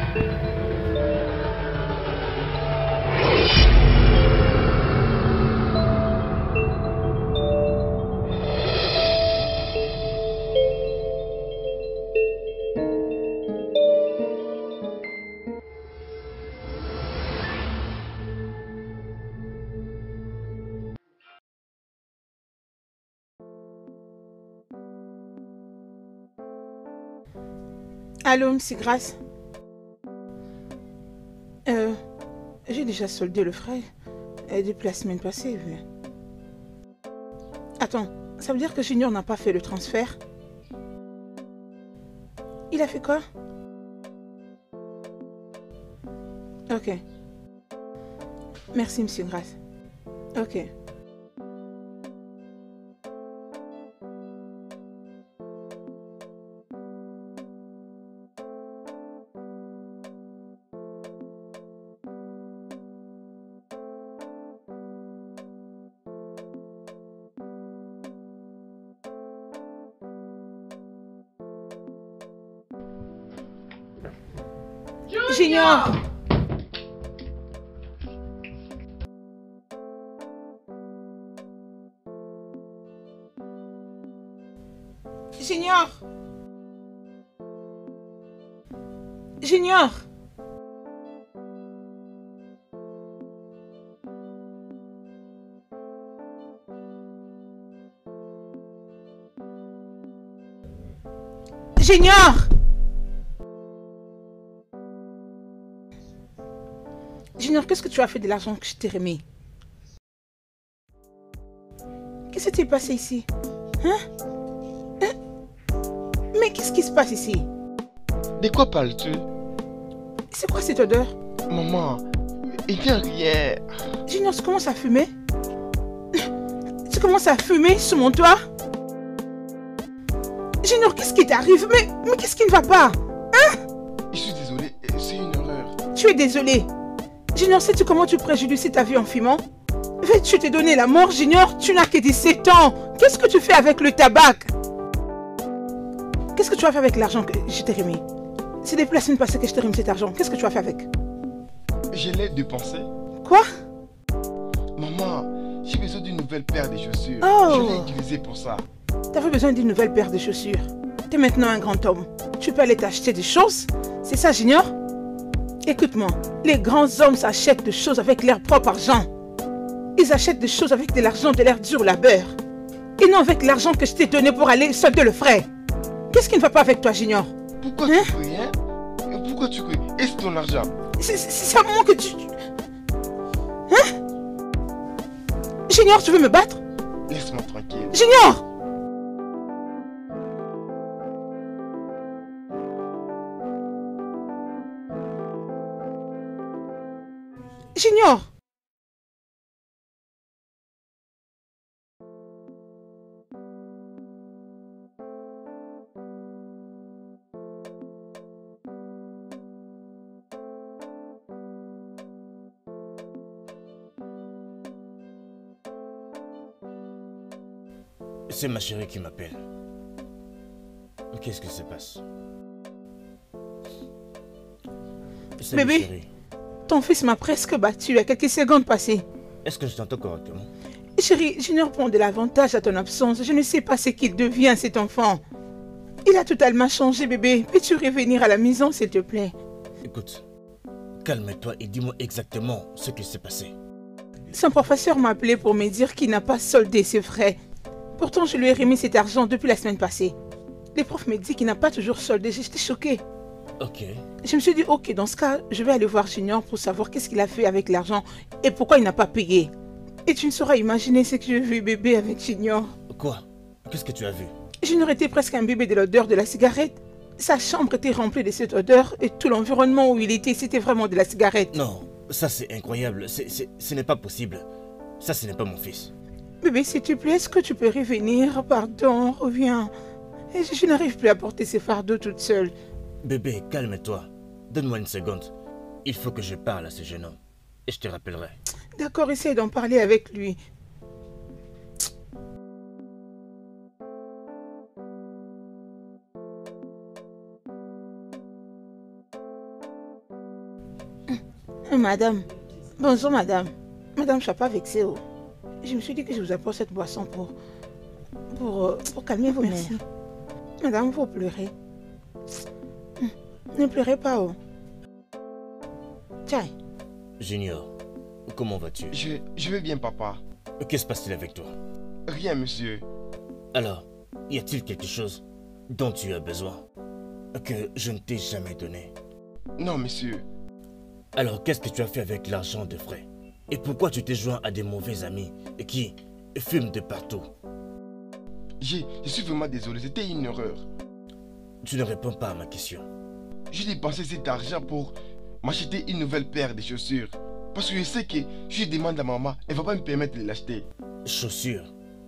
Allô, Monsieur Grace. J'ai déjà soldé le frais depuis la semaine passée. Attends, ça veut dire que Junior n'a pas fait le transfert? Il a fait quoi? Ok. Merci, Monsieur Grace. Ok. Junior! Junior! Junior! Junior! Junior, qu'est-ce que tu as fait de l'argent que je t'ai remis? Qu'est-ce qui s'est passé ici? Hein? Mais qu'est-ce qui se passe ici? De quoi parles-tu? C'est quoi cette odeur? Maman, il n'y a rien. Junior, tu commences à fumer? Tu commences à fumer sur mon toit? Junior, qu'est-ce qui t'arrive? Mais qu'est-ce qui ne va pas? Hein? Je suis désolé, c'est une erreur. Tu es désolé. Junior, sais-tu comment tu préjudicies ta vie en fumant? Vais-tu te donner la mort, Junior? Tu n'as que 17 ans. Qu'est-ce que tu fais avec le tabac? Qu'est-ce que tu as fait avec l'argent que je t'ai remis? C'est depuis la semaine passée que je t'ai remis cet argent. Qu'est-ce que tu as fait avec? Je l'ai dépensé. Quoi? Maman, j'ai besoin d'une nouvelle paire de chaussures. Oh. Je l'ai utilisé pour ça. Tu avais besoin d'une nouvelle paire de chaussures. Tu es maintenant un grand homme. Tu peux aller t'acheter des choses. C'est ça, Junior? Écoute-moi, les grands hommes s'achètent des choses avec leur propre argent. Ils achètent des choses avec de l'argent de leur dur labeur. Et non avec l'argent que je t'ai donné pour aller solder le frais. Qu'est-ce qui ne va pas avec toi, Junior? Pourquoi Hein? tu cries, hein? Pourquoi tu cries? Est-ce ton argent? C'est seulement que tu... Hein? Junior, tu veux me battre? Laisse-moi tranquille. Junior! Junior! C'est ma chérie qui m'appelle. Qu'est-ce qui se passe? Salut, Bébé, chérie. ton fils m'a presque battu il y a quelques secondes passées. Est-ce que je t'entends correctement? Chérie, Junior prend de l'avantage à ton absence. Je ne sais pas ce qu'il devient, cet enfant. Il a totalement changé, bébé. Peux-tu revenir à la maison, s'il te plaît? Écoute, calme-toi et dis-moi exactement ce qui s'est passé. Son professeur m'a appelé pour me dire qu'il n'a pas soldé ses frais. Pourtant, je lui ai remis cet argent depuis la semaine passée. Le prof me dit qu'il n'a pas toujours soldé. J'étais choquée. Ok. Je me suis dit, ok, dans ce cas, je vais aller voir Junior pour savoir qu'est-ce qu'il a fait avec l'argent et pourquoi il n'a pas payé. Et tu ne sauras imaginer ce que j'ai vu, bébé, avec Junior. Quoi? Qu'est-ce que tu as vu? Junior était presque un bébé de l'odeur de la cigarette. Sa chambre était remplie de cette odeur et tout l'environnement où il était, c'était vraiment de la cigarette. Non, ça c'est incroyable. Ce n'est pas possible. Ça, ce n'est pas mon fils. Bébé, s'il te plaît, est-ce que tu peux revenir? Pardon, reviens. Et je n'arrive plus à porter ces fardeaux toute seule. Bébé, calme-toi. Donne-moi une seconde. Il faut que je parle à ce jeune homme. Et je te rappellerai. D'accord, essaye d'en parler avec lui. Madame. Bonjour, madame. Madame, je ne suis pas vexée. Oh. Je me suis dit que je vous apporte cette boisson pour calmer vos nerfs. Madame, vous pleurez. Ne pleurez pas. Oh. Tiens. Junior, comment vas-tu? Je vais bien, papa. Que se passe-t-il avec toi? Rien, monsieur. Alors, y a-t-il quelque chose dont tu as besoin que je ne t'ai jamais donné? Non, monsieur. Alors, qu'est-ce que tu as fait avec l'argent de frais? Et pourquoi tu t'es joint à des mauvais amis qui fument de partout? Je suis vraiment désolé, c'était une erreur. Tu ne réponds pas à ma question. J'ai dépensé cet argent pour m'acheter une nouvelle paire de chaussures. Parce que je sais que si je demande à maman, elle ne va pas me permettre de l'acheter. Chaussures?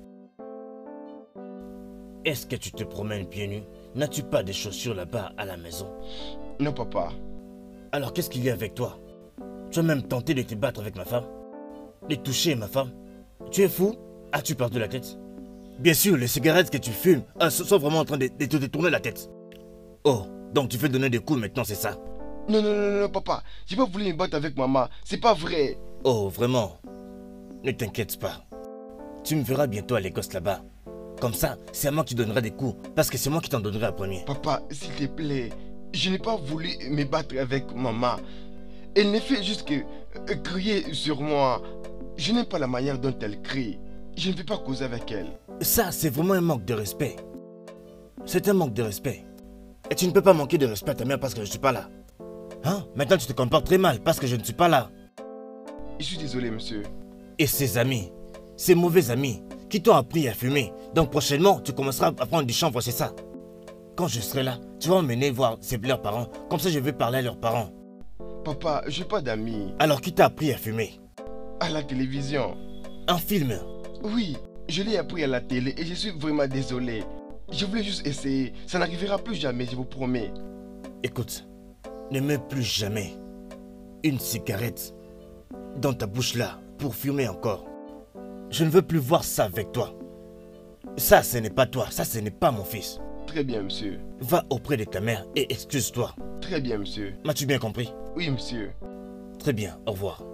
Est-ce que tu te promènes pieds nus? N'as-tu pas des chaussures là-bas à la maison? Non, papa. Alors qu'est-ce qu'il y a avec toi? Tu as même tenté de te battre avec ma femme? De toucher ma femme? Tu es fou? As-tu perdu la tête? Bien sûr, les cigarettes que tu fumes sont vraiment en train de te détourner la tête. Oh, donc tu fais donner des coups maintenant, c'est ça? Non, papa. J'ai pas voulu me battre avec maman. C'est pas vrai. Oh, vraiment? Ne t'inquiète pas. Tu me verras bientôt à l'Écosse là-bas. Comme ça, c'est à moi que tu donneras des coups, parce que c'est moi qui t'en donnerai à premier. Papa, s'il te plaît, je n'ai pas voulu me battre avec maman. Elle ne fait juste que crier sur moi. Je n'aime pas la manière dont elle crie. Je ne vais pas causer avec elle. Ça, c'est vraiment un manque de respect. C'est un manque de respect. Et tu ne peux pas manquer de respect à ta mère parce que je ne suis pas là. Hein? Maintenant, tu te comportes très mal parce que je ne suis pas là. Je suis désolé, monsieur. Et ses amis, ses mauvais amis, qui t'ont appris à fumer. Donc prochainement, tu commenceras à prendre du chanvre, c'est ça. Quand je serai là, tu vas m'emmener voir leurs parents. Comme ça, je vais parler à leurs parents. Papa, je n'ai pas d'amis. Alors, qui t'a appris à fumer? À la télévision. Un film? Oui, je l'ai appris à la télé et je suis vraiment désolé. Je voulais juste essayer. Ça n'arrivera plus jamais, je vous promets. Écoute, ne mets plus jamais une cigarette dans ta bouche là pour fumer encore. Je ne veux plus voir ça avec toi. Ça, ce n'est pas toi. Ça, ce n'est pas mon fils. Très bien, monsieur. Va auprès de ta mère et excuse-toi. Très bien, monsieur. M'as-tu bien compris? Oui, monsieur. Très bien, au revoir.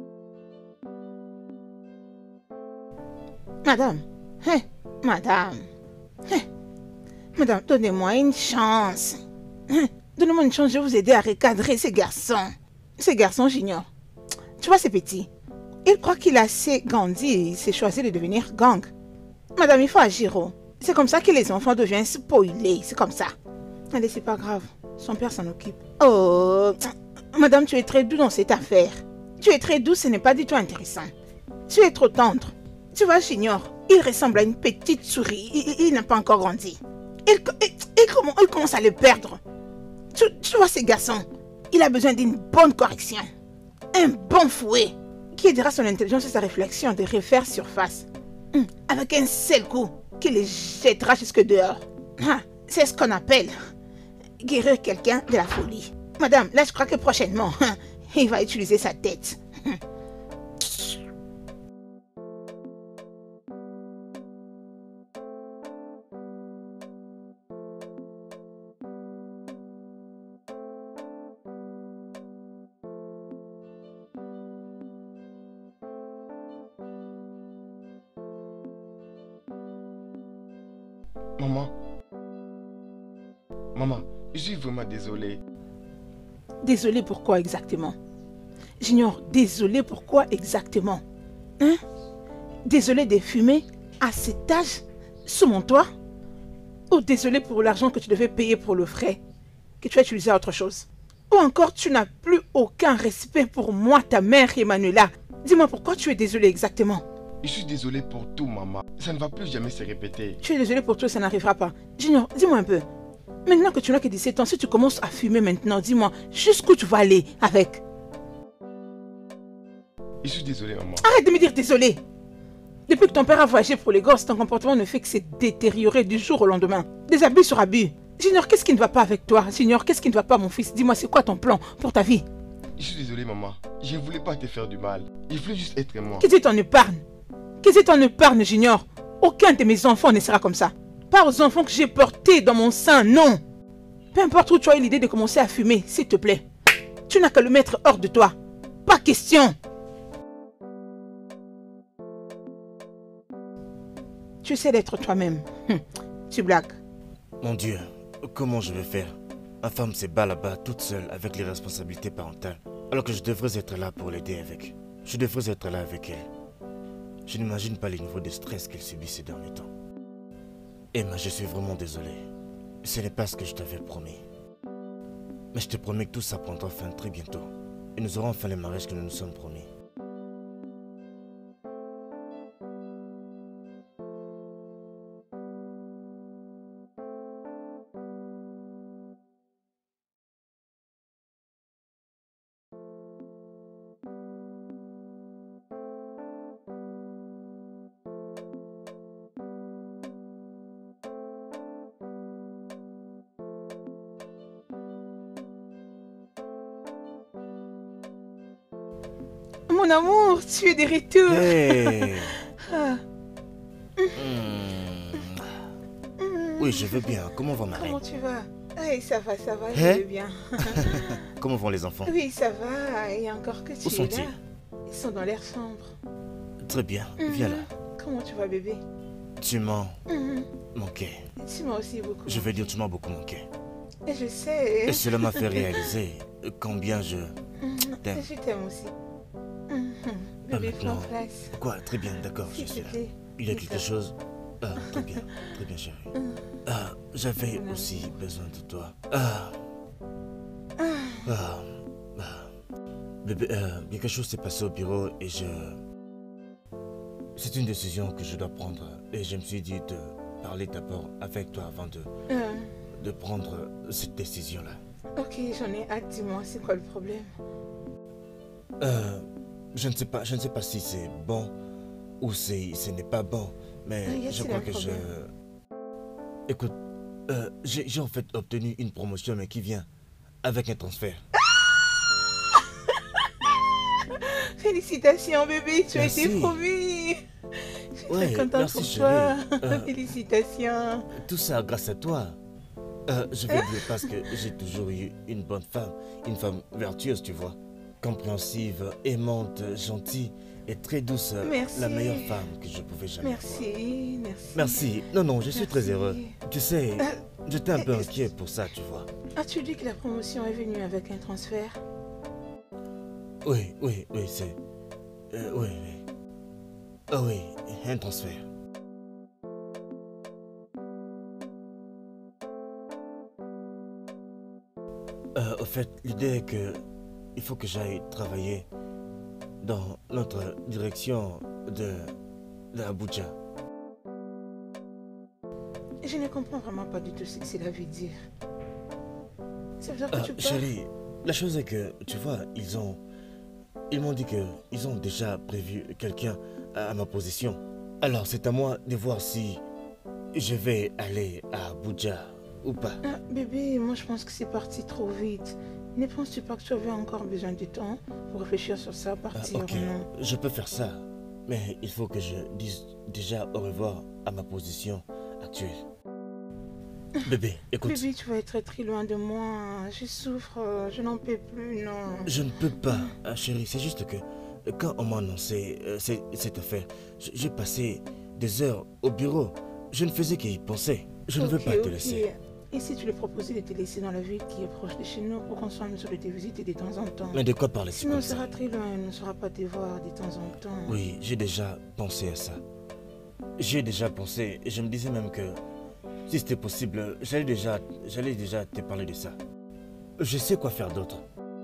Madame, madame, madame, donnez-moi une chance. Donnez-moi une chance, je vais vous aider à recadrer ces garçons. Ces garçons, j'ignore. Tu vois ces petits, il croit qu'il a assez grandi et il s'est choisi de devenir gang. Madame, il faut agir. C'est comme ça que les enfants deviennent spoilés, c'est comme ça. Allez, c'est pas grave, son père s'en occupe. Oh, madame, tu es très douce dans cette affaire. Tu es très douce, ce n'est pas du tout intéressant. Tu es trop tendre. Tu vois, Junior, il ressemble à une petite souris. Il n'a pas encore grandi. Il commence à le perdre. Tu vois ces garçons, il a besoin d'une bonne correction. Un bon fouet qui aidera son intelligence et sa réflexion de refaire surface. Avec un seul coup qui les jettera jusque dehors. C'est ce qu'on appelle guérir quelqu'un de la folie. Madame, là je crois que prochainement, il va utiliser sa tête. Maman, je suis vraiment désolé. Désolé pourquoi exactement? J'ignore, désolé pourquoi exactement? Hein? Désolé de fumer à cet âge sous mon toit? Ou désolé pour l'argent que tu devais payer pour le frais que tu as utilisé à autre chose? Ou encore tu n'as plus aucun respect pour moi, ta mère Emmanuela? Dis-moi pourquoi tu es désolé exactement? Je suis désolé pour tout, maman. Ça ne va plus jamais se répéter. Tu es désolé pour tout, ça n'arrivera pas. Junior, dis-moi un peu. Maintenant que tu n'as que 17 ans, si tu commences à fumer maintenant, dis-moi, jusqu'où tu vas aller avec? Je suis désolé, maman. Arrête de me dire désolé. Depuis que ton père a voyagé pour les gosses, ton comportement ne fait que se détériorer du jour au lendemain. Des abus sur abus. Junior, qu'est-ce qui ne va pas avec toi? Junior, qu'est-ce qui ne va pas, mon fils? Dis-moi, c'est quoi ton plan pour ta vie? Je suis désolé, maman. Je ne voulais pas te faire du mal. Je voulais juste être moi. Qu'est-ce que t'en épargnes? Qu'est-ce que t'en épargnes, Junior? Aucun de mes enfants ne sera comme ça. Pas aux enfants que j'ai portés dans mon sein, non. Peu importe où tu as eu l'idée de commencer à fumer, s'il te plaît. Tu n'as qu'à le mettre hors de toi. Pas question. Tu essaies d'être toi-même. Tu blagues. Mon Dieu, comment je vais faire? Ma femme se bat là-bas toute seule avec les responsabilités parentales, alors que je devrais être là pour l'aider avec. Je devrais être là avec elle. Je n'imagine pas les niveaux de stress qu'elle subit ces derniers temps. Emma, je suis vraiment désolé. Ce n'est pas ce que je t'avais promis. Mais je te promets que tout ça prendra fin très bientôt. Et nous aurons enfin le mariage que nous nous sommes promis. Mon amour, tu es de retour. Hey. Ah, Oui, je vais bien. Comment va Marie? comment tu vas? Oui, ça va, je Hein? vais bien. Comment vont les enfants? Oui, ça va, et encore que tu Où es sont-ils? là. Ils sont dans l'air sombre. Très bien, viens là. Comment tu vas, bébé? Tu m'as Mhm. manqué. Tu m'as aussi beaucoup. Je vais dire tu m'as beaucoup manqué. Et je sais. Et cela m'a fait réaliser combien je t'aime. Je t'aime aussi. Mhm. Pas Bébé, prends maintenant. place. Quoi? Très bien, d'accord, je S'il suis te là. plaît. Il y a Oui, quelque ça. chose? Ah, très bien chérie. J'avais aussi besoin de toi. Bébé, quelque chose s'est passé au bureau et c'est une décision que je dois prendre. Et je me suis dit de parler d'abord avec toi avant de prendre cette décision-là. Ok, j'en ai hâte, dis-moi, c'est quoi le problème? Je ne sais pas si c'est bon ou si ce n'est pas bon, mais Y a-t-il je crois un que problème? Écoute, j'ai en fait obtenu une promotion, mais qui vient avec un transfert. Félicitations, bébé, tu as été Merci. promu. Je suis Ouais, très contente merci, pour chérie. toi. Félicitations. Tout ça grâce à toi. Je vais dire parce que j'ai toujours eu une bonne femme, une femme vertueuse, tu vois. Compréhensive, aimante, gentille et très douce. Merci. La meilleure femme que je pouvais jamais avoir. Merci, merci. Merci. Non, je suis Merci. très heureux. Tu sais, j'étais un peu est-ce- inquiet pour ça, tu vois. As-tu dit que la promotion est venue avec un transfert? Oui, c'est... oui. Ah oui, un transfert. Au fait, l'idée est que il faut que j'aille travailler dans notre direction de Abuja. Je ne comprends vraiment pas du tout ce que cela veut dire. Ça veut dire que tu pars? Chérie, la chose est que, tu vois, ils m'ont dit qu'ils ont déjà prévu quelqu'un à ma position. Alors c'est à moi de voir si je vais aller à Abuja ou pas. Ah, bébé, moi je pense que c'est parti trop vite. Ne penses-tu pas que tu avais encore besoin de temps pour réfléchir sur ça, partir Ok, ou non? je peux faire ça, mais il faut que je dise déjà au revoir à ma position actuelle. Bébé, écoute, Bébé, tu vas être très loin de moi. Je souffre, je n'en peux plus, non. je ne peux pas, chérie, c'est juste que quand on m'a annoncé cette affaire, j'ai passé des heures au bureau. Je ne faisais qu'y penser. Je ne veux Ok, pas te ok. laisser. Et si tu lui proposais de te laisser dans la ville qui est proche de chez nous pour qu'on soit en mesure de te visiter de temps en temps? Mais de quoi parles-tu Sinon, on comme ça? sera très loin, on ne saura pas te voir de temps en temps. Oui, j'ai déjà pensé à ça. J'ai déjà pensé, et je me disais même que si c'était possible, j'allais déjà te parler de ça. Je sais quoi faire d'autre.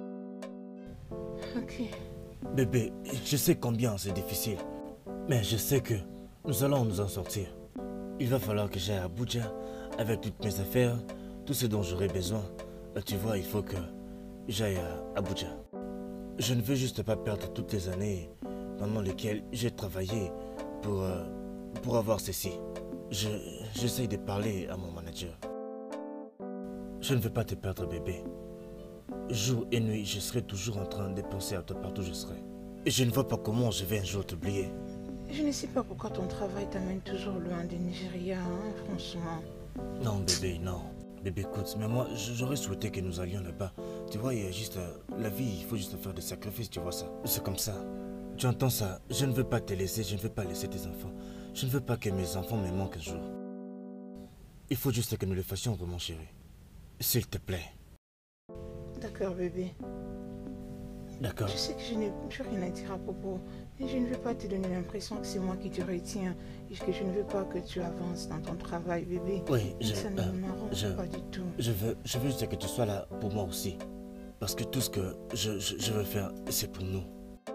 Ok. Bébé, je sais combien c'est difficile, mais je sais que nous allons nous en sortir. Il va falloir que j'aille à Abuja avec toutes mes affaires, tout ce dont j'aurai besoin. Tu vois, il faut que j'aille à Abuja. Je ne veux juste pas perdre toutes les années pendant lesquelles j'ai travaillé pour avoir ceci. J'essaye de parler à mon manager. Je ne veux pas te perdre, bébé. Jour et nuit, je serai toujours en train de penser à toi partout où je serai. Et je ne vois pas comment je vais un jour t'oublier. Je ne sais pas pourquoi ton travail t'amène toujours loin du Nigeria, hein, franchement. Non, bébé, non. Bébé, écoute, mais moi, j'aurais souhaité que nous allions là-bas Tu vois, il y a juste la vie, il faut juste faire des sacrifices, tu vois ça. C'est comme ça. Tu entends ça? Je ne veux pas te laisser, je ne veux pas laisser tes enfants. Je ne veux pas que mes enfants me manquent un jour. Il faut juste que nous le fassions vraiment, chérie. S'il te plaît. D'accord, bébé. D'accord. Je sais que je n'ai plus rien à dire à propos. Et je ne veux pas te donner l'impression que c'est moi qui te retiens. Et que je ne veux pas que tu avances dans ton travail, bébé. Oui, ça ne m'arrange pas du tout. Je veux juste que tu sois là pour moi aussi. Parce que tout ce que je veux faire, c'est pour nous.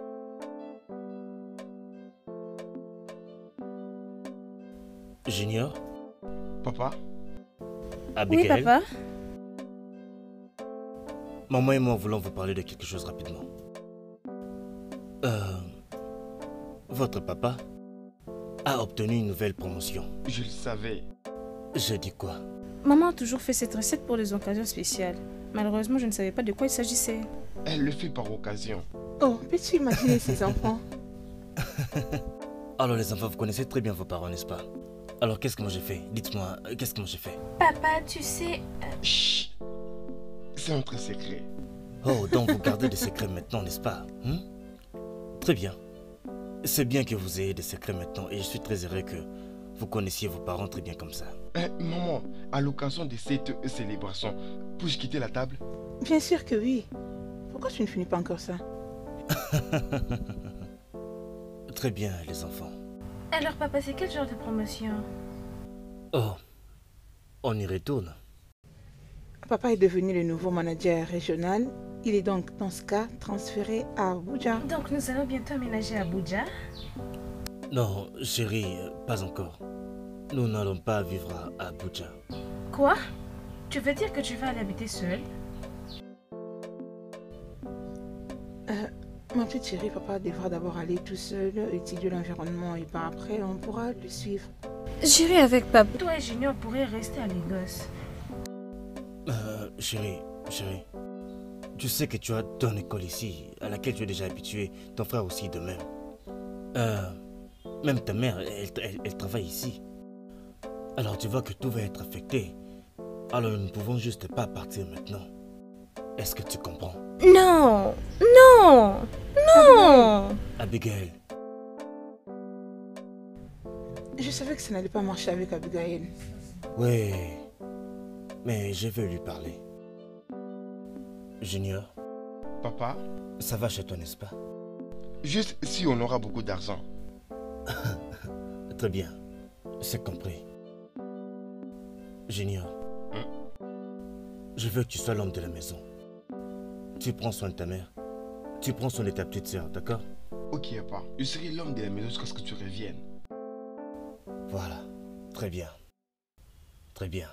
Junior? Papa? Abigail? Oui, papa? Maman et moi voulons vous parler de quelque chose rapidement. Votre papa a obtenu une nouvelle promotion. Je le savais. Je dis quoi? Maman a toujours fait cette recette pour les occasions spéciales. Malheureusement, je ne savais pas de quoi il s'agissait. Elle le fait par occasion. Oh, peux-tu imaginer ces enfants? Alors les enfants, vous connaissez très bien vos parents, n'est-ce pas? Alors qu'est-ce que moi j'ai fait? Dites-moi, qu'est-ce que moi j'ai fait? Papa, tu sais... Chut! C'est notre secret. Oh, donc vous gardez des secrets maintenant, n'est-ce pas? Très bien. C'est bien que vous ayez des secrets maintenant et je suis très heureux que vous connaissiez vos parents très bien comme ça. Maman, à l'occasion de cette célébration, puis-je quitter la table? Bien sûr que oui. Pourquoi tu ne finis pas encore ça? Très bien, les enfants. Alors papa, c'est quel genre de promotion? Oh, on y retourne. Papa est devenu le nouveau manager régional. Il est donc, dans ce cas, transféré à Abuja. Donc nous allons bientôt aménager à Abuja? Non, chérie, pas encore. Nous n'allons pas vivre à Abuja. Quoi? Tu veux dire que tu vas aller habiter seul? Ma petite chérie, papa devra d'abord aller tout seul, étudier l'environnement et par après, on pourra le suivre. J'irai avec papa. Toi et Junior pourraient rester à Lagos. Chérie, tu sais que tu as ton école ici, à laquelle tu es déjà habitué, ton frère aussi de même. Même ta mère, elle travaille ici. Alors tu vois que tout va être affecté. Alors nous ne pouvons juste pas partir maintenant. Est-ce que tu comprends? Non! Non! Non! Abigail. Je savais que ça n'allait pas marcher avec Abigail. Oui, mais je veux lui parler. Junior, Papa, ça va chez toi, n'est-ce pas? juste si on aura beaucoup d'argent. Très bien, c'est compris. Junior, je veux que tu sois l'homme de la maison. Tu prends soin de ta mère, tu prends soin de ta petite sœur, d'accord? Ok, papa. Je serai l'homme de la maison jusqu'à ce que tu reviennes. Voilà, très bien. Très bien.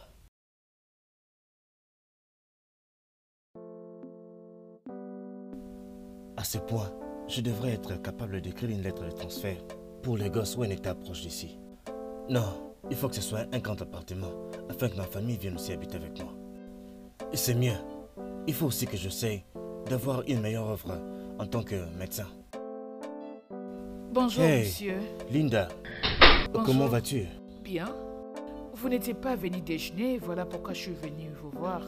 À ce point, je devrais être capable d'écrire une lettre de transfert pour les gosses où un état proche d'ici. Non, il faut que ce soit un grand appartement afin que ma famille vienne aussi habiter avec moi. Et c'est mieux. Il faut aussi que j'essaie d'avoir une meilleure offre en tant que médecin. Bonjour, Hey, monsieur. Linda, Bonjour. comment vas-tu? Bien. Vous n'étiez pas venu déjeuner, voilà pourquoi je suis venu vous voir.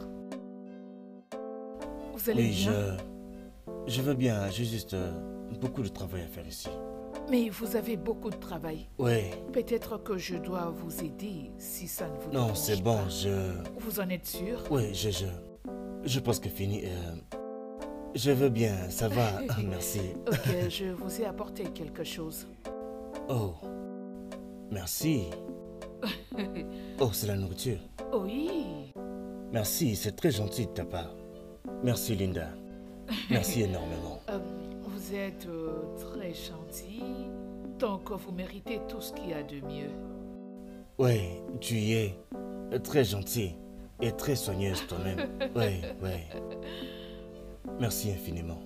Vous allez Oui, bien? je veux bien, j'ai juste beaucoup de travail à faire ici. Mais vous avez beaucoup de travail. Oui, Peut-être que je dois vous aider si ça ne vous non, dérange c'est bon, pas. Vous en êtes sûr? Oui, je pense que fini. Je veux bien, ça va, merci. Ok, je vous ai apporté quelque chose. Oh, merci. Oh, c'est la nourriture. Oui. Merci, c'est très gentil de ta part. Merci, Linda. Merci énormément. Vous êtes très gentil. Donc vous méritez tout ce qu'il y a de mieux. Oui, tu y es très gentil et très soigneuse toi-même. Oui, oui. Merci infiniment.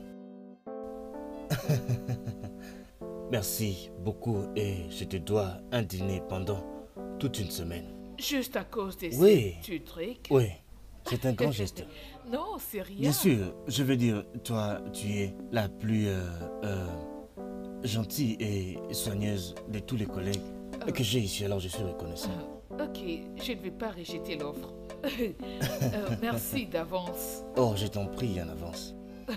Merci beaucoup et je te dois un dîner pendant toute une semaine. Juste à cause de Oui. ces trucs. Oui, c'est un grand geste. Non, c'est rien. Bien sûr, je veux dire, toi, tu es la plus gentille et soigneuse de tous les collègues que j'ai ici, alors je suis reconnaissant. Ok, je ne vais pas rejeter l'offre. Merci d'avance. Oh, je t'en prie en avance.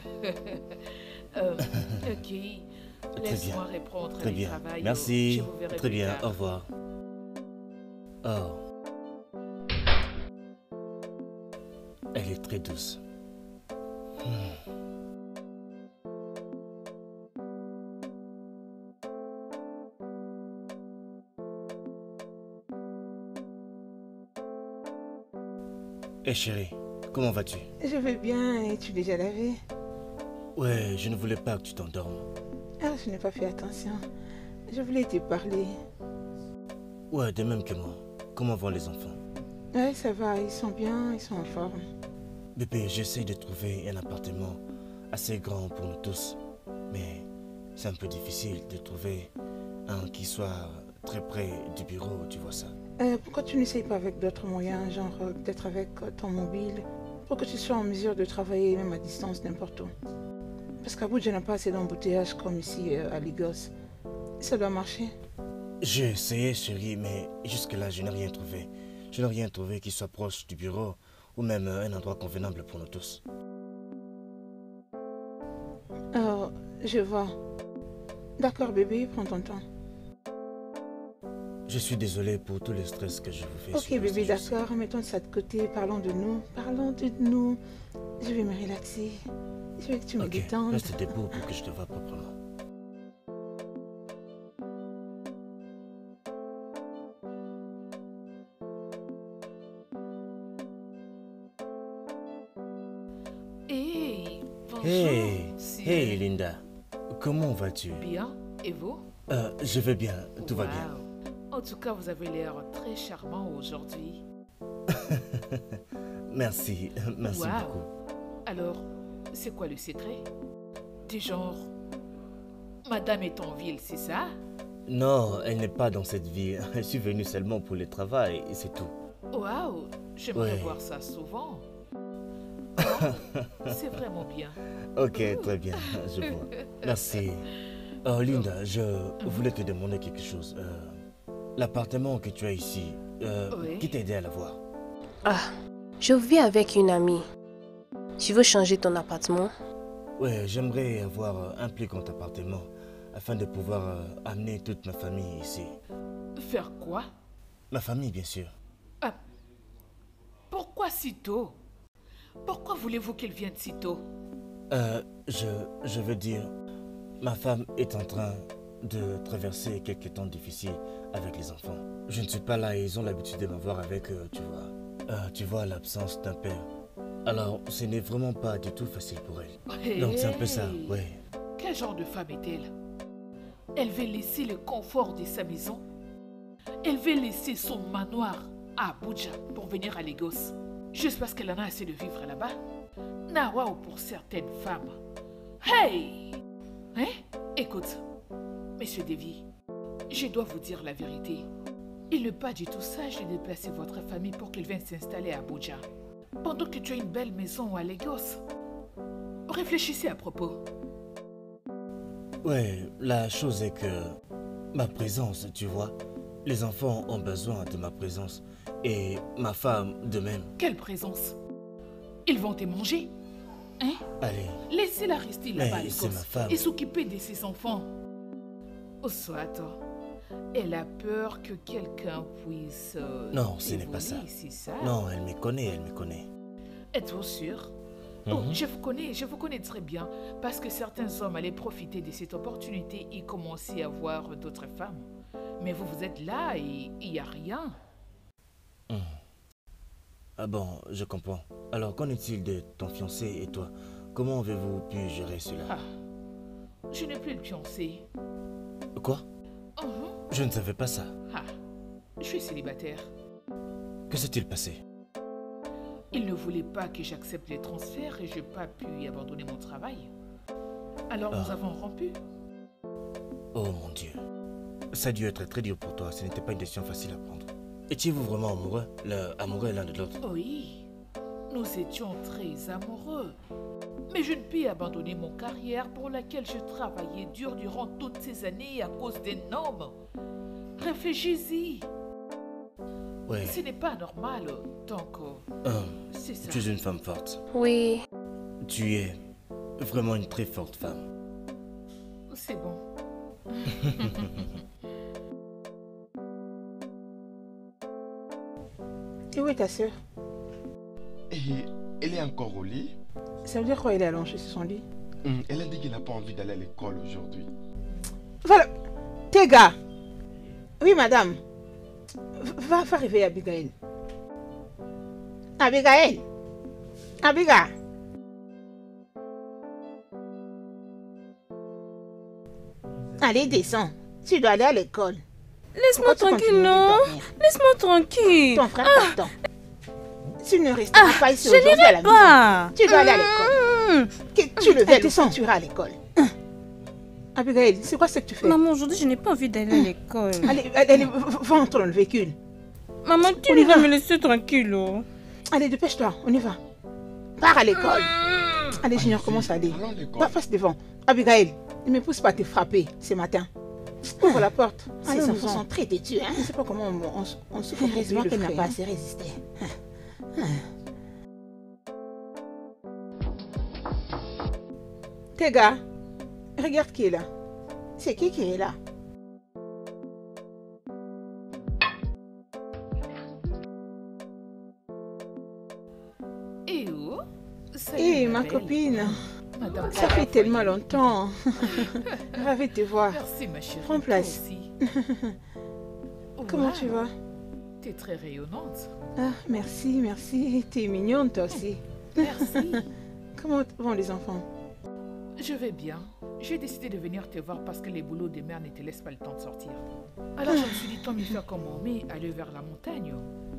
Ok, Très laisse-moi bien. reprendre Très le bien. travail. Merci. Je vous verrai Très plus bien. tard. Au revoir. Oh. Elle est très douce. Hé chérie, comment vas-tu? Je vais bien et tu déjà lavé? Ouais, je ne voulais pas que tu t'endormes. Ah, je n'ai pas fait attention. Je voulais te parler. Ouais, de même que moi. Comment vont les enfants? Ouais, ça va, ils sont bien, ils sont en forme. Bébé, j'essaie de trouver un appartement assez grand pour nous tous. Mais c'est un peu difficile de trouver un qui soit très près du bureau, tu vois ça. Pourquoi tu n'essayes pas avec d'autres moyens, genre peut-être avec ton mobile, pour que tu sois en mesure de travailler même à distance n'importe où? Parce qu'Abuja n'a pas assez d'embouteillages comme ici à Lagos. Ça doit marcher. J'ai essayé, chérie, mais jusque-là, je n'ai rien trouvé. Je n'ai rien trouvé qui soit proche du bureau ou même un endroit convenable pour nous tous. Oh, je vois. D'accord bébé, prends ton temps. Je suis désolé pour tout le stress que je vous fais. Ok subir bébé, ces jours-ci. d'accord, mettons ça de côté, parlons de nous. Parlons de nous. Je vais me relaxer. Je veux que tu me Ok, détendes. reste debout pour que je te voie proprement. Hey, bonjour. Hey, Si- hey Linda, comment vas-tu? Bien, et vous? Je vais bien, tout va bien. Wow. En tout cas, vous avez l'air très charmant aujourd'hui. Merci, merci Wow. beaucoup. Alors, c'est quoi le secret? Du genre, madame est en ville, c'est ça? Non, elle n'est pas dans cette vie. Je suis venu seulement pour le travail et c'est tout. Waouh, j'aimerais Ouais. voir ça souvent. Wow, c'est vraiment bien. Ok, très bien, je vois. Merci. Oh, Linda, je voulais te demander quelque chose. L'appartement que tu as ici, Oui. qui t'a aidé à l'avoir? Ah, je vis avec une amie. Tu veux changer ton appartement? Ouais, j'aimerais avoir un plus grand appartement afin de pouvoir amener toute ma famille ici. Faire quoi? Ma famille, bien sûr. Ah, pourquoi si tôt? Pourquoi voulez-vous qu'elle vienne si tôt? Je veux dire, ma femme est en train de traverser quelques temps difficiles avec les enfants. Je ne suis pas là et ils ont l'habitude de m'avoir avec eux, tu vois. Tu vois l'absence d'un père. Alors, ce n'est vraiment pas du tout facile pour elle. Donc c'est un peu ça, Hey, ouais. Quel genre de femme est-elle? Elle veut laisser le confort de sa maison. Elle veut laisser son manoir à Abuja pour venir à Lagos. Juste parce qu'elle en a assez de vivre là-bas. Nawao pour certaines femmes. Hey! Hein? Écoute, Monsieur Davy, je dois vous dire la vérité. Il n'est pas du tout sage de déplacer votre famille pour qu'elle vienne s'installer à Abuja. Pendant que tu as une belle maison à Lagos. Réfléchissez à propos. Ouais, la chose est que ma présence, tu vois, les enfants ont besoin de ma présence et ma femme de même. Quelle présence? Ils vont te manger? Hein? Allez, Laissez-la rester là-bas à mais c'est Lagos ma femme. et s'occuper de ses enfants. Oh, soit, elle a peur que quelqu'un puisse... Non, ce n'est pas dévoiler, ça. c'est ça? Non, elle me connaît, elle me connaît. Êtes-vous sûr? Oh, Mhm. je vous connais très bien, parce que certains hommes allaient profiter de cette opportunité et commencer à voir d'autres femmes. Mais vous, vous êtes là et il n'y a rien. Ah bon, je comprends. Alors, qu'en est-il de ton fiancé et toi? Comment avez-vous pu gérer cela? Ah, je n'ai plus le fiancé. Quoi? Mhm. Je ne savais pas ça. Ah, je suis célibataire. Que s'est-il passé? Il ne voulait pas que j'accepte les transferts et je n'ai pas pu y abandonner mon travail. Alors nous Ah. avons rompu. Oh mon Dieu. Ça a dû être très dur pour toi. Ce n'était pas une décision facile à prendre. Étiez-vous vraiment amoureux? Amoureux l'un de l'autre? Oui, nous étions très amoureux. Mais je ne puis abandonner mon carrière pour laquelle je travaillais dur durant toutes ces années à cause d'un homme. Réfléchis-y. Ouais. Ce n'est pas normal. Donc, c'est ça. Tu es une femme forte. Oui. Tu es vraiment une très forte femme. C'est bon. Et où est ta soeur? Et elle est encore au lit? Ça veut dire quoi, elle est allongée sur son lit? Elle a dit qu'elle n'a pas envie d'aller à l'école aujourd'hui. Voilà. Tega. Oui, madame. Va réveiller Abigail. Abigail. Abigail. Allez, descends. Tu dois aller à l'école. Laisse-moi tranquille, non? Laisse-moi tranquille. Ton frère t'attend. Tu ne resteras pas ici Je aujourd'hui à la n'irai pas. maison. Tu dois aller à l'école. Que tu le veuilles, descends. Tu iras à l'école. Abigail, c'est quoi ce que tu fais? Maman, aujourd'hui, je n'ai pas envie d'aller à l'école. Allez, va entrer dans le véhicule. Maman, tu ne vas me laisser tranquille. Oh. Allez, dépêche-toi, on y va. Pars à l'école. Allez, Junior, commence à aller. Allons à l'école. Va face devant. Abigail, ne me pousse pas à te frapper ce matin. Ouvre la porte. Ces enfants sont très têtus. Hein? Je ne sais pas comment on se fait heureusement qu'elle n'a pas assez résisté. Tega, regarde qui est là. C'est qui est là? Et où? Hé, ma copine. Madame, Ça fait tellement longtemps. Ravie de te voir. Merci, ma chérie. Prends place. Toi aussi. Comment Wow, tu vas? T'es très rayonnante. Ah, merci. T'es mignonne toi aussi. Merci. Comment vont les enfants? Je vais bien. J'ai décidé de venir te voir parce que les boulots des mères ne te laissent pas le temps de sortir. Alors je me suis dit, tant mieux faire comme on met, aller vers la montagne.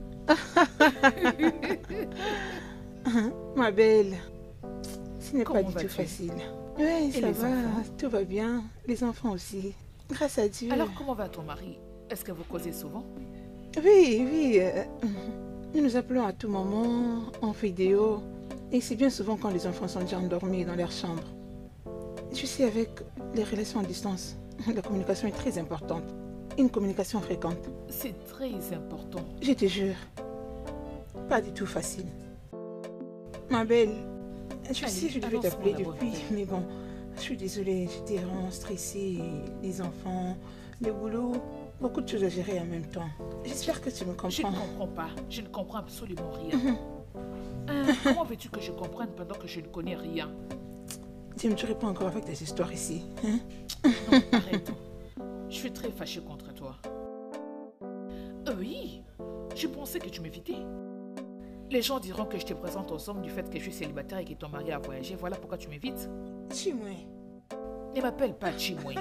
Ma belle, ce n'est pas Comment du tout vas-tu? facile. Oui, Et ça les va, enfants? tout va bien. Les enfants aussi. Grâce à Dieu. Alors comment va ton mari? Est-ce que vous causez souvent? Oui. Nous nous appelons à tout moment, en vidéo. Et c'est bien souvent quand les enfants sont déjà endormis dans leur chambre. Tu sais, avec les relations à distance, la communication est très importante. Une communication fréquente. C'est très important. Je te jure, pas du tout facile. Ma belle, je sais, je devais annonce-moi t'appeler la bonne depuis, nouvelle. mais bon, je suis désolée, j'étais vraiment stressée. Les enfants, le boulot, beaucoup de choses à gérer en même temps. J'espère que tu me Je ne comprends. comprends pas. Je ne comprends absolument rien. Comment veux-tu que je comprenne pendant que je ne connais rien? Tu me tuerais pas encore avec tes histoires ici. Hein? Non, arrête. Je suis très fâchée contre toi. Oui, je pensais que tu m'évitais. Les gens diront que je te présente aux hommes du fait que je suis célibataire et que ton mari a voyagé. Voilà pourquoi tu m'évites. Chimoué. Ne m'appelle pas Chimoué.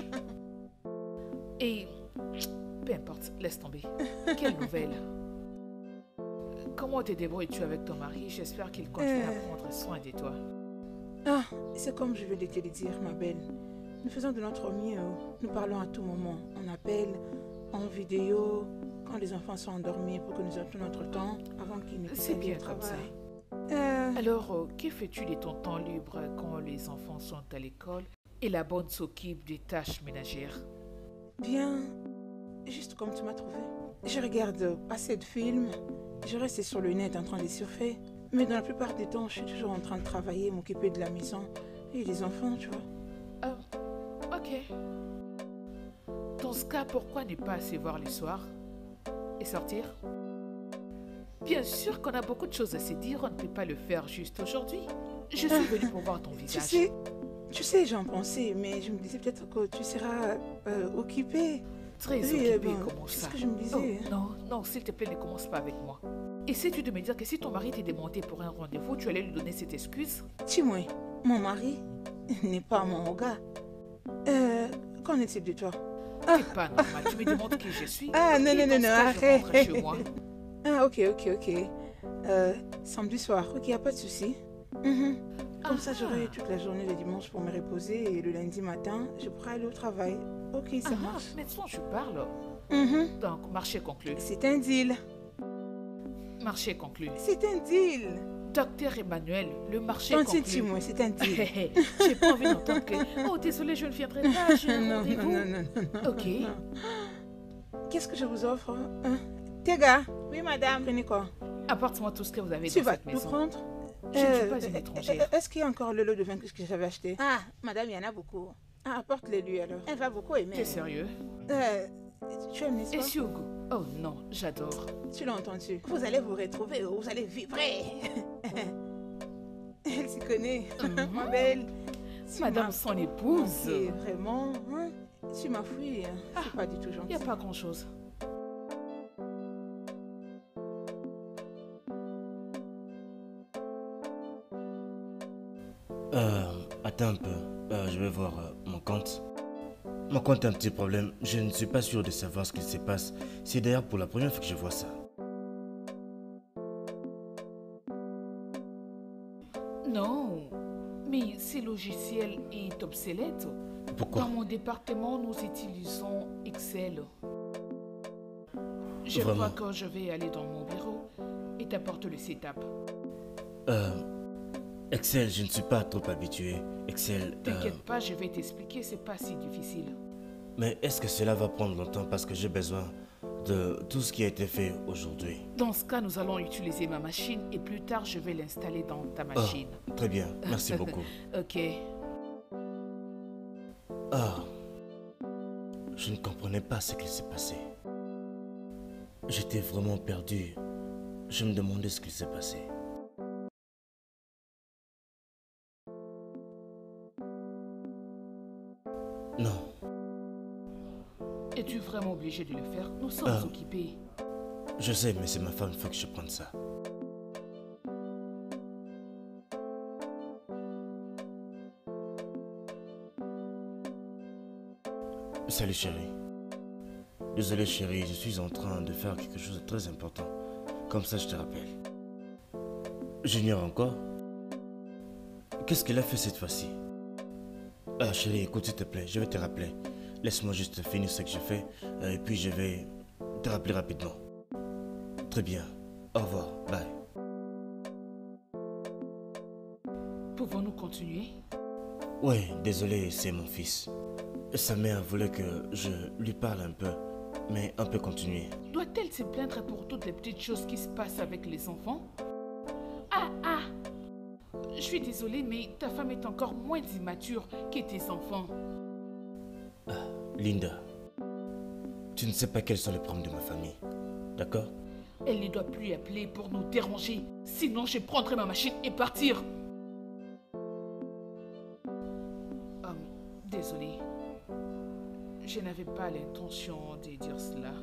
Et peu importe, laisse tomber. Quelle nouvelle? Comment te débrouilles-tu avec ton mari? J'espère qu'il continue à prendre soin de toi. Ah, c'est comme je venais de te le dire, ma belle. Nous faisons de notre mieux. Nous parlons à tout moment. On appelle, en vidéo, quand les enfants sont endormis pour que nous ayons tout notre temps avant qu'ils ne puissent C'est aller bien au comme ça. travail. Alors, que fais-tu de ton temps libre quand les enfants sont à l'école et la bonne s'occupe des tâches ménagères? Bien, juste comme tu m'as trouvé. Je regarde assez de films, je reste sur le net en train de surfer, mais dans la plupart des temps, je suis toujours en train de travailler, m'occuper de la maison et des enfants, tu vois. Ok. Dans ce cas, pourquoi ne pas se voir le soir et sortir? Bien sûr qu'on a beaucoup de choses à se dire, on ne peut pas le faire juste aujourd'hui. Je suis venue pour voir ton visage. Tu sais, j'en pensais, mais je me disais peut-être que tu seras occupée. Très Oui, occupée, bon, comment c'est ça? ce que je me disais. Oh, non, s'il te plaît, ne commence pas avec moi. Essaies-tu de me dire que si ton mari t'est demandé pour un rendez-vous, tu allais lui donner cette excuse? Chimoué, mon mari n'est pas mon gars. Qu'en est-il de toi? C'est pas normal, tu me demandes qui je suis. Ah, non, Et non, dans non, ce cas, je rentre arrête. chez moi. Ah, ok. Samedi soir, ok, y a pas de souci. Comme ça, j'aurai toute la journée de dimanche pour me reposer et le lundi matin, je pourrai aller au travail. Ok, ça marche. Maintenant, je parle. Donc, marché conclu. C'est un deal. Marché conclu. C'est un deal. Docteur Emmanuel, le marché Non, conclu. moi, c'est un deal. J'ai pas envie d'entendre que... Oh, désolé, je ne viendrai pas, j'ai un rendez-vous. Non. Ok. Qu'est-ce que je vous offre? Tega. Oui, madame. Prenez quoi? Apporte-moi tout ce que vous avez Tu dans vas cette tout maison. prendre? Je ne suis pas une étrangère. Est-ce qu'il y a encore le lot de vin que j'avais acheté? Ah, madame, il y en a beaucoup. Ah, apporte-les lui alors. Elle va beaucoup aimer. T'es sérieux? Tu aimes, n'est-ce Et pas? Hugo? Oh non, j'adore. Tu l'as entendu. Vous allez vous retrouver, vous allez vibrer. Elle s'y connaît, ma belle. Tu Madame m'as son épouse. manqué, vraiment. Hein? Tu m'as fui. C'est pas du tout Il gentil. n'y a pas grand-chose. Attends un peu. Je vais voir mon compte. Mon compte a un petit problème. Je ne suis pas sûr de savoir ce qui se passe. C'est d'ailleurs pour la première fois que je vois ça. Non, mais ce logiciel est obsolète. Pourquoi? Dans mon département, nous utilisons Excel. Je Vraiment? crois que je vais aller dans mon bureau et t'apporter le setup. Excel, je ne suis pas trop habitué. Excel... T'inquiète pas, je vais t'expliquer, c'est pas si difficile. Mais est-ce que cela va prendre longtemps parce que j'ai besoin de tout ce qui a été fait aujourd'hui? Dans ce cas, nous allons utiliser ma machine et plus tard, je vais l'installer dans ta Oh, machine. très bien, merci beaucoup. Ok. Ah, je ne comprenais pas ce qui s'est passé. J'étais vraiment perdu. Je me demandais ce qui s'est passé. Non, Es-tu vraiment obligé de le faire? Nous sommes occupés. je sais, mais c'est ma femme, il faut que je prenne ça. Salut chérie. Désolé chérie, je suis en train de faire quelque chose de très important. Comme ça je te rappelle. J'ignore encore. Qu'est-ce qu'elle a fait cette fois-ci? Ah chérie, écoute s'il te plaît, je vais te rappeler. Laisse-moi juste finir ce que je fais et puis je vais te rappeler rapidement. Très bien. Au revoir. Bye. Pouvons-nous continuer? Oui, désolé, c'est mon fils. Sa mère voulait que je lui parle un peu, mais on peut continuer. Doit-elle se plaindre pour toutes les petites choses qui se passent avec les enfants? Je suis désolée, mais ta femme est encore moins immature que tes enfants. Linda, tu ne sais pas quels sont les problèmes de ma famille, d'accord? Elle ne doit plus appeler pour nous déranger. Sinon, je prendrai ma machine et partir. Désolée. Je n'avais pas l'intention de dire cela.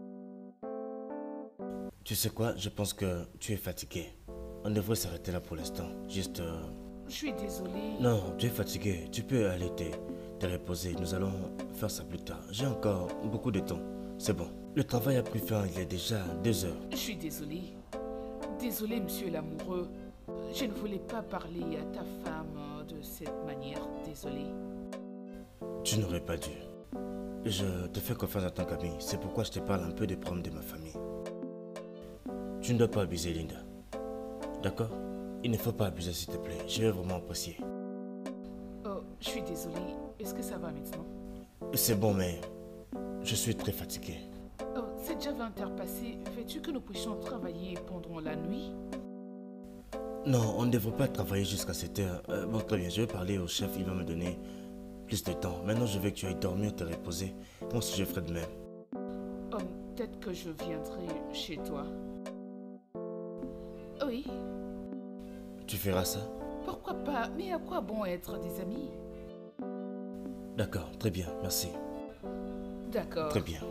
Tu sais quoi, je pense que tu es fatigué. On devrait s'arrêter là pour l'instant. Juste... Je suis désolée. Non, tu es fatigué. Tu peux aller te reposer. Nous allons faire ça plus tard. J'ai encore beaucoup de temps. C'est bon. Le travail a pris fin il y a déjà 2 heures. Je suis désolée. Désolée, monsieur l'amoureux. Je ne voulais pas parler à ta femme de cette manière. Désolée. Tu n'aurais pas dû. Je te fais confiance en tant qu'ami. C'est pourquoi je te parle un peu des problèmes de ma famille. Tu ne dois pas abuser, Linda. D'accord? Il ne faut pas abuser, s'il te plaît. Je vais vraiment apprécier. Oh, je suis désolée. Est-ce que ça va maintenant? C'est bon, mais je suis très fatigué. Oh, c'est déjà 20h passé. Veux-tu que nous puissions travailler pendant la nuit? Non, on ne devrait pas travailler jusqu'à 7 heures. Bon, très bien, je vais parler au chef, il va me donner plus de temps. Maintenant, je veux que tu ailles dormir, te reposer. Moi aussi, je ferai de même. Oh, peut-être que je viendrai chez toi. Oui, Tu feras ça? pourquoi pas? Mais à quoi bon être des amis? D'accord, très bien, merci. D'accord. Très bien.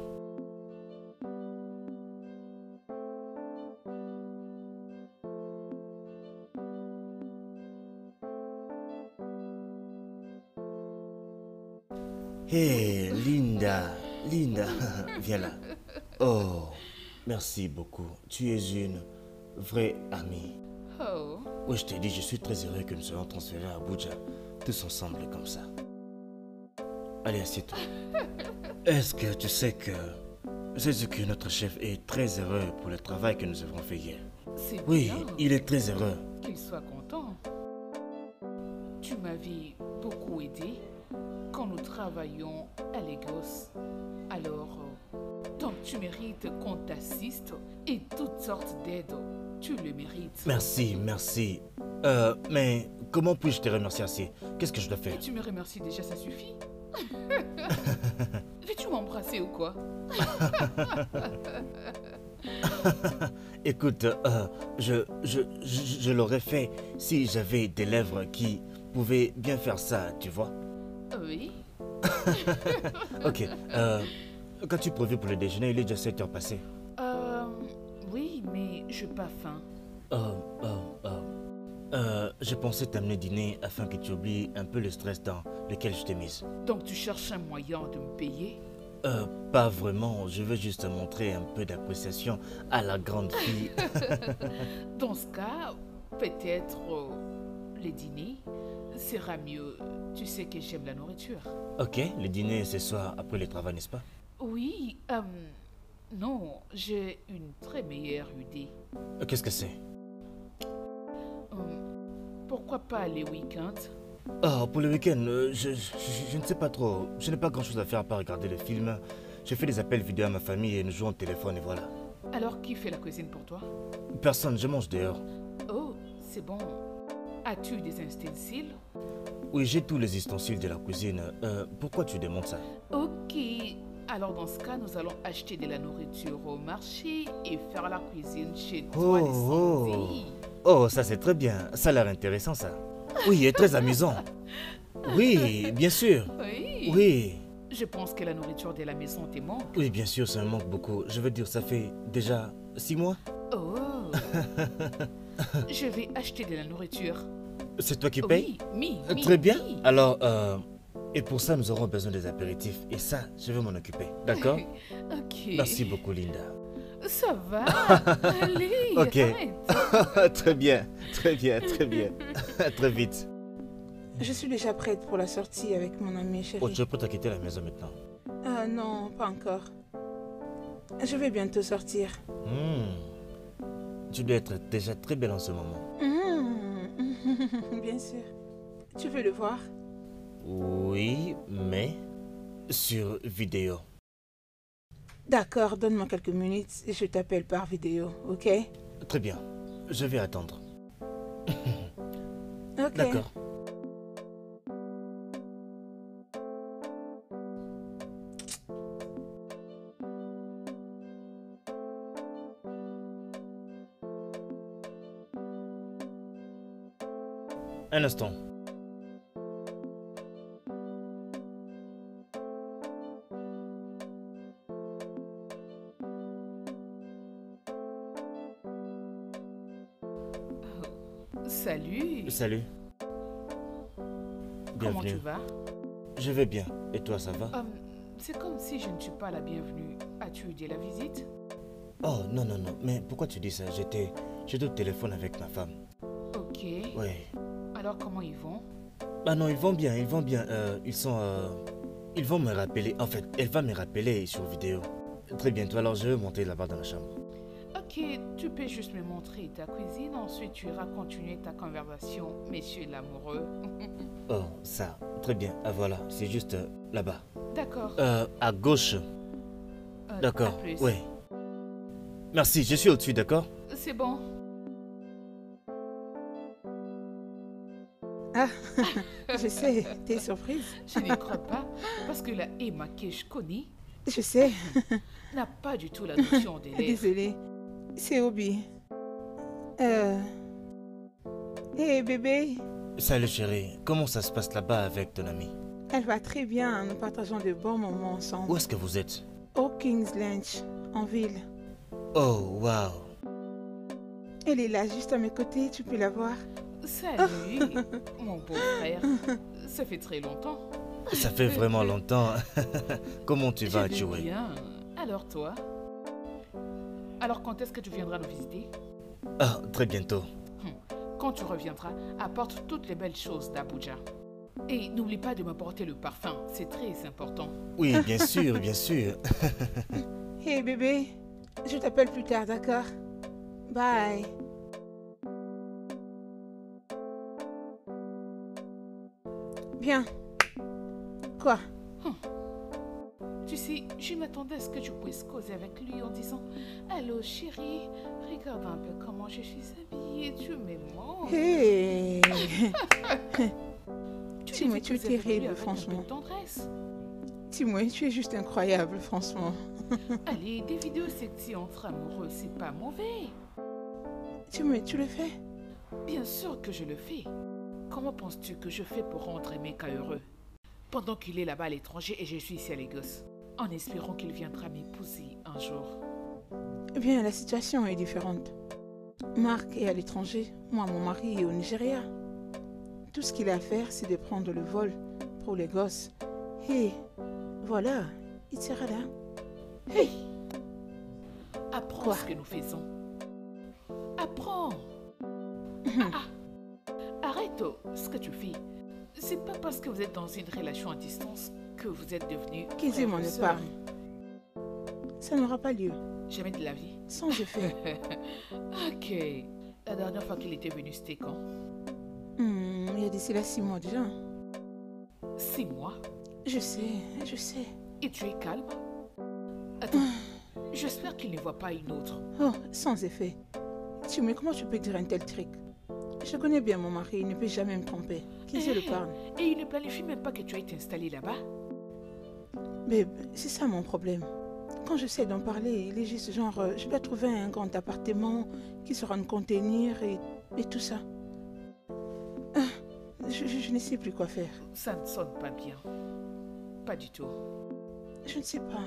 Hé, Linda, Linda, viens là. Oh, merci beaucoup. Tu es une vraie amie. Oh, Oui, je t'ai dit, je suis très heureux que nous soyons transférés à Abuja, tous ensemble comme ça. Allez, assieds-toi. Est-ce que tu sais que notre chef est très heureux pour le travail que nous avons fait hier? c'est Oui, bien il est très heureux. qu'il soit content. Tu m'avais beaucoup aidé quand nous travaillions à Lagos. Alors, Donc tu mérites qu'on t'assiste et toutes sortes d'aides. Tu le mérites. Merci, merci. Mais comment puis-je te remercier assez? Qu'est-ce que je dois Et faire? tu me remercies déjà, ça suffit. Veux-tu m'embrasser ou quoi? Écoute, je l'aurais fait si j'avais des lèvres qui pouvaient bien faire ça, tu vois. Oui. Ok, qu'as-tu prévu pour le déjeuner? Il est déjà 7 heures passées. Oui, mais je n'ai pas faim. Je pensais t'amener dîner afin que tu oublies un peu le stress dans lequel je t'ai mise. Donc tu cherches un moyen de me payer? Pas vraiment, je veux juste montrer un peu d'appréciation à la grande fille. Dans ce cas, peut-être le dîner sera mieux. Tu sais que j'aime la nourriture. Ok, le dîner ce soir après le travail, n'est-ce pas? Oui, non, j'ai une très meilleure idée. Qu'est-ce que c'est? Pourquoi pas les week-ends? Pour le week-end, je ne sais pas trop. Je n'ai pas grand-chose à faire à part regarder les films. Je fais des appels vidéo à ma famille et nous jouons au téléphone et voilà. Alors qui fait la cuisine pour toi? Personne, je mange dehors. Oh, c'est bon. As-tu des ustensiles? Oui, j'ai tous les ustensiles de la cuisine. Pourquoi tu demandes ça? Ok. Alors dans ce cas, nous allons acheter de la nourriture au marché et faire la cuisine chez toi les samedis. Oh, ça c'est très bien. Ça a l'air intéressant ça. Oui, et très amusant. Oui, bien sûr. Oui. Oui. Je pense que la nourriture de la maison te manque. Oui, bien sûr, ça me manque beaucoup. Je veux dire, ça fait déjà 6 mois. Oh. Je vais acheter de la nourriture. C'est toi qui payes? Oui, Très bien. oui. Alors, et pour ça, nous aurons besoin des apéritifs. Et ça, je vais m'en occuper. D'accord? Ok. Merci beaucoup, Linda. Ça va. Allez, Ok. arrête. Très bien, très bien, très bien. Très vite. Je suis déjà prête pour la sortie avec mon ami chéri. Oh, tu es prête à quitter la maison maintenant? Ah non, pas encore. Je vais bientôt sortir. Tu dois être déjà très belle en ce moment. Bien sûr. Tu veux le voir? Oui, mais sur vidéo. D'accord, donne-moi quelques minutes et je t'appelle par vidéo, ok? Très bien, je vais attendre. Ok. D'accord. Un instant. Salut. Salut. Comment Bienvenue. tu vas? Je vais bien. Et toi, ça va? C'est comme si je ne suis pas la bienvenue. As-tu aidé la visite? Oh, non, non, non. Mais pourquoi tu dis ça? J'étais au téléphone avec ma femme. Ok. Oui. Alors comment ils vont? Ah non, ils vont bien, ils vont bien. Ils vont me rappeler. En fait, elle va me rappeler sur vidéo. Très bientôt, alors je vais monter là-bas dans la chambre. Ok, tu peux juste me montrer ta cuisine, ensuite tu iras continuer ta conversation, monsieur l'amoureux. Oh, ça. Très bien. Ah voilà, c'est juste là-bas. D'accord. À gauche. D'accord. à plus. Oui. Merci, je suis au-dessus, d'accord? C'est bon. Ah, je sais, t'es surprise. Je n'y crois pas, parce que la Emma que je connais Je sais. n'a pas du tout la notion des lèvres. Désolée. C'est Obi. Hé bébé, Salut chérie, comment ça se passe là-bas avec ton ami? elle va très bien. Nous partageons de bons moments ensemble. Où est-ce que vous êtes? Au King's Lunch, en ville. Oh, waouh. Elle est là, juste à mes côtés, tu peux la voir. Salut, mon beau frère. Ça fait très longtemps. Ça fait vraiment longtemps. Comment tu vas, Je vais Joey? bien. Alors toi? Alors quand est-ce que tu viendras nous visiter? Ah, très bientôt. Quand tu reviendras, apporte toutes les belles choses d'Abuja. Et n'oublie pas de m'apporter le parfum, c'est très important. Oui, bien sûr, bien sûr. Hé bébé, je t'appelle plus tard, d'accord? Bye. Bien. Quoi? Tu sais, je m'attendais à ce que tu puisses causer avec lui en disant « Allô chérie, regarde un peu comment je suis habillée, tu m'aimes. Hé Tu Timothée, devais tu es causer avec lui terrible, avec un peu franchement. de tendresse. Timothée, tu es juste incroyable, franchement. Allez, des vidéos sexy entre amoureux, c'est pas mauvais. Timothée, tu le fais? Bien sûr que je le fais. Comment penses-tu que je fais pour rendre Emeka heureux pendant qu'il est là-bas à l'étranger et je suis ici à Lagos, en espérant qu'il viendra m'épouser un jour. Eh bien, la situation est différente. Marc est à l'étranger, moi, mon mari est au Nigeria. Tout ce qu'il a à faire, c'est de prendre le vol pour les gosses. Et voilà, il sera là. Hey! Apprends Quoi? ce que nous faisons. Apprends. Arrête ce que tu fais. C'est pas parce que vous êtes dans une relation à distance que vous êtes devenus Qu'ils m'en épargne. Ça n'aura pas lieu. Jamais de la vie. Sans effet. Ok. La dernière fois qu'il était venu, c'était quand? Il y a d'ici là 6 mois déjà. 6 mois. Je sais. Et tu es calme? Attends. J'espère qu'il ne voit pas une autre. Oh, sans effet. Mais comment tu peux dire un tel truc? Je connais bien mon mari, il ne peut jamais me tromper. Qui se le parle? Et il ne planifie même pas que tu ailles t'installer là-bas? Mais c'est ça mon problème. Quand j'essaie d'en parler, il est juste genre, je dois trouver un grand appartement qui saura me contenir et tout ça. Je ne sais plus quoi faire. Ça ne sonne pas bien. Pas du tout. Je ne sais pas.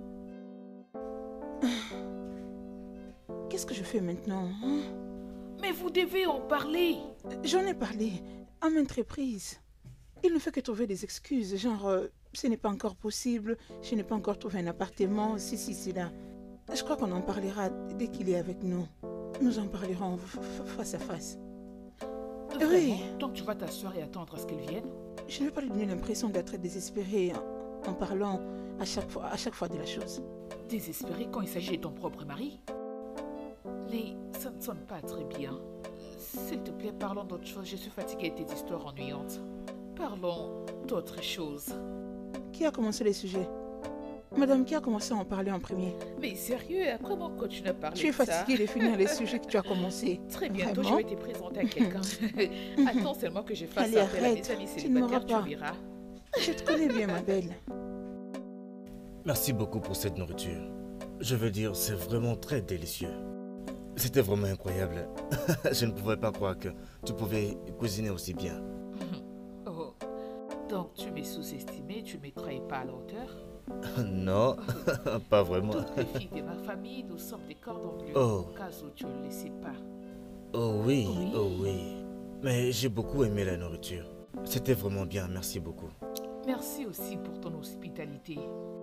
Qu'est-ce que je fais maintenant, hein? Mais vous devez en parler. J'en ai parlé à maintes reprises. Il ne fait que trouver des excuses, genre ce n'est pas encore possible, je n'ai pas encore trouvé un appartement, c'est là. Je crois qu'on en parlera dès qu'il est avec nous. Nous en parlerons face à face. Vraiment? Oui. Donc tu vas t'asseoir et attendre à ce qu'il vienne? Je ne veux pas lui donner l'impression d'être désespérée en parlant à chaque fois de la chose. Désespéré quand il s'agit de ton propre mari? Ça ne sonne pas très bien. S'il te plaît, parlons d'autre chose. Je suis fatiguée de tes histoires ennuyantes. Parlons d'autre chose. Qui a commencé les sujets? Madame, qui a commencé à en parler en premier? Mais sérieux, comment continue à parler Tu es de ça? fatiguée de finir les sujets que tu as commencé. Très bientôt, Vraiment? je vais te présenter à quelqu'un. Attends seulement que je fasse Allez, appel à arrête. mes amis Tu ne m'auras célibataires, pas. tu verras. Je te connais bien, ma belle. Merci beaucoup pour cette nourriture. Je veux dire, c'est vraiment très délicieux. C'était vraiment incroyable. Je ne pouvais pas croire que tu pouvais cuisiner aussi bien. Oh, donc tu m'es sous-estimé, tu ne me croyais pas à la hauteur? Non, pas vraiment. Toutes les filles de ma famille, nous sommes des cordons bleus, Oh. au cas où tu ne le sais pas. Oh oui, Oui. oh oui. Mais j'ai beaucoup aimé la nourriture. C'était vraiment bien, merci beaucoup. Merci aussi pour ton hospitalité.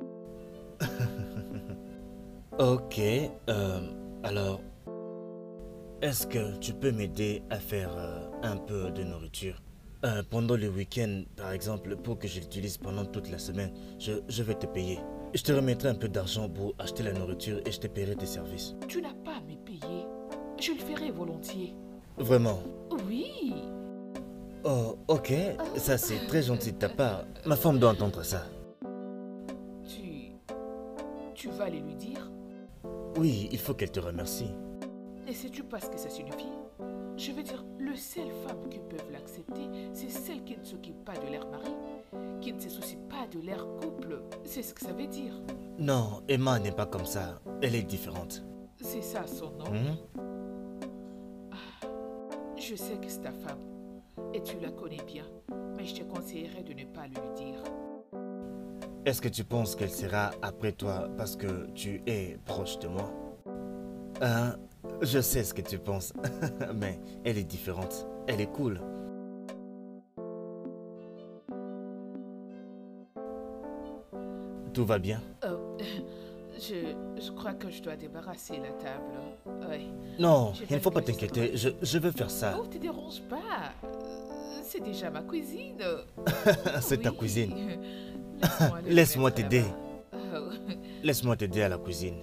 Ok, alors, est-ce que tu peux m'aider à faire un peu de nourriture? Pendant le week-end, par exemple, pour que je l'utilise pendant toute la semaine, je vais te payer. Je te remettrai un peu d'argent pour acheter la nourriture et je te paierai tes services. Tu n'as pas à me payer. Je le ferai volontiers. Vraiment? Oui. Oh, ok, ça c'est très gentil de ta part. Ma femme doit entendre ça. Tu vas aller lui dire? Oui, il faut qu'elle te remercie. Ne sais-tu pas ce que ça signifie? Je veux dire, le seule femme qui peuvent l'accepter, c'est celle qui ne s'occupe pas de leur mari, qui ne se soucie pas de leur couple. C'est ce que ça veut dire. Non, Emma n'est pas comme ça. Elle est différente. C'est ça son nom. Je sais que c'est ta femme et tu la connais bien, mais je te conseillerais de ne pas lui dire. Est-ce que tu penses qu'elle sera après toi parce que tu es proche de moi? Hein? Je sais ce que tu penses, mais elle est différente. Elle est cool. Tout va bien? Je crois que je dois débarrasser la table. Ouais. Non, Je il vais ne faut pas le t'inquiéter. Je vais faire ça. Oh, te dérange pas. C'est déjà ma cuisine. C'est ta Oui. cuisine. Laisse-moi le Laisse-moi mettre t'aider. là-bas. Oh. Laisse-moi t'aider à la cuisine.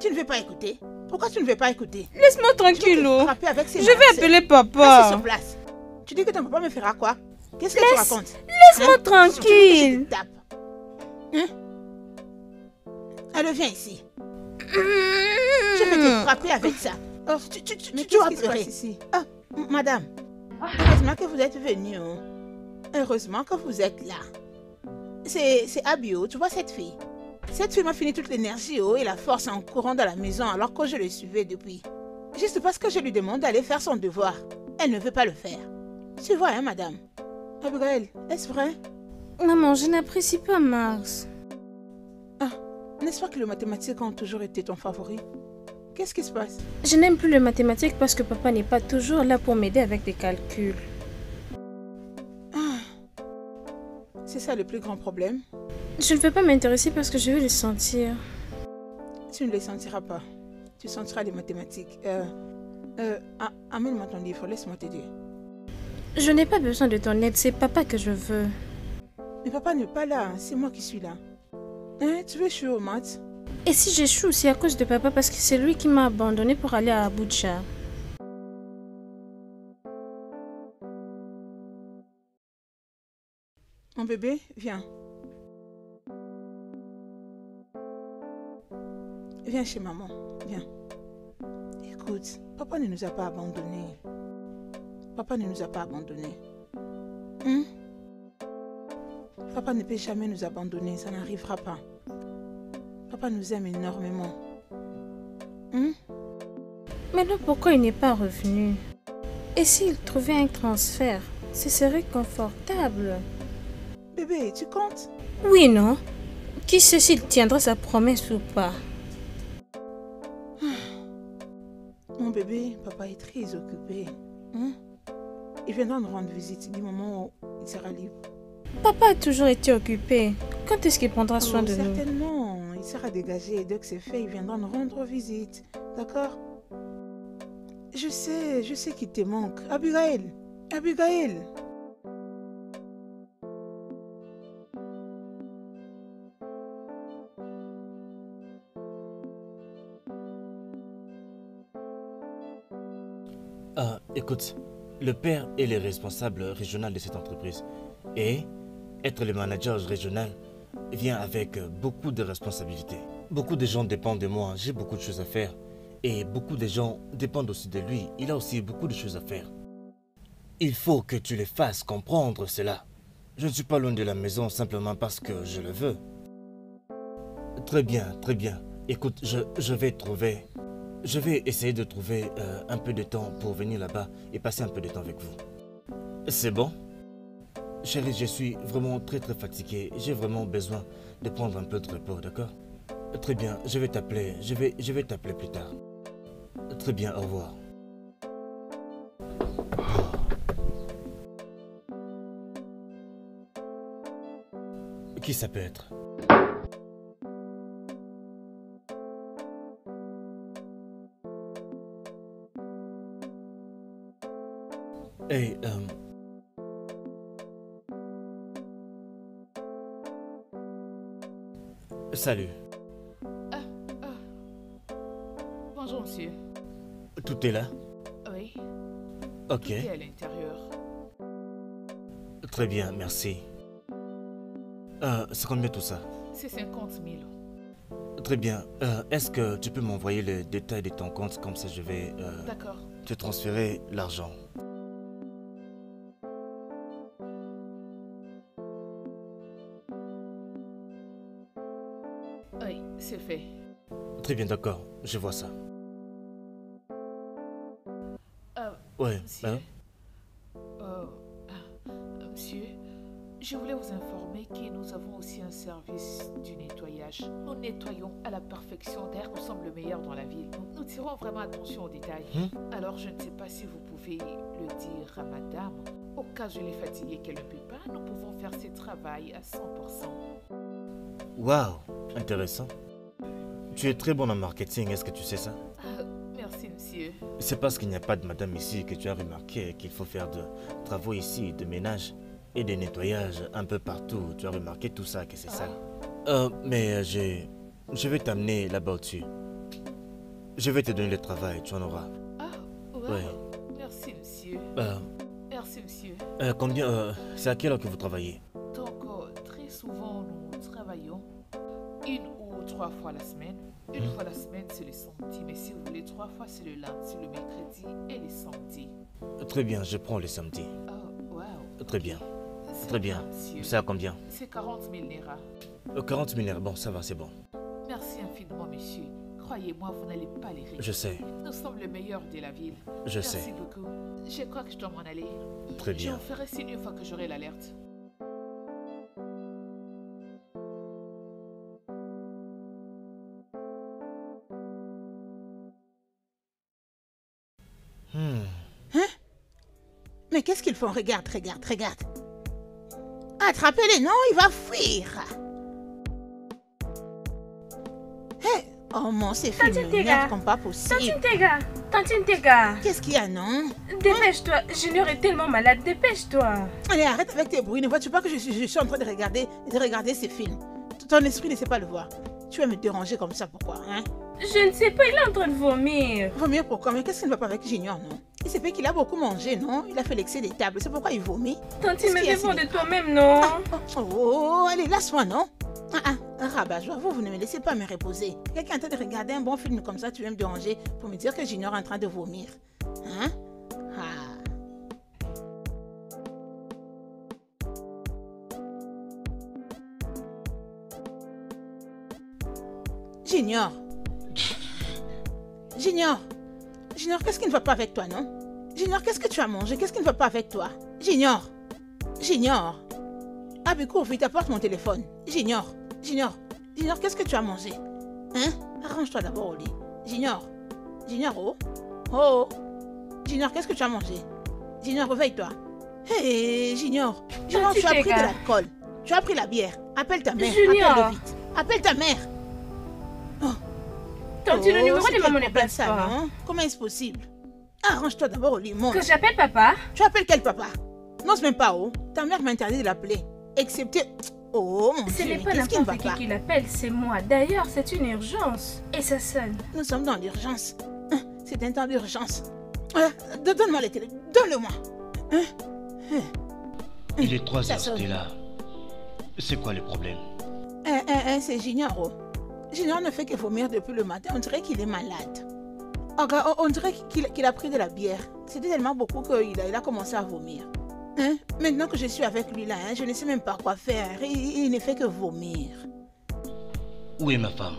Tu ne veux pas écouter? Pourquoi tu ne veux pas écouter? Laisse-moi tranquille. Oh. Frapper avec ses Je mains, vais c'est- appeler Reste papa. sur place. Tu dis que ton papa me fera quoi? Qu'est-ce que tu racontes? Laisse-moi Je tranquille. te tape. Hein? Allez, viens ici. Je vais te frapper avec ça. Oh, mais tu vas pleurer ici. Ah, madame. Heureusement que vous êtes venue. Oh. Heureusement que vous êtes là. C'est Abio, tu vois cette fille? Cette fille m'a fini toute l'énergie et la force en courant dans la maison alors que je le suivais depuis. Juste parce que je lui demande d'aller faire son devoir. Elle ne veut pas le faire. Tu vois, hein, madame? Abigail, est-ce vrai? Maman, je n'apprécie pas Mars. Ah, n'est-ce pas que les mathématiques ont toujours été ton favori? Qu'est-ce qui se passe? Je n'aime plus les mathématiques parce que papa n'est pas toujours là pour m'aider avec des calculs. C'est ça le plus grand problème? Je ne veux pas m'intéresser parce que je veux les sentir. Tu ne les sentiras pas. Tu sentiras les mathématiques. Amène-moi ton livre, laisse-moi t'aider. Je n'ai pas besoin de ton aide, c'est papa que je veux. Mais papa n'est pas là, c'est moi qui suis là. Hein, tu veux échouer aux maths? Et si j'échoue, c'est à cause de papa parce que c'est lui qui m'a abandonné pour aller à Abuja. Mon bébé, viens. Viens chez maman, viens. Écoute, papa ne nous a pas abandonnés. Papa ne nous a pas abandonnés. Hein? Papa ne peut jamais nous abandonner, ça n'arrivera pas. Papa nous aime énormément. Hein? Maintenant, pourquoi il n'est pas revenu? Et s'il trouvait un transfert, ce serait confortable. Bébé, tu comptes? Oui, non? Qui sait s'il tiendra sa promesse ou pas? Mon bébé, papa est très occupé. Hein? Il viendra nous rendre visite du moment où il sera libre. Papa a toujours été occupé. Quand est-ce qu'il prendra soin de nous? Certainement, il sera dégagé et dès que c'est fait, il viendra nous rendre visite. D'accord? Je sais qu'il te manque. Abigail! Abigail! Écoute, le père est le responsable régional de cette entreprise. Et être le manager régional vient avec beaucoup de responsabilités. Beaucoup de gens dépendent de moi, j'ai beaucoup de choses à faire. Et beaucoup de gens dépendent aussi de lui, il a aussi beaucoup de choses à faire. Il faut que tu les fasses comprendre cela. Je ne suis pas loin de la maison simplement parce que je le veux. Très bien, très bien. Écoute, je vais essayer de trouver un peu de temps pour venir là-bas et passer un peu de temps avec vous. C'est bon? Chérie, je suis vraiment très fatigué. J'ai vraiment besoin de prendre un peu de repos, d'accord? Très bien, je vais t'appeler. Je vais t'appeler plus tard. Très bien, au revoir. Qui ça peut être? Hey, salut. Bonjour, monsieur. Tout est là? Oui, Ok. tout est à l'intérieur. Très bien, merci. C'est combien tout ça? C'est 50 000. Très bien. Est-ce que tu peux m'envoyer le détail de ton compte, comme ça je vais D'accord. te transférer l'argent. Oui, c'est fait. Très bien, d'accord. Je vois ça. Ouais. Monsieur, monsieur, je voulais vous informer que nous avons aussi un service du nettoyage. Nous nettoyons à la perfection. D'ailleurs, nous sommes le meilleur dans la ville. Nous tirons vraiment attention aux détails. Alors, je ne sais pas si vous pouvez le dire à madame. Au cas où elle est fatiguée qu'elle ne peut pas, nous pouvons faire ce travail à 100%. Waouh, intéressant. Tu es très bon en marketing, est-ce que tu sais ça? Merci, monsieur. C'est parce qu'il n'y a pas de madame ici que tu as remarqué qu'il faut faire de travaux ici, de ménage et de nettoyage un peu partout. Tu as remarqué tout ça, que c'est ça. Mais je vais t'amener là-bas au-dessus. Je vais te donner le travail, tu en auras. Ah, ouais. Ouais. Merci, monsieur. Merci, monsieur. C'est à quelle heure que vous travaillez? Donc, très souvent, nous travaillons 1 ou 3 fois la semaine. Une fois la semaine, c'est le samedi. Mais si vous voulez 3 fois, c'est le lundi, le mercredi et le samedi. Très bien, je prends le samedi. Oh, wow. Très bien. C'est Très bien. monsieur. C'est à combien? C'est 40 000 naira. 40 000 naira. Bon, ça va, c'est bon. Merci infiniment, monsieur. Croyez-moi, vous n'allez pas les regretter. Je sais. Nous sommes le meilleur de la ville. Je Merci sais. beaucoup. Je crois que je dois m'en aller. Très Je bien. vous ferai signe une fois que j'aurai l'alerte. Mais qu'est-ce qu'ils font? Regarde, regarde, regarde. Attrapez-les, non, il va fuir. Hé, oh mon, ces films Tantine me Tega. nervent comme pas possible. Tantine Tega, Qu'est-ce qu'il y a, non? dépêche-toi, Junior est tellement malade, dépêche-toi. Allez, arrête avec tes bruits. Ne vois-tu pas que je suis en train de regarder ces films? Ton esprit ne sait pas le voir. Tu vas me déranger comme ça, pourquoi, hein? Je ne sais pas, il est en train de vomir. Vomir pourquoi? Mais qu'est-ce qui ne va pas avec Junior, non? Il sait pas qu'il a beaucoup mangé, non? Il a fait l'excès des tables, c'est pourquoi il vomit. Tantine, mais Qu'est-ce qu'il y a, défends de Sylvie? toi-même, non? Oh, allez, lâche-moi, non? Rabat-joie, vous ne me laissez pas me reposer. Quelqu'un est en train de regarder un bon film comme ça, tu viens me déranger pour me dire que Junior est en train de vomir. Hein? Junior. Junior, qu'est-ce qui ne va pas avec toi, non? Junior, qu'est-ce que tu as mangé? Qu'est-ce qui ne va pas avec toi? Junior. Abikour, vite, apporte mon téléphone. Junior, qu'est-ce que tu as mangé? Hein? Arrange-toi d'abord au lit. Junior, oh. Junior, qu'est-ce que tu as mangé? Junior, réveille-toi. Hé, Junior, tu as pris de l'alcool. Tu as pris la bière. Appelle ta mère. Junior. Appelle-le vite. Appelle ta mère. Tantine, le numéro c'est de maman quel n'est pas problème, ça, ça. non? Comment est-ce possible? Arrange-toi d'abord au lit, monte. Que j'appelle papa? Tu appelles quel papa? N'ose même pas, oh. Ta mère m'a interdit de l'appeler. Excepté... Oh mon Ce Dieu, n'est mais pas qu'est-ce qui ne va n'importe pas? qui l'appelle, c'est moi. D'ailleurs, c'est une urgence. Et ça sonne. Nous sommes dans l'urgence. C'est un temps d'urgence. Donne-moi le téléphone. Donne-le-moi. Il est 3 Ça heures, sonne. Stella. C'est quoi le problème? C'est Junior, oh. Junior ne fait que vomir depuis le matin. On dirait qu'il est malade. On dirait qu'il a pris de la bière. C'était tellement beaucoup qu'il a commencé à vomir. Maintenant que je suis avec lui là, je ne sais même pas quoi faire. Il ne fait que vomir. Où est ma femme?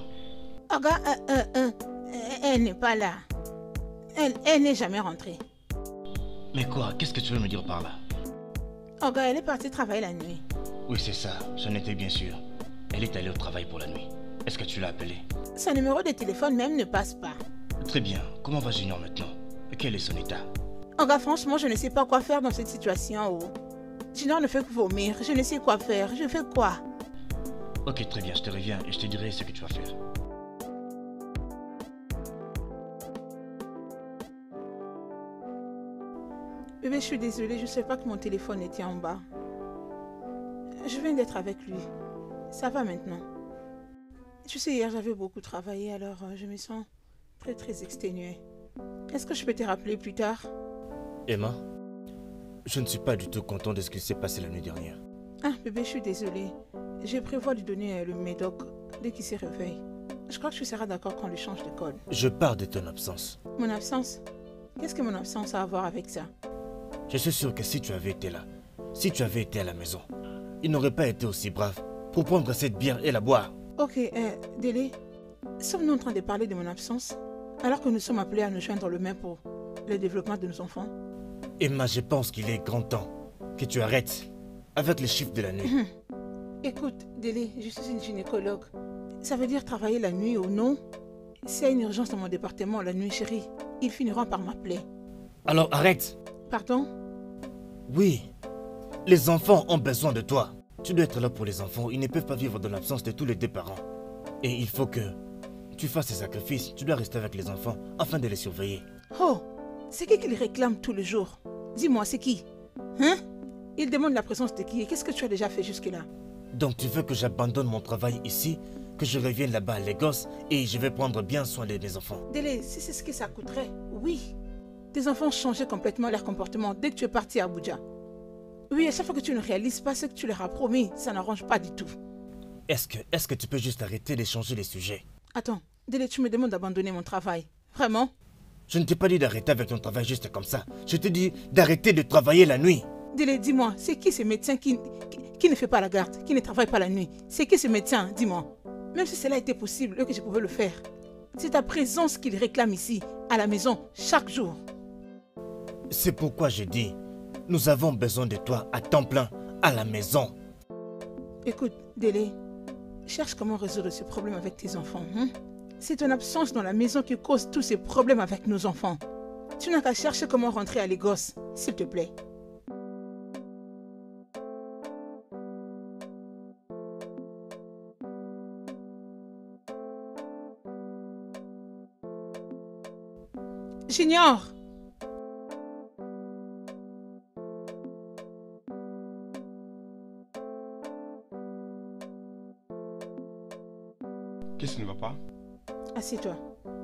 Elle n'est pas là. Elle n'est jamais rentrée. Mais quoi? Qu'est-ce que tu veux me dire par là? Elle est partie travailler la nuit. Oui, c'est ça. J'en étais bien sûr. Elle est allée au travail pour la nuit. Est-ce que tu l'as appelée? Son numéro de téléphone même ne passe pas. Très bien. Comment va Junior maintenant? Quel est son état? Franchement, je ne sais pas quoi faire dans cette situation. Junior ne fait que vomir. Je ne sais quoi faire. Je fais quoi? Ok, très bien. Je te reviens et je te dirai ce que tu vas faire. Bébé, je suis désolée. Je ne sais pas que mon téléphone était en bas. Je viens d'être avec lui. Ça va maintenant. Tu sais, hier, j'avais beaucoup travaillé, alors je me sens très exténuée. Est-ce que je peux te rappeler plus tard? Emma, je ne suis pas du tout content de ce qui s'est passé la nuit dernière. Bébé, je suis désolée. Je prévois lui donner le médoc dès qu'il se réveille. Je crois que tu seras d'accord qu'on lui change de code. Je pars de ton absence. Mon absence? Qu'est-ce que mon absence a à voir avec ça? Je suis sûr que si tu avais été là, si tu avais été à la maison, il n'aurait pas été aussi brave pour prendre cette bière et la boire. Ok, Délé, sommes-nous en train de parler de mon absence alors que nous sommes appelés à nous joindre le main pour le développement de nos enfants? Emma, je pense qu'il est grand temps que tu arrêtes avec les chiffres de la nuit. Écoute, Délé, je suis une gynécologue. Ça veut dire travailler la nuit ou non? S'il y a une urgence dans mon département la nuit, chérie, ils finiront par m'appeler. Alors arrête. Pardon? Oui, les enfants ont besoin de toi. Tu dois être là pour les enfants. Ils ne peuvent pas vivre dans l'absence de tous les deux parents. Et il faut que tu fasses ces sacrifices. Tu dois rester avec les enfants afin de les surveiller. Oh, c'est qui les réclame tous les jours? Dis-moi, c'est qui? Hein? Il demande la présence de qui? Et qu'est-ce que tu as déjà fait jusque-là? Donc tu veux que j'abandonne mon travail ici que je revienne là-bas à Lagos et je vais prendre bien soin de mes enfants. Délé, si c'est ce que ça coûterait, oui. Tes enfants ont changé complètement leur comportement dès que tu es parti à Abuja. Oui, à chaque fois que tu ne réalises pas ce que tu leur as promis, ça n'arrange pas du tout. Est-ce que tu peux juste arrêter d'échanger les sujets? Attends, Délé, tu me demandes d'abandonner mon travail. Vraiment? Je ne t'ai pas dit d'arrêter avec ton travail juste comme ça. Je te dis d'arrêter de travailler la nuit. Délé, dis-moi, c'est qui ce médecin qui ne fait pas la garde, qui ne travaille pas la nuit? C'est qui ce médecin? Dis-moi. Même si cela était possible et que je pouvais le faire. C'est ta présence qu'il réclame ici, à la maison, chaque jour. C'est pourquoi je dis, nous avons besoin de toi à temps plein, à la maison. Écoute, Délé, cherche comment résoudre ce problème avec tes enfants. C'est ton absence dans la maison qui cause tous ces problèmes avec nos enfants. Tu n'as qu'à chercher comment rentrer à Lagos, s'il te plaît. J'ignore. Qu'est-ce qui ne va pas? Assieds-toi.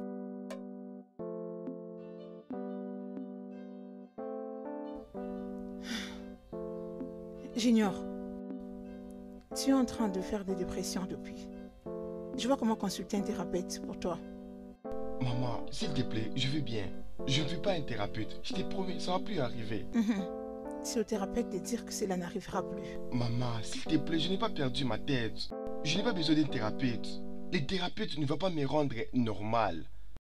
J'ignore. Tu es en train de faire des dépressions depuis. Je vois comment consulter un thérapeute pour toi. Maman, s'il te plaît, je veux bien. Je ne veux pas un thérapeute. Je t'ai promis, ça ne va plus arriver. C'est au thérapeute de dire que cela n'arrivera plus. Maman, s'il te plaît, je n'ai pas perdu ma tête. Je n'ai pas besoin d'un thérapeute. Les thérapeutes ne vont pas me rendre normal.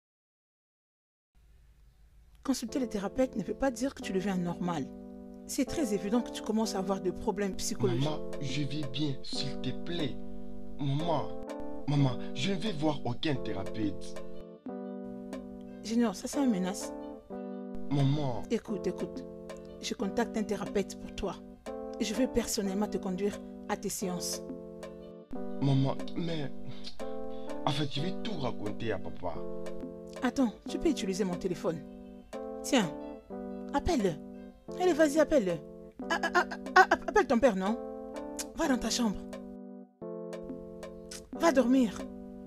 Consulter le thérapeute ne veut pas dire que tu deviens normal. C'est très évident que tu commences à avoir des problèmes psychologiques. Maman, je vais bien, s'il te plaît. Maman, je ne vais voir aucun thérapeute. Junior, ça c'est une menace. Maman. Écoute. Je contacte un thérapeute pour toi. Et je vais personnellement te conduire à tes séances. Maman, mais... En fait, je vais tout raconter à papa. Attends, tu peux utiliser mon téléphone. Tiens, appelle-le. Allez, vas-y, appelle-le. Appelle ton père, non? Va dans ta chambre. Va dormir.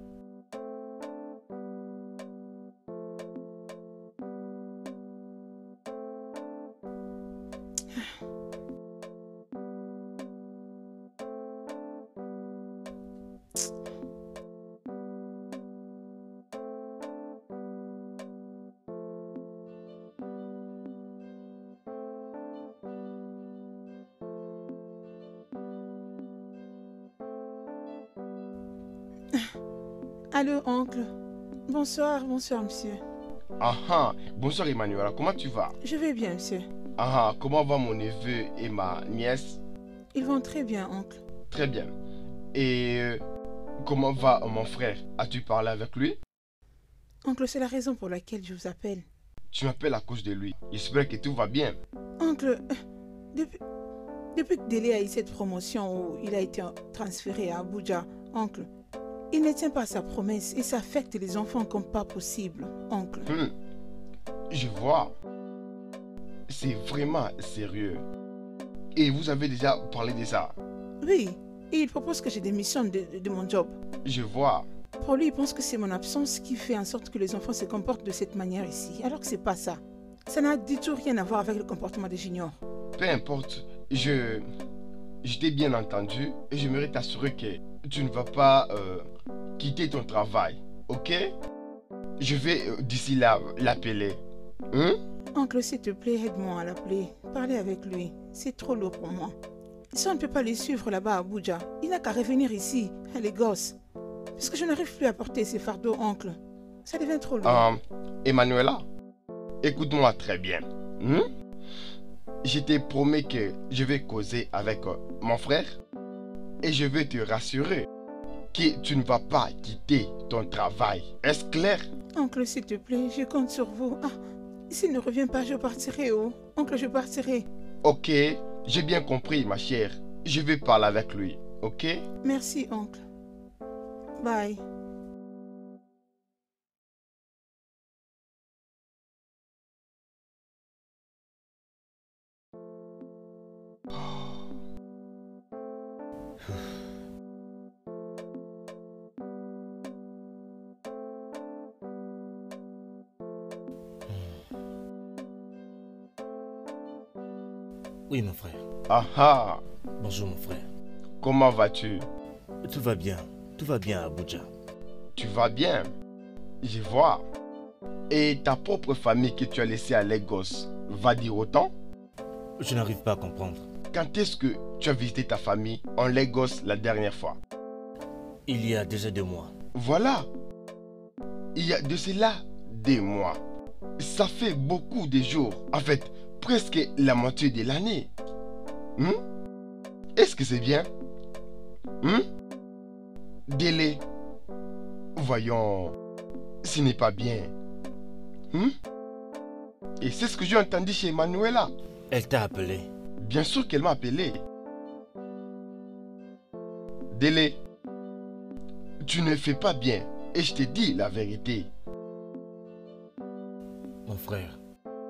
Allô, oncle. Bonsoir, monsieur. Bonsoir Emmanuela, comment tu vas? Je vais bien, monsieur. Comment va mon neveu et ma nièce? Ils vont très bien, oncle. Très bien. Et comment va mon frère? As-tu parlé avec lui? Oncle, c'est la raison pour laquelle je vous appelle. Tu m'appelles à cause de lui. J'espère que tout va bien. Oncle, depuis que Délé a eu cette promotion où il a été transféré à Abuja, oncle, il ne tient pas sa promesse et ça affecte les enfants comme pas possible, oncle. Je vois. C'est vraiment sérieux. Et vous avez déjà parlé de ça? Oui, et il propose que je démissionne de mon job. Je vois. Pour lui, il pense que c'est mon absence qui fait en sorte que les enfants se comportent de cette manière ici, alors que c'est pas ça. Ça n'a du tout rien à voir avec le comportement des juniors. Peu importe, je t'ai bien entendu et j'aimerais t'assurer que tu ne vas pas quitter ton travail, ok? Je vais d'ici là l'appeler. Oncle, s'il te plaît, aide-moi à l'appeler. Parlez avec lui. C'est trop lourd pour moi. Si on ne peut pas les suivre là-bas à Abuja, il n'a qu'à revenir ici, à Lagos. Parce que je n'arrive plus à porter ces fardeaux, oncle. Ça devient trop lourd. Emmanuela, écoute-moi très bien. Je te promets que je vais causer avec mon frère et je vais te rassurer que tu ne vas pas quitter ton travail. Est-ce clair? Oncle, s'il te plaît, je compte sur vous. S'il ne revient pas, je partirai. Oncle, je partirai. Ok, j'ai bien compris, ma chère. Je vais parler avec lui, ok? Merci, oncle. Bye. Oui, mon frère. Ah ah, Bonjour, mon frère. comment vas-tu? Tout va bien. Tout va bien à Abuja. Tu vas bien? Je vois. Et ta propre famille que tu as laissée à Lagos va dire autant? Je n'arrive pas à comprendre. Quand est-ce que tu as visité ta famille en Lagos la dernière fois? Il y a déjà 2 mois. Voilà. Il y a de cela des mois. Ça fait beaucoup de jours. En fait, presque la moitié de l'année. Hmm? Est-ce que c'est bien? Hmm? Délai. Voyons. Ce n'est pas bien. Hmm? Et c'est ce que j'ai entendu chez Manuela. Elle t'a appelé. Bien sûr qu'elle m'a appelé. Délai. Tu ne fais pas bien. Et je te dis la vérité. Mon frère.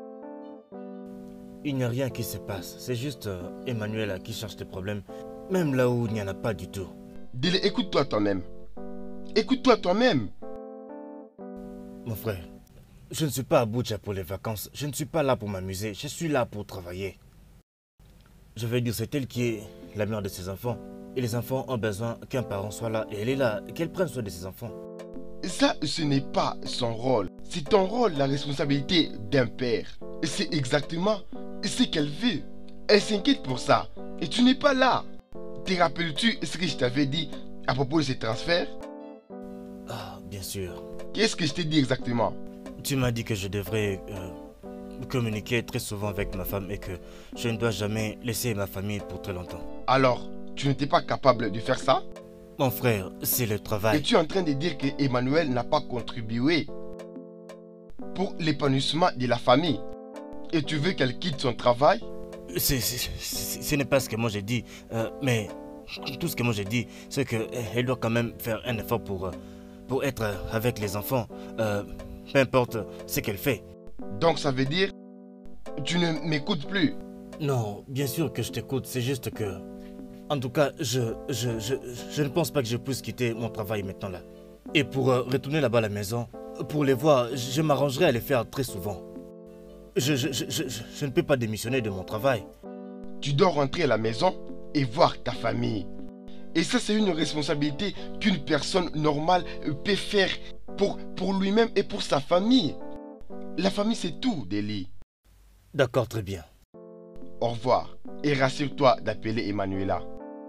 Il n'y a rien qui se passe. C'est juste Emmanuel qui cherche des problèmes. Même là où il n'y en a pas du tout. Délai, écoute-toi toi-même. Écoute-toi toi-même. Mon frère. Je ne suis pas à Abuja pour les vacances. Je ne suis pas là pour m'amuser. Je suis là pour travailler. Je vais dire, c'est elle qui est la mère de ses enfants. Et les enfants ont besoin qu'un parent soit là. Et elle est là. Qu'elle prenne soin de ses enfants. Ça, ce n'est pas son rôle. C'est ton rôle, la responsabilité d'un père. C'est exactement ce qu'elle veut. Elle s'inquiète pour ça. Et tu n'es pas là. Te rappelles-tu ce que je t'avais dit à propos de ces transferts? Ah, bien sûr. Qu'est-ce que je t'ai dit exactement? Tu m'as dit que je devrais communiquer très souvent avec ma femme et que je ne dois jamais laisser ma famille pour très longtemps. Alors, tu n'étais pas capable de faire ça? Mon frère, c'est le travail. Et tu es en train de dire que Emmanuel n'a pas contribué pour l'épanouissement de la famille. Et tu veux qu'elle quitte son travail? Ce n'est pas ce que moi j'ai dit, mais tout ce que moi j'ai dit, c'est qu'elle doit quand même faire un effort pour être avec les enfants, peu importe ce qu'elle fait. Donc ça veut dire, tu ne m'écoutes plus? Non, bien sûr que je t'écoute, c'est juste que... En tout cas, je ne pense pas que je puisse quitter mon travail maintenant là. Et pour retourner là-bas à la maison, pour les voir, je m'arrangerai à les faire très souvent. Je ne peux pas démissionner de mon travail. Tu dois rentrer à la maison et voir ta famille. Et ça, c'est une responsabilité qu'une personne normale peut faire pour lui-même et pour sa famille. La famille, c'est tout, Deli. D'accord, très bien. Au revoir. Et rassure-toi d'appeler Emmanuela.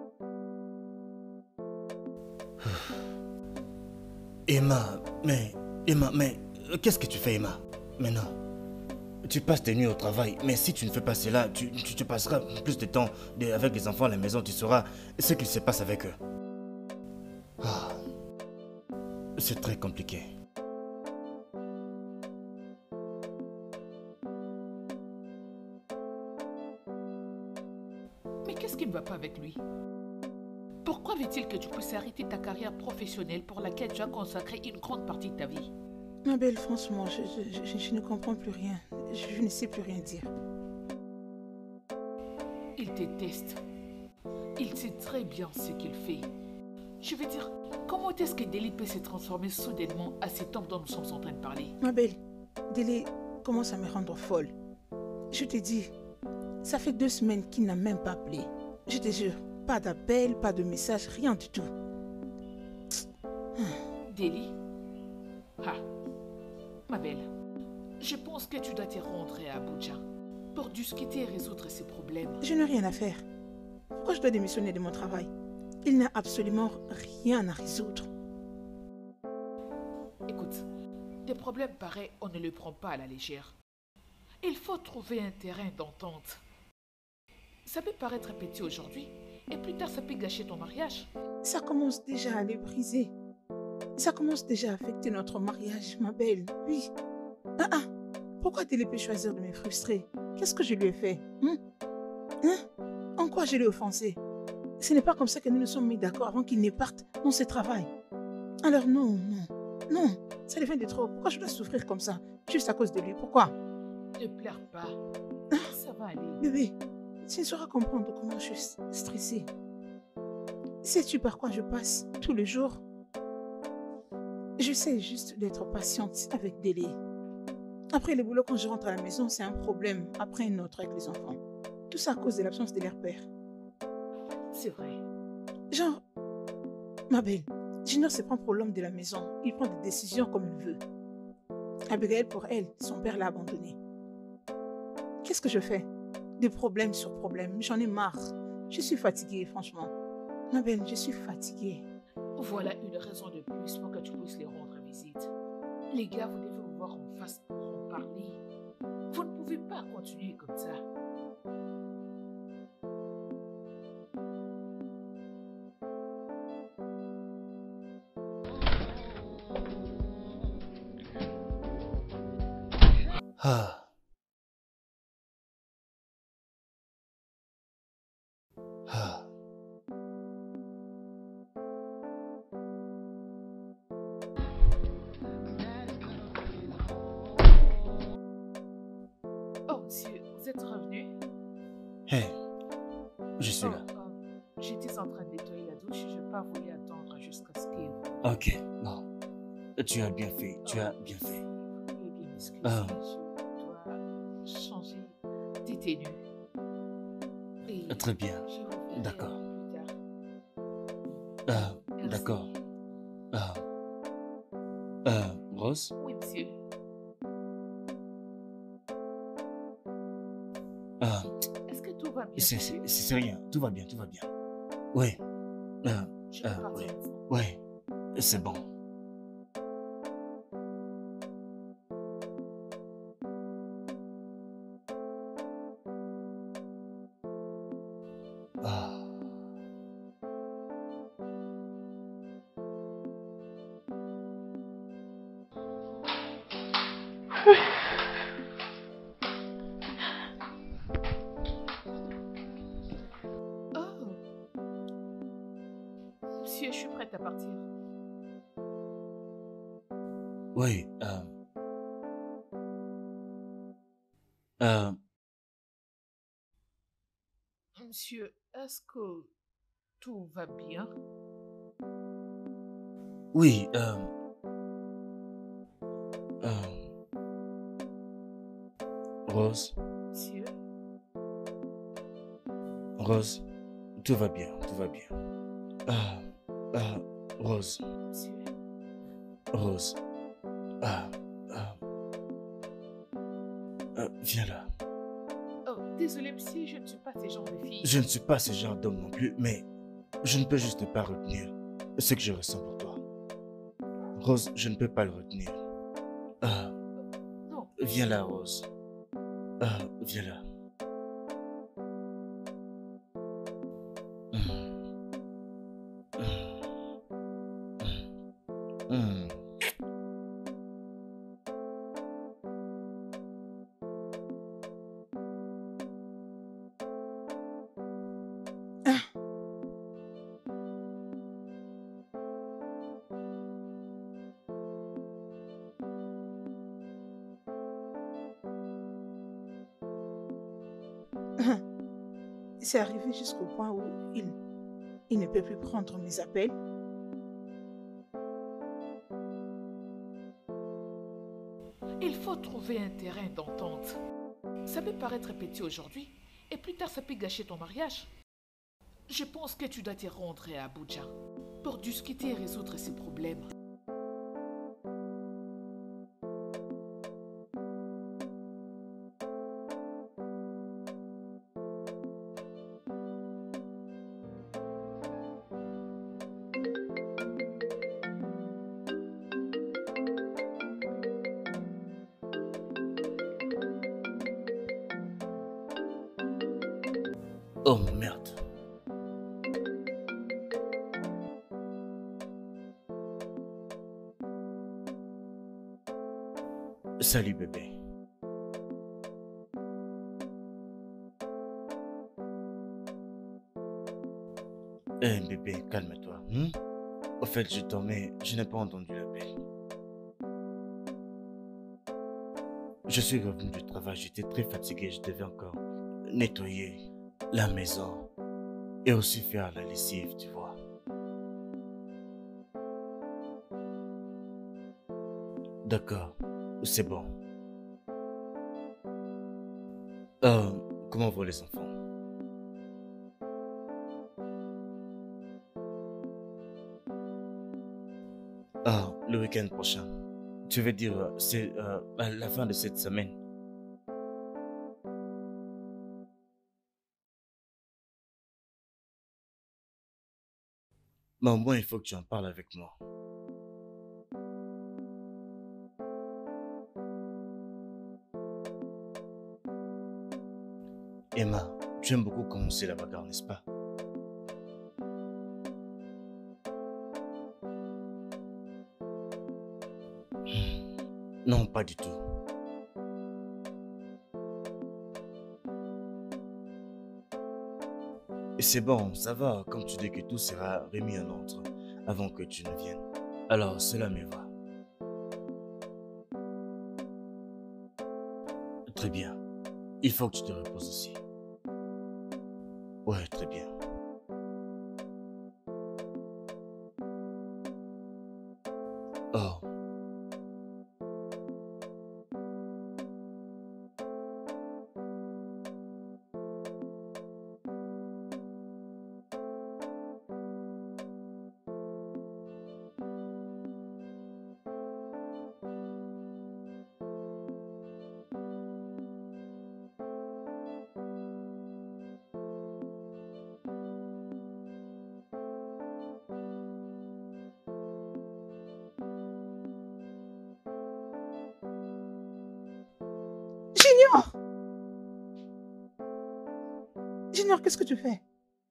Emma, mais qu'est-ce que tu fais, Emma? Mais non. Tu passes tes nuits au travail, mais si tu ne fais pas cela, tu te passeras plus de temps avec les enfants à la maison, tu sauras ce qu'il se passe avec eux. Ah, c'est très compliqué. Mais qu'est-ce qui ne va pas avec lui? Pourquoi veut-il que tu puisses arrêter ta carrière professionnelle pour laquelle tu as consacré une grande partie de ta vie? Ma belle, franchement, je ne comprends plus rien. Je ne sais plus rien dire. Il déteste. Il sait très bien ce qu'il fait. Je veux dire, comment est-ce que Deli peut se transformer soudainement à cet homme dont nous sommes en train de parler? Ma belle, Délé commence à me rendre folle. Je te dis, ça fait 2 semaines qu'il n'a même pas appelé. Je te jure, pas d'appel, pas de message, rien du tout. Deli? Ah, ma belle, je pense que tu dois te rendre à Abuja pour discuter et résoudre ces problèmes. Je n'ai rien à faire. Pourquoi je dois démissionner de mon travail? Il n'a absolument rien à résoudre. Écoute, des problèmes pareils, on ne les prend pas à la légère. Il faut trouver un terrain d'entente. Ça peut paraître petit aujourd'hui, et plus tard ça peut gâcher ton mariage. Ça commence déjà à les briser. Ça commence déjà à affecter notre mariage, ma belle. Oui. Pourquoi Délé peut choisir de me frustrer? Qu'est-ce que je lui ai fait? En quoi je l'ai offensé? Ce n'est pas comme ça que nous nous sommes mis d'accord avant qu'il ne parte dans ce travail. Alors non, ça devient de trop. Pourquoi je dois souffrir comme ça? Juste à cause de lui, pourquoi? Ne pleure pas. Ça va aller. Bébé, tu ne sauras comprendre comment je suis stressée. Sais-tu par quoi je passe tous les jours? J'essaie juste d'être patiente avec Délé. Après le boulot, quand je rentre à la maison, c'est un problème. Après un autre avec les enfants. Tout ça à cause de l'absence de leur père. C'est vrai. Genre, ma belle, Junior se prend pour l'homme de la maison. Il prend des décisions comme il veut. Abigail, pour elle, son père l'a abandonnée. Qu'est-ce que je fais? Des problèmes sur problèmes. J'en ai marre. Je suis fatiguée, franchement. Ma belle, je suis fatiguée. Voilà une raison de plus pour que tu puisses les rendre visite. Les gars, vous devez vous voir en face pour en parler. Vous ne pouvez pas continuer comme ça. Ah. Ah. Oh, monsieur, vous êtes revenu? Hey, je suis Oh, là. j'étais en train de nettoyer la douche et je n'ai pas voulu attendre jusqu'à ce que Ok, non. Tu as bien fait, tu as bien fait. veuillez bien m'excuser. Ah. Je dois changer tes tenues. Et Très bien. je vous verrai D'accord. plus tard. Ah, Merci. d'accord. Ah. Rose? Oui, monsieur. Ah, Est-ce que tout va bien? c'est rien, tout va bien, tout va bien. Oui. Je peux partir oui. maintenant. Oui, c'est bon. Ah. Oh! Monsieur, je suis prête à partir. Oui, euh, Monsieur, est-ce que tout va bien? oui, Rose, Monsieur? Rose, tout va bien, tout va bien. Rose, Monsieur? Rose, viens là. Oh, désolé, monsieur, je ne suis pas ce genre de fille. Je ne suis pas ce genre d'homme non plus, mais je ne peux juste pas retenir ce que je ressens pour toi. Rose, je ne peux pas le retenir. Non. Viens là, Rose. Viens là. C'est arrivé jusqu'au point où il ne peut plus prendre mes appels. Il faut trouver un terrain d'entente. Ça peut paraître petit aujourd'hui, et plus tard ça peut gâcher ton mariage. Je pense que tu dois te rendre à Abuja pour discuter et résoudre ces problèmes. Oh merde. Salut bébé. Eh bébé, calme-toi. Au fait, je dormais, je n'ai pas entendu l'appel. Je suis revenu du travail, j'étais très fatigué, je devais encore nettoyer la maison et aussi faire la lessive, tu vois. D'accord, c'est bon. Comment vont les enfants? le week-end prochain. Tu veux dire, c'est à la fin de cette semaine. Mais au moins, il faut que tu en parles avec moi. Emma, tu aimes beaucoup commencer la bagarre, n'est-ce pas? Non, pas du tout. Et c'est bon, ça va, comme tu dis que tout sera remis en ordre avant que tu ne viennes. Alors, cela me va. Très bien. Il faut que tu te reposes aussi. Ouais, très bien. Oh. Junior, qu'est-ce que tu fais?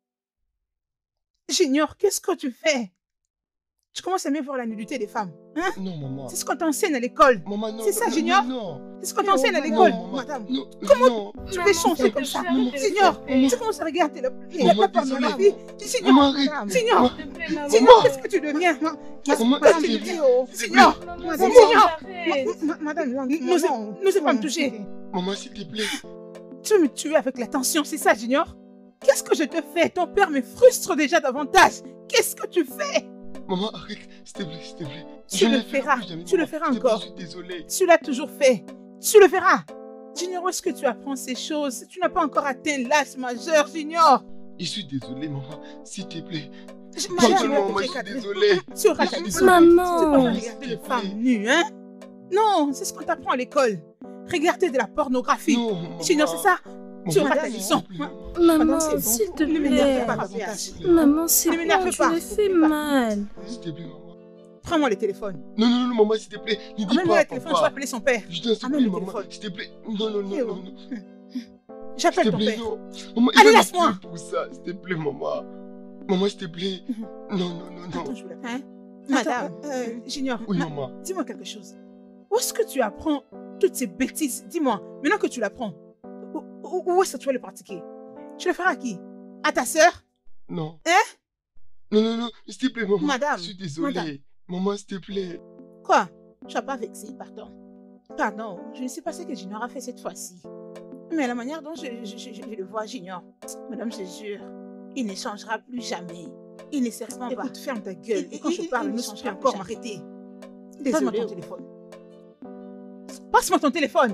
Junior, qu'est-ce que tu fais? Tu commences à aimer voir la nudité des femmes, hein? Non, maman. C'est ce qu'on t'enseigne à l'école. Maman, non. C'est ça, non, Junior? Non. C'est ce qu'on t'enseigne à l'école, Non, maman. madame. Non. Comment non. tu peux changer comme ça? Junior, tu commences à regarder la pornographie. Junior, Maman, arrête. Junior, Maman. Junior, qu'est-ce que tu deviens? Maman, Madame, s'il te plaît. Junior, Maman, Junior, madame, n'osez pas me toucher. Maman, s'il te plaît. Tu veux me tuer avec l'attention, c'est ça, Junior? Qu'est-ce que je te fais? Ton père me frustre déjà davantage. Qu'est-ce que tu fais? Maman, arrête, s'il te plaît, s'il te plaît. Tu Je le ne ferai feras, plus jamais, tu le maman. feras S'il te plaît, encore. Je suis désolé. Tu l'as toujours fait. Tu le feras. Junior, où est-ce que tu apprends ces choses? Tu n'as pas encore atteint l'âge majeur, Junior. Je suis désolé, maman. S'il te plaît. Madame, Maman, je suis désolé. tu auras Je suis ta désolé. Maman. Tu peux pas regarder les femmes nues, hein? Non, c'est ce qu'on t'apprend à l'école. Regarder de la pornographie. Non, maman. Junior, c'est ça? Tu auras ta Madame, leçon. s'il te plaît, Maman, Madame, c'est bon. s'il te Ne m'énerve plaît. pas davantage. Maman, c'est Ne m'énerve bon, tu pas. le fais mal. S'il te plaît, maman. Prends-moi le téléphone. Non, maman, s'il te plaît. Ne dis Amène-moi pas, le téléphone, je vais papa. appeler son père. Je t'en supplie, Amène le maman. téléphone. S'il te plaît. Non. J'appelle S'il te ton plaît, père. non. Maman, Allez, il va me laisse-moi. tuer pour ça. S'il te plaît, maman. Maman, s'il te plaît. Non. Attends, je vous l'appelle. Hein? Madame, Junior, Oui, maman. dis-moi quelque chose. Où est-ce que tu apprends toutes ces bêtises? Dis-moi, maintenant que tu l'apprends, où est-ce que tu vas le pratiquer? Tu le feras à qui? À ta sœur? Non. Hein? Non. S'il te plaît, maman. Madame, Je suis désolé. madame. Maman, s'il te plaît. Quoi? Tu n'as pas vexé, pardon. Pardon, je ne sais pas ce que Junior a fait cette fois-ci. Mais la manière dont je le vois, Junior, madame, je jure, il ne changera plus jamais. Il ne sert pas. Écoute, ferme ta gueule. Et quand je parle, ne changera encore m'arrêter. Passe-moi ton téléphone. Passe-moi ton téléphone.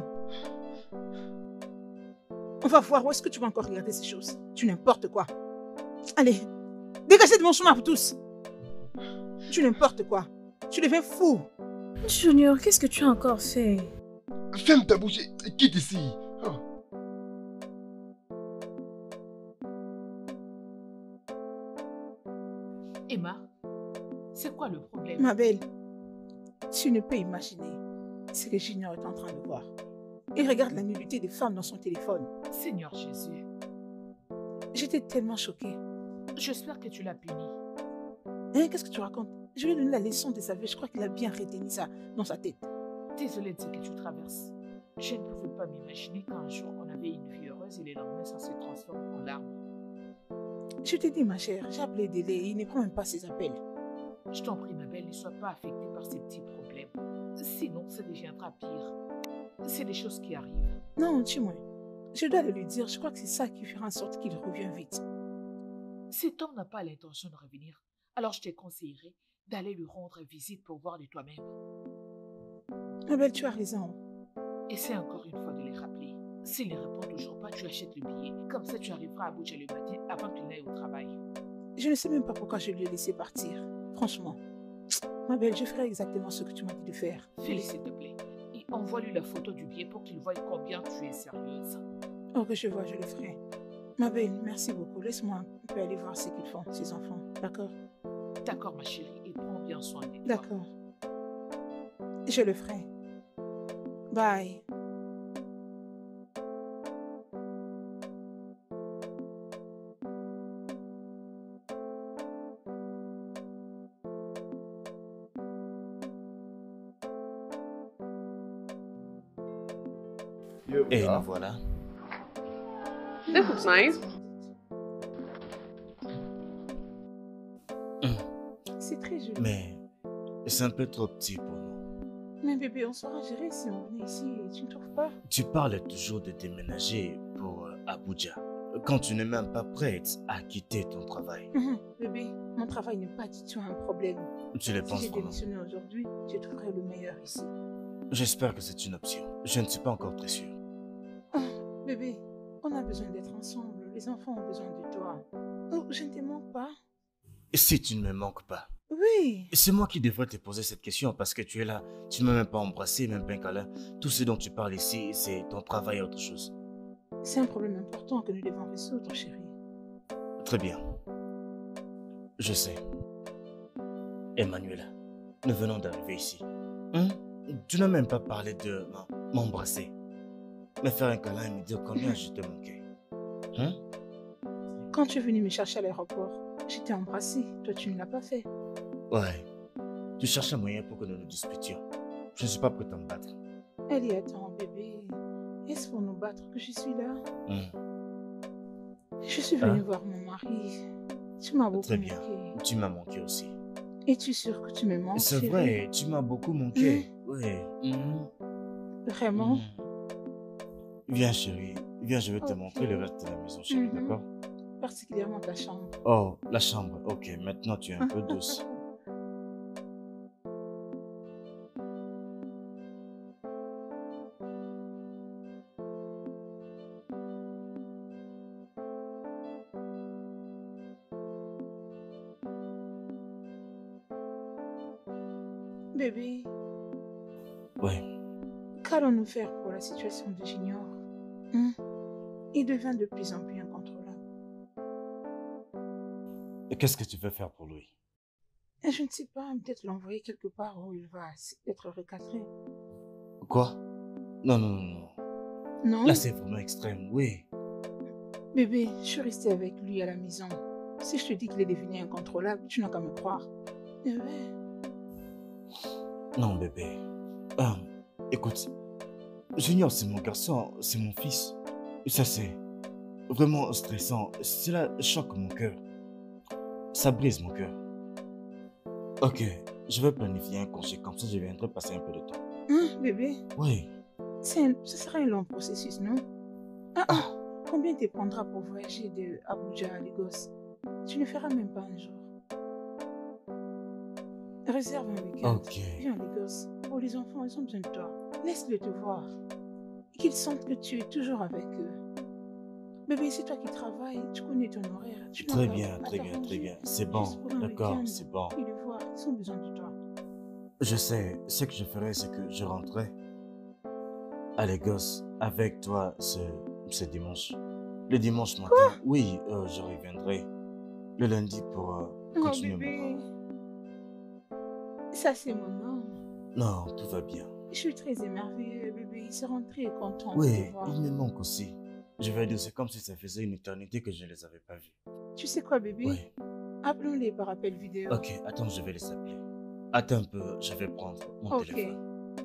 On va voir où est-ce que tu vas encore regarder ces choses. Tu n'importe quoi. Allez, dégagez de mon chemin pour tous. Tu n'importe quoi. Tu deviens fou. Junior, qu'est-ce que tu as encore fait? Ferme ta bouche et quitte ici. Oh. Emma, c'est quoi le problème? Ma belle, tu ne peux imaginer ce que Junior est en train de voir. Il regarde la nudité des femmes dans son téléphone. Seigneur Jésus, J'étais tellement choquée. j'espère que tu l'as puni. Hein, qu'est-ce que tu racontes? Je lui ai donné la leçon de sa vie. Je crois qu'il a bien retenu ça dans sa tête. Désolée de ce que tu traverses. Je ne pouvais pas m'imaginer qu'un jour on avait une vie heureuse et le lendemain ça se transforme en larmes. Je t'ai dit, ma chère, j'ai appelé Délé. Il ne prend même pas ses appels. Je t'en prie, ma belle, ne sois pas affectée par ces petits problèmes. Sinon, ça deviendra pire. C'est des choses qui arrivent. Non, dis-moi. Je dois le lui dire. Je crois que c'est ça qui fera en sorte qu'il revient vite. Cet homme n'a pas l'intention de revenir. Alors je te conseillerais d'aller lui rendre visite pour voir de toi-même. Ma belle, tu as raison. Essaie encore une fois de les rappeler. S'il ne répond toujours pas, tu achètes le billet. Comme ça, tu arriveras à Abuja le matin avant qu'il n'aille au travail. Je ne sais même pas pourquoi je lui ai laissé partir. Franchement. Ma belle, je ferai exactement ce que tu m'as dit de faire. Félix, s'il te plaît. Et envoie-lui la photo du billet pour qu'il voie combien tu es sérieuse. Ok, je vois, je le ferai. Ma belle, merci beaucoup. Laisse-moi un peu aller voir ce qu'ils font, ces enfants. D'accord? D'accord, ma chérie, et prends bien soin de toi. D'accord. Je le ferai. Bye. Et nous voilà. This looks nice. C'est très joli. Mais c'est un peu trop petit pour nous. Mais bébé, on saura gérer si on venait ici. Tu ne trouves pas? Tu parles toujours de déménager pour Abuja, quand tu n'es même pas prête à quitter ton travail. Bébé, mon travail n'est pas du tout un problème. Tu le Si penses j'ai vraiment? démissionné aujourd'hui, je trouverai le meilleur ici. J'espère que c'est une option. Je ne suis pas encore très sûr. Bébé, on a besoin d'être ensemble. Les enfants ont besoin de toi. Oh, je ne te manque pas. Et si tu ne me manques pas? Oui. C'est moi qui devrais te poser cette question parce que tu es là. Tu ne m'as même pas embrassé, même pas un câlin. Tout ce dont tu parles ici, c'est ton travail et autre chose. C'est un problème important que nous devons résoudre, chérie. Très bien. Je sais. Emmanuela, nous venons d'arriver ici. Tu n'as même pas parlé de m'embrasser. Me faire un câlin et me dire combien je te manquais. Quand tu es venu me chercher à l'aéroport, je t'ai embrassé. Toi, tu ne l'as pas fait. Ouais. Tu cherches un moyen pour que nous nous disputions. Je ne suis pas prêt à me battre. Ellie, attends, bébé. Est-ce pour nous battre que je suis là? Je suis venue voir mon mari. Tu m'as beaucoup Très bien. manqué. Tu m'as manqué aussi. Es-tu sûr que tu me manques, C'est chérie? vrai, tu m'as beaucoup manqué. Oui. Vraiment? Viens, chérie. Viens, je vais te Ok. montrer le reste de la maison, chérie, d'accord? Particulièrement ta chambre. Oh, la chambre. Ok, maintenant tu es un peu douce. Bébé, Ouais. qu'allons-nous faire pour la situation de Junior? Il devient de plus en plus incontrôlable. Et qu'est-ce que tu veux faire pour lui? Et je ne sais pas, peut-être l'envoyer quelque part où il va être recadré. Quoi? Non, non, non, non. Non? Là, c'est vraiment extrême, oui. Bébé, je suis restée avec lui à la maison. Si je te dis qu'il est devenu incontrôlable, tu n'as qu'à me croire. Eh ouais. Non, bébé. Écoute, Junior, c'est mon garçon, c'est mon fils. Ça, c'est vraiment stressant. Cela choque mon cœur. Ça brise mon cœur. Ok, je vais planifier un congé, comme ça je viendrai passer un peu de temps. Bébé, Oui. ce sera un long processus, non? Combien te prendra pour voyager de Abuja à Lagos? Tu ne feras même pas un jour. Réserve un week-end. Ok. Viens à Lagos. Pour les enfants, ils ont besoin de toi. Laisse-les te voir. Qu'ils sentent que tu es toujours avec eux. Bébé, c'est toi qui travailles, tu connais ton horaire. Tu n'as Très pas bien, à très bien, très t'arranger. bien. C'est Juste bon, pour un d'accord, week-end. c'est bon. Et les voir, ils ont besoin de toi. Je sais, ce que je ferai, c'est que je rentrerai à Lagos avec toi ce dimanche. Le dimanche matin. Oui, je reviendrai le lundi pour continuer mon bébé. travail. Ça, c'est mon nom. Non, tout va bien. Je suis très émerveillée, bébé. Ils seront très contents de Oui, te voir. il me manque aussi. Je vais dire, c'est comme si ça faisait une éternité que je ne les avais pas vus. Tu sais quoi, bébé? Oui. Appelons-les par appel vidéo. Ok, attends, je vais les appeler. Attends un peu, je vais prendre mon Ok. téléphone.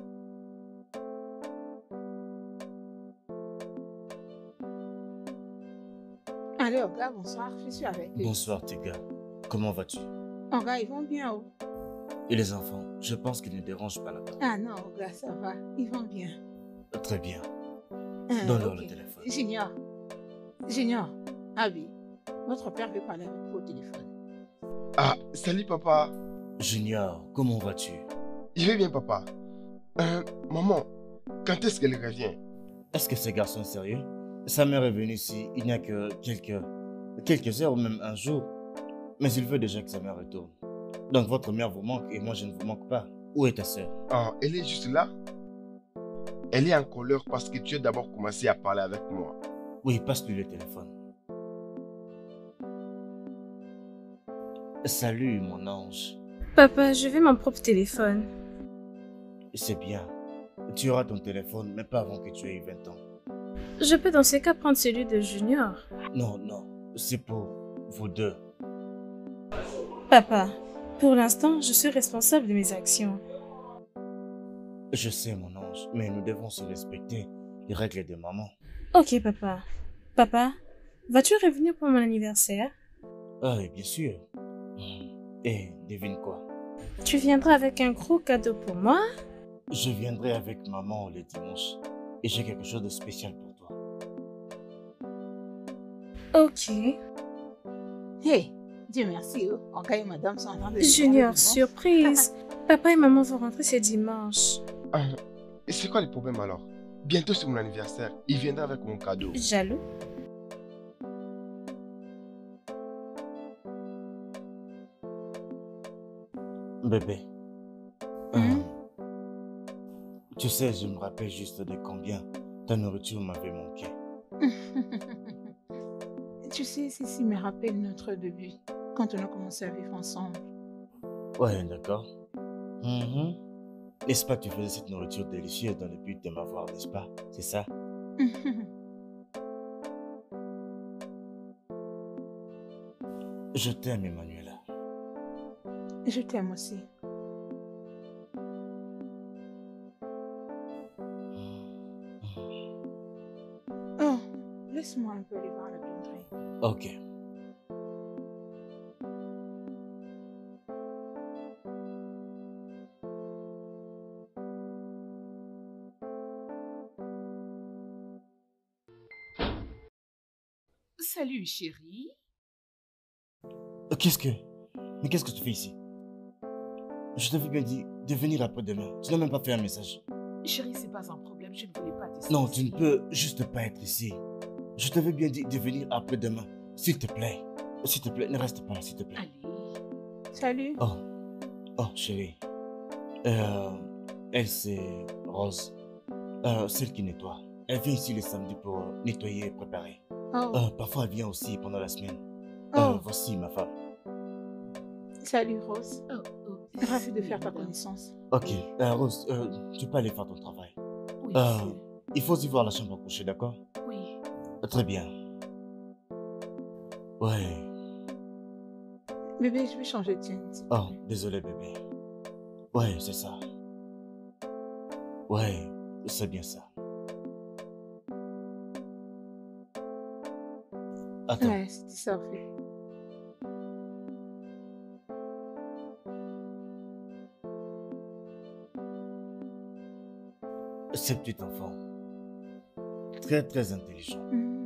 Allez, Olga, bonsoir. Je suis avec eux. Bonsoir, Tiga. Comment vas-tu? Olga, ils vont bien, oh. Et les enfants, je pense qu'ils ne dérangent pas là-bas. Ah non, Olga, ça va. Ils vont bien. Très bien. Ah, Donne-leur ok. le téléphone. Junior. Junior. Ah oui. Votre père veut parler avec vous au téléphone. Ah, salut papa. Junior, comment vas-tu? Je vais bien papa. Maman, quand est-ce qu'elle revient? Est-ce que ce garçon est sérieux? Sa mère est venue ici il n'y a que quelques heures ou même un jour. Mais il veut déjà que sa mère retourne. Donc votre mère vous manque et moi je ne vous manque pas. Où est ta sœur? Ah, elle est juste là. Elle est en colère parce que tu as d'abord commencé à parler avec moi. Oui, passe-lui le téléphone. Salut mon ange. Papa, je veux mon propre téléphone. C'est bien. Tu auras ton téléphone, mais pas avant que tu aies 20 ans. Je peux dans ces cas prendre celui de Junior. Non, non, c'est pour vous deux. Papa, pour l'instant, je suis responsable de mes actions. Je sais mon ange, mais nous devons se respecter les règles de maman. Ok, papa. Papa, vas-tu revenir pour mon anniversaire? Ah, et bien sûr. Et devine quoi? Tu viendras avec un gros cadeau pour moi? Je viendrai avec maman le dimanche et j'ai quelque chose de spécial pour toi. Ok. Hey, Dieu merci, oh. Encore et madame sont en train de... Junior, surprise. Papa et maman vont rentrer ce dimanche. Ah, et c'est quoi le problème alors? Bientôt c'est mon anniversaire. Il viendra avec mon cadeau. Jaloux? Bébé. Tu sais, je me rappelle juste de combien ta nourriture m'avait manqué. Tu sais, ceci me rappelle notre début, quand on a commencé à vivre ensemble. Ouais, d'accord. N'est-ce pas que tu faisais cette nourriture délicieuse dans le but de m'avoir, n'est-ce pas? C'est ça? Je t'aime, Emmanuela. Je t'aime aussi. Oh, laisse-moi un peu aller voir la buanderie. Ok. Salut, chérie. Qu'est-ce que... Mais qu'est-ce que tu fais ici? Je t'avais bien dit de venir après-demain. Tu n'as même pas fait un message. Chérie, c'est pas un problème, je ne voulais pas te Non, tu ne peux juste pas être ici. Je t'avais bien dit de venir après-demain. S'il te plaît. S'il te plaît, ne reste pas là, s'il te plaît. Allez. Salut. Oh, chérie. Elle, c'est Rose. Celle qui nettoie. Elle vient ici le samedi pour nettoyer et préparer. Oh. Parfois, elle vient aussi pendant la semaine. Oh. Voici ma femme. Salut Rose. Oh. Ravi de faire ta connaissance. Ok, Rose, tu peux aller faire ton travail. Oui, Il faut y voir la chambre à coucher, d'accord? oui. Très bien. Ouais. Bébé, je vais changer de tienne. s'il te Oh, plaît. désolé bébé. Ouais, c'est ça. Ouais, c'est bien ça. Attends, Ouais, c'était ça en fait. ce petit enfant, très très intelligent.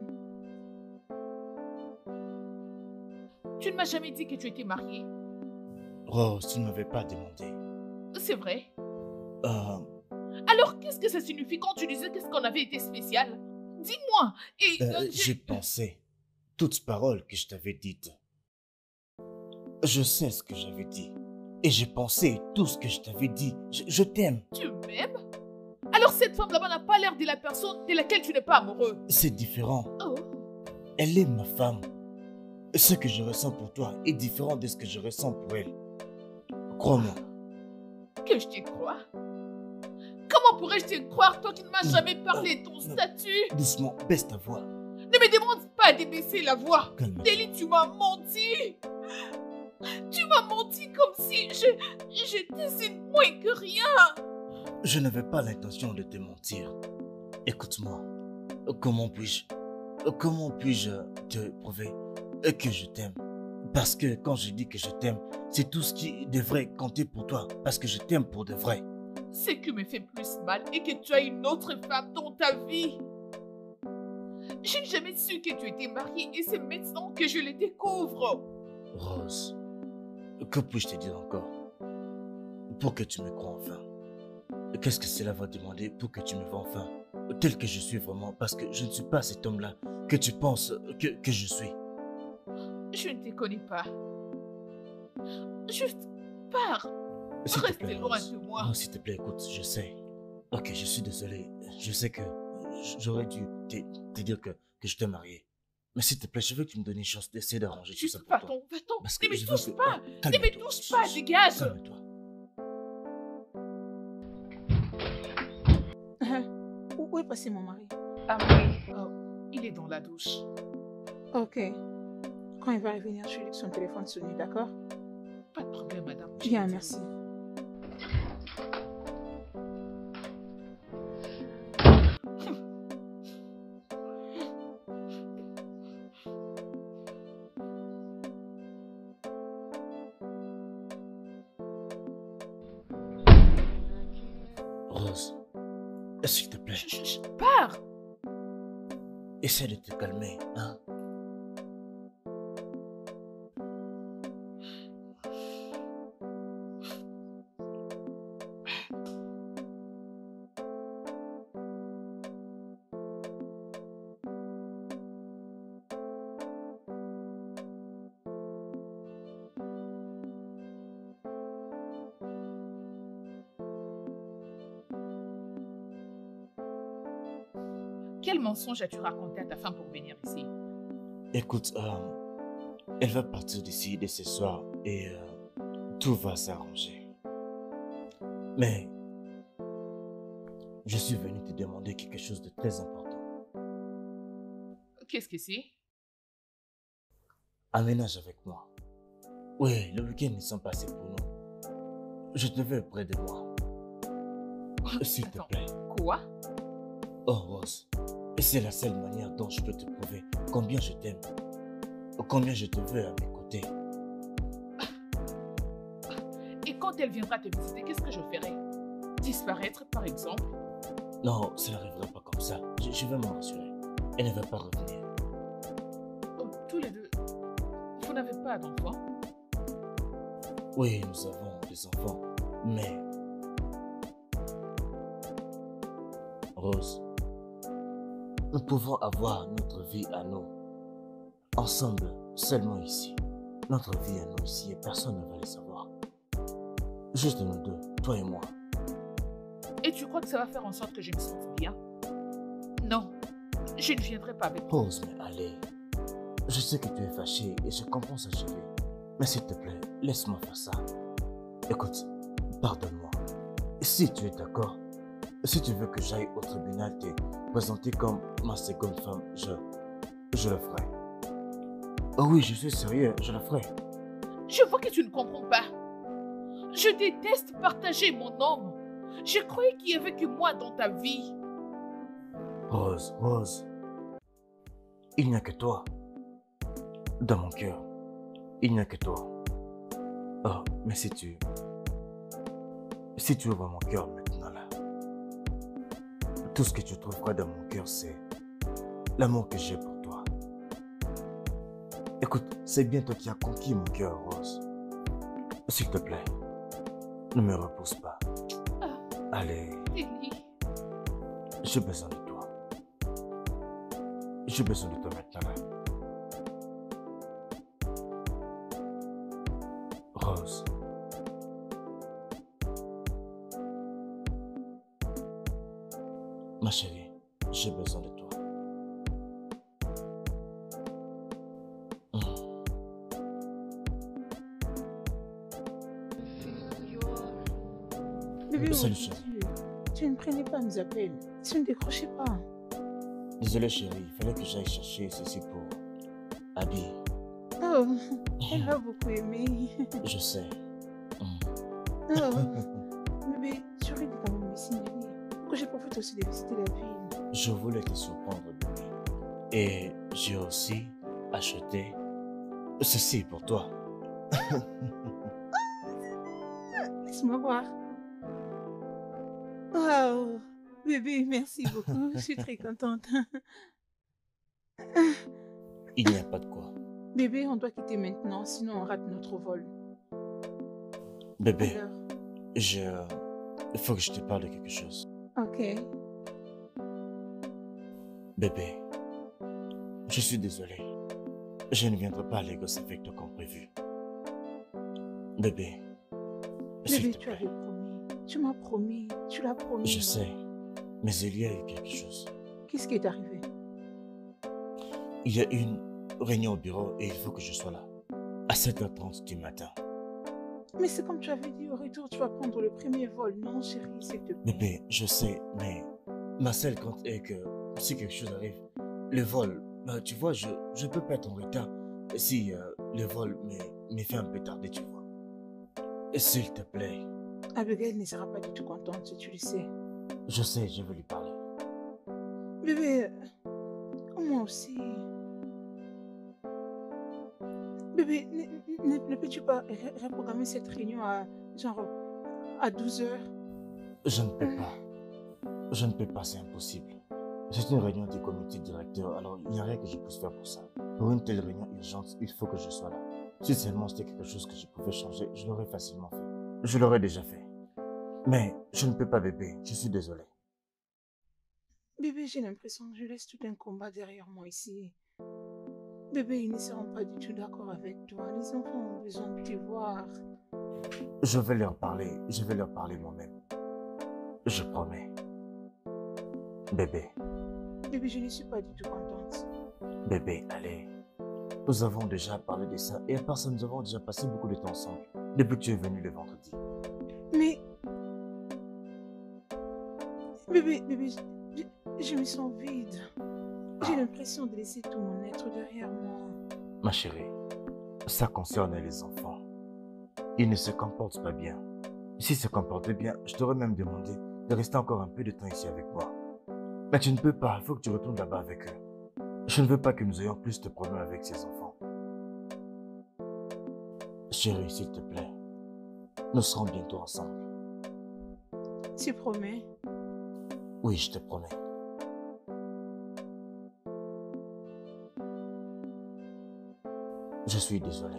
Tu ne m'as jamais dit que tu étais mariée. Rose, tu ne m'avais pas demandé. C'est vrai. Euh, Alors, qu'est-ce que ça signifie quand tu disais qu'est-ce qu'on avait été spécial? Dis-moi. Et j'ai pensé toutes paroles que je t'avais dites. Je sais ce que j'avais dit. Et j'ai pensé tout ce que je t'avais dit. Je t'aime. tu m'aimes? Alors cette femme là-bas n'a pas l'air de la personne de laquelle tu n'es pas amoureux. C'est différent. Oh. Elle est ma femme. Ce que je ressens pour toi est différent de ce que je ressens pour elle. Crois-moi. Que je te crois? Comment pourrais-je te croire, toi qui ne m'as jamais parlé de ton statut? Doucement, baisse ta voix. Ne me demande pas de baisser la voix. Calme-toi. Délie, tu m'as menti. Tu m'as menti comme si j'étais si moins que rien. Je n'avais pas l'intention de te mentir. Écoute-moi. Comment puis-je te prouver que je t'aime? Parce que quand je dis que je t'aime, c'est tout ce qui devrait compter pour toi. Parce que je t'aime pour de vrai. Ce qui me fait plus mal est que tu as une autre femme dans ta vie. Je n'ai jamais su que tu étais mariée et c'est maintenant que je le découvre. Rose, que puis-je te dire encore? Pour que tu me crois enfin. Qu'est-ce que cela va demander pour que tu me vois enfin? Tel que je suis vraiment, parce que je ne suis pas cet homme-là que tu penses que je suis. Je ne te connais pas. Juste Pars. S'il te Reste plaît, loin Rose. de moi. Non, s'il te plaît, écoute, je sais. Ok, je suis désolé. Je sais que j'aurais dû te dire que je t'ai marié. Mais s'il te plaît, je veux que tu me donnes une chance d'essayer d'arranger tout ça pour toi. Va-t'en. Parce que Ne me je veux touche que- pas. oh, Ne calme-toi. me touche pas, dégage. Calme-toi. Où est passé mon mari? Ah oui. Oh, il est dans la douche. Ok. Quand il va revenir, je lui dis que son téléphone sonne, d'accord? Pas de problème, madame. Bien, merci. Rose, s'il te plaît, Pars. essaie de te calmer, hein? Quel mensonge as-tu raconté à ta femme pour venir ici? Écoute, elle va partir d'ici dès ce soir et tout va s'arranger. Mais je suis venu te demander quelque chose de très important. Qu'est-ce que c'est? Aménage avec moi. Oui, le week-end ne sont passés pour nous. Je te veux près de moi. S'il te Attends. plaît. Quoi? Oh Rose, c'est la seule manière dont je peux te prouver combien je t'aime. Combien je te veux à mes côtés. Et quand elle viendra te visiter, qu'est-ce que je ferai? Disparaître, par exemple? Non, ça n'arrivera pas comme ça. Je veux m'en rassurer. Elle ne va pas revenir. Oh, tous les deux, vous n'avez pas d'enfant? Oui, nous avons des enfants, mais... Rose, nous pouvons avoir notre vie à nous. Ensemble, seulement ici. Notre vie à nous ici et personne ne va le savoir. Juste nous deux, toi et moi. Et tu crois que ça va faire en sorte que je me sente bien? Non, je ne viendrai pas avec toi. Rose, mais allez. Je sais que tu es fâché et je comprends ça, chérie. Mais s'il te plaît, laisse-moi faire ça. Écoute, pardonne-moi. Si tu es d'accord, si tu veux que j'aille au tribunal te présenter comme ma seconde femme, je le ferai. Oh oui, je suis sérieux, je le ferai. Je vois que tu ne comprends pas. Je déteste partager mon homme. Je croyais qu'il n'y avait que moi dans ta vie. Rose, Rose. Il n'y a que toi. Dans mon cœur, il n'y a que toi. Oh, mais si tu ouvres mon cœur maintenant là, tout ce que tu trouveras dans mon cœur, c'est l'amour que j'ai pour toi. Écoute, c'est bien toi qui as conquis mon cœur, Rose. S'il te plaît, ne me repousse pas. Allez, Ellie, j'ai besoin de toi. J'ai besoin de toi maintenant là. Rose. Ma chérie, j'ai besoin de toi. Bébé, Salut, aujourd'hui, chérie. tu ne prenais pas mes appels. Tu ne décrochais pas. Désolé chérie, il fallait que j'aille chercher ceci pour Abby. Oh, elle va beaucoup aimer. Je sais. Oh, bébé, tu aurais dû quand même ici, que j'ai profité aussi de visiter la ville. Je voulais te surprendre, bébé. Et j'ai aussi acheté ceci pour toi. Laisse-moi voir. Wow, bébé, merci beaucoup. Je suis très contente. Il n'y a pas de quoi. Bébé, on doit quitter maintenant, sinon on rate notre vol. Bébé, Alors, il faut que je te parle de quelque chose. ok. Bébé, je suis désolé. Je ne viendrai pas à Lagos avec toi comme prévu. Bébé, Bébé, te tu plaît. avais promis. Tu m'as promis. Tu l'as promis. Je sais, mais il y a eu quelque chose. Qu'est-ce qui est arrivé? Il y a une réunion au bureau et il faut que je sois là. À 7h30 du matin. Mais c'est comme tu avais dit, au retour, tu vas prendre le premier vol. Non, chérie, s'il te plaît. Bébé, je sais, mais ma seule crainte est que si quelque chose arrive, le vol, tu vois, je peux pas être en retard si le vol me fait un peu tarder, tu vois. S'il te plaît. Abigail ne sera pas du tout contente, si tu le sais. Je sais, je veux lui parler. Bébé, moi aussi. Bébé, ne peux-tu pas reprogrammer cette réunion à 12h? Je ne peux pas. Je ne peux pas, c'est impossible. C'est une réunion du comité directeur, alors il n'y a rien que je puisse faire pour ça. Pour une telle réunion urgente, il faut que je sois là. Si seulement c'était quelque chose que je pouvais changer, je l'aurais facilement fait. Je l'aurais déjà fait. Mais je ne peux pas, bébé, je suis désolé. Bébé, j'ai l'impression que je laisse tout un combat derrière moi ici. Bébé, ils ne seront pas du tout d'accord avec toi. Les enfants ont besoin de te voir. Je vais leur parler moi-même. Je promets. Bébé, Bébé, je ne suis pas du tout contente. bébé, allez. Nous avons déjà parlé de ça et à part ça, nous avons déjà passé beaucoup de temps ensemble depuis que tu es venu le vendredi. Mais... Bébé, je me sens vide. J'ai l'impression de laisser tout mon être derrière moi. Ma chérie, ça concerne les enfants. Ils ne se comportent pas bien. S'ils se comportaient bien, je t'aurais même demandé de rester encore un peu de temps ici avec moi. Mais tu ne peux pas, il faut que tu retournes là-bas avec eux. Je ne veux pas que nous ayons plus de problèmes avec ces enfants. Chérie, s'il te plaît, nous serons bientôt ensemble. Tu promets? Oui, je te promets. Je suis désolé.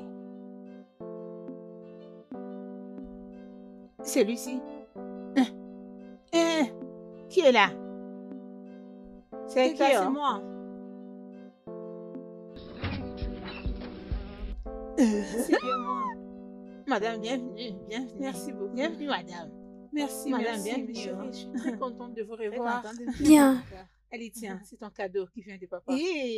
C'est Lucie. Qui est là? C'est qui? C'est moi. C'est bien moi. Madame, bienvenue. Bienvenue. Merci beaucoup. Bienvenue, madame. Merci, madame. Bienvenue. Je suis très contente de vous revoir. Bien. Allez, tiens, c'est ton cadeau qui vient de papa.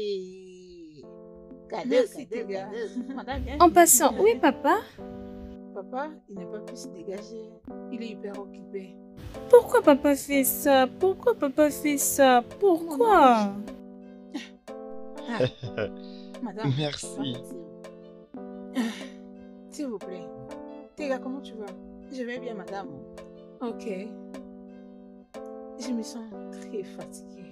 Cadeau, Merci, cadeau, Téga. cadeau. Madame, bienvenue. En passant, oui, papa? Papa, il n'a pas pu se dégager. Il est hyper occupé. Pourquoi papa fait ça? Pourquoi papa fait ça? Pourquoi? Madame. Merci. S'il vous plaît. Téga, comment tu vas? Je vais bien, madame. Ok. Je me sens très fatiguée.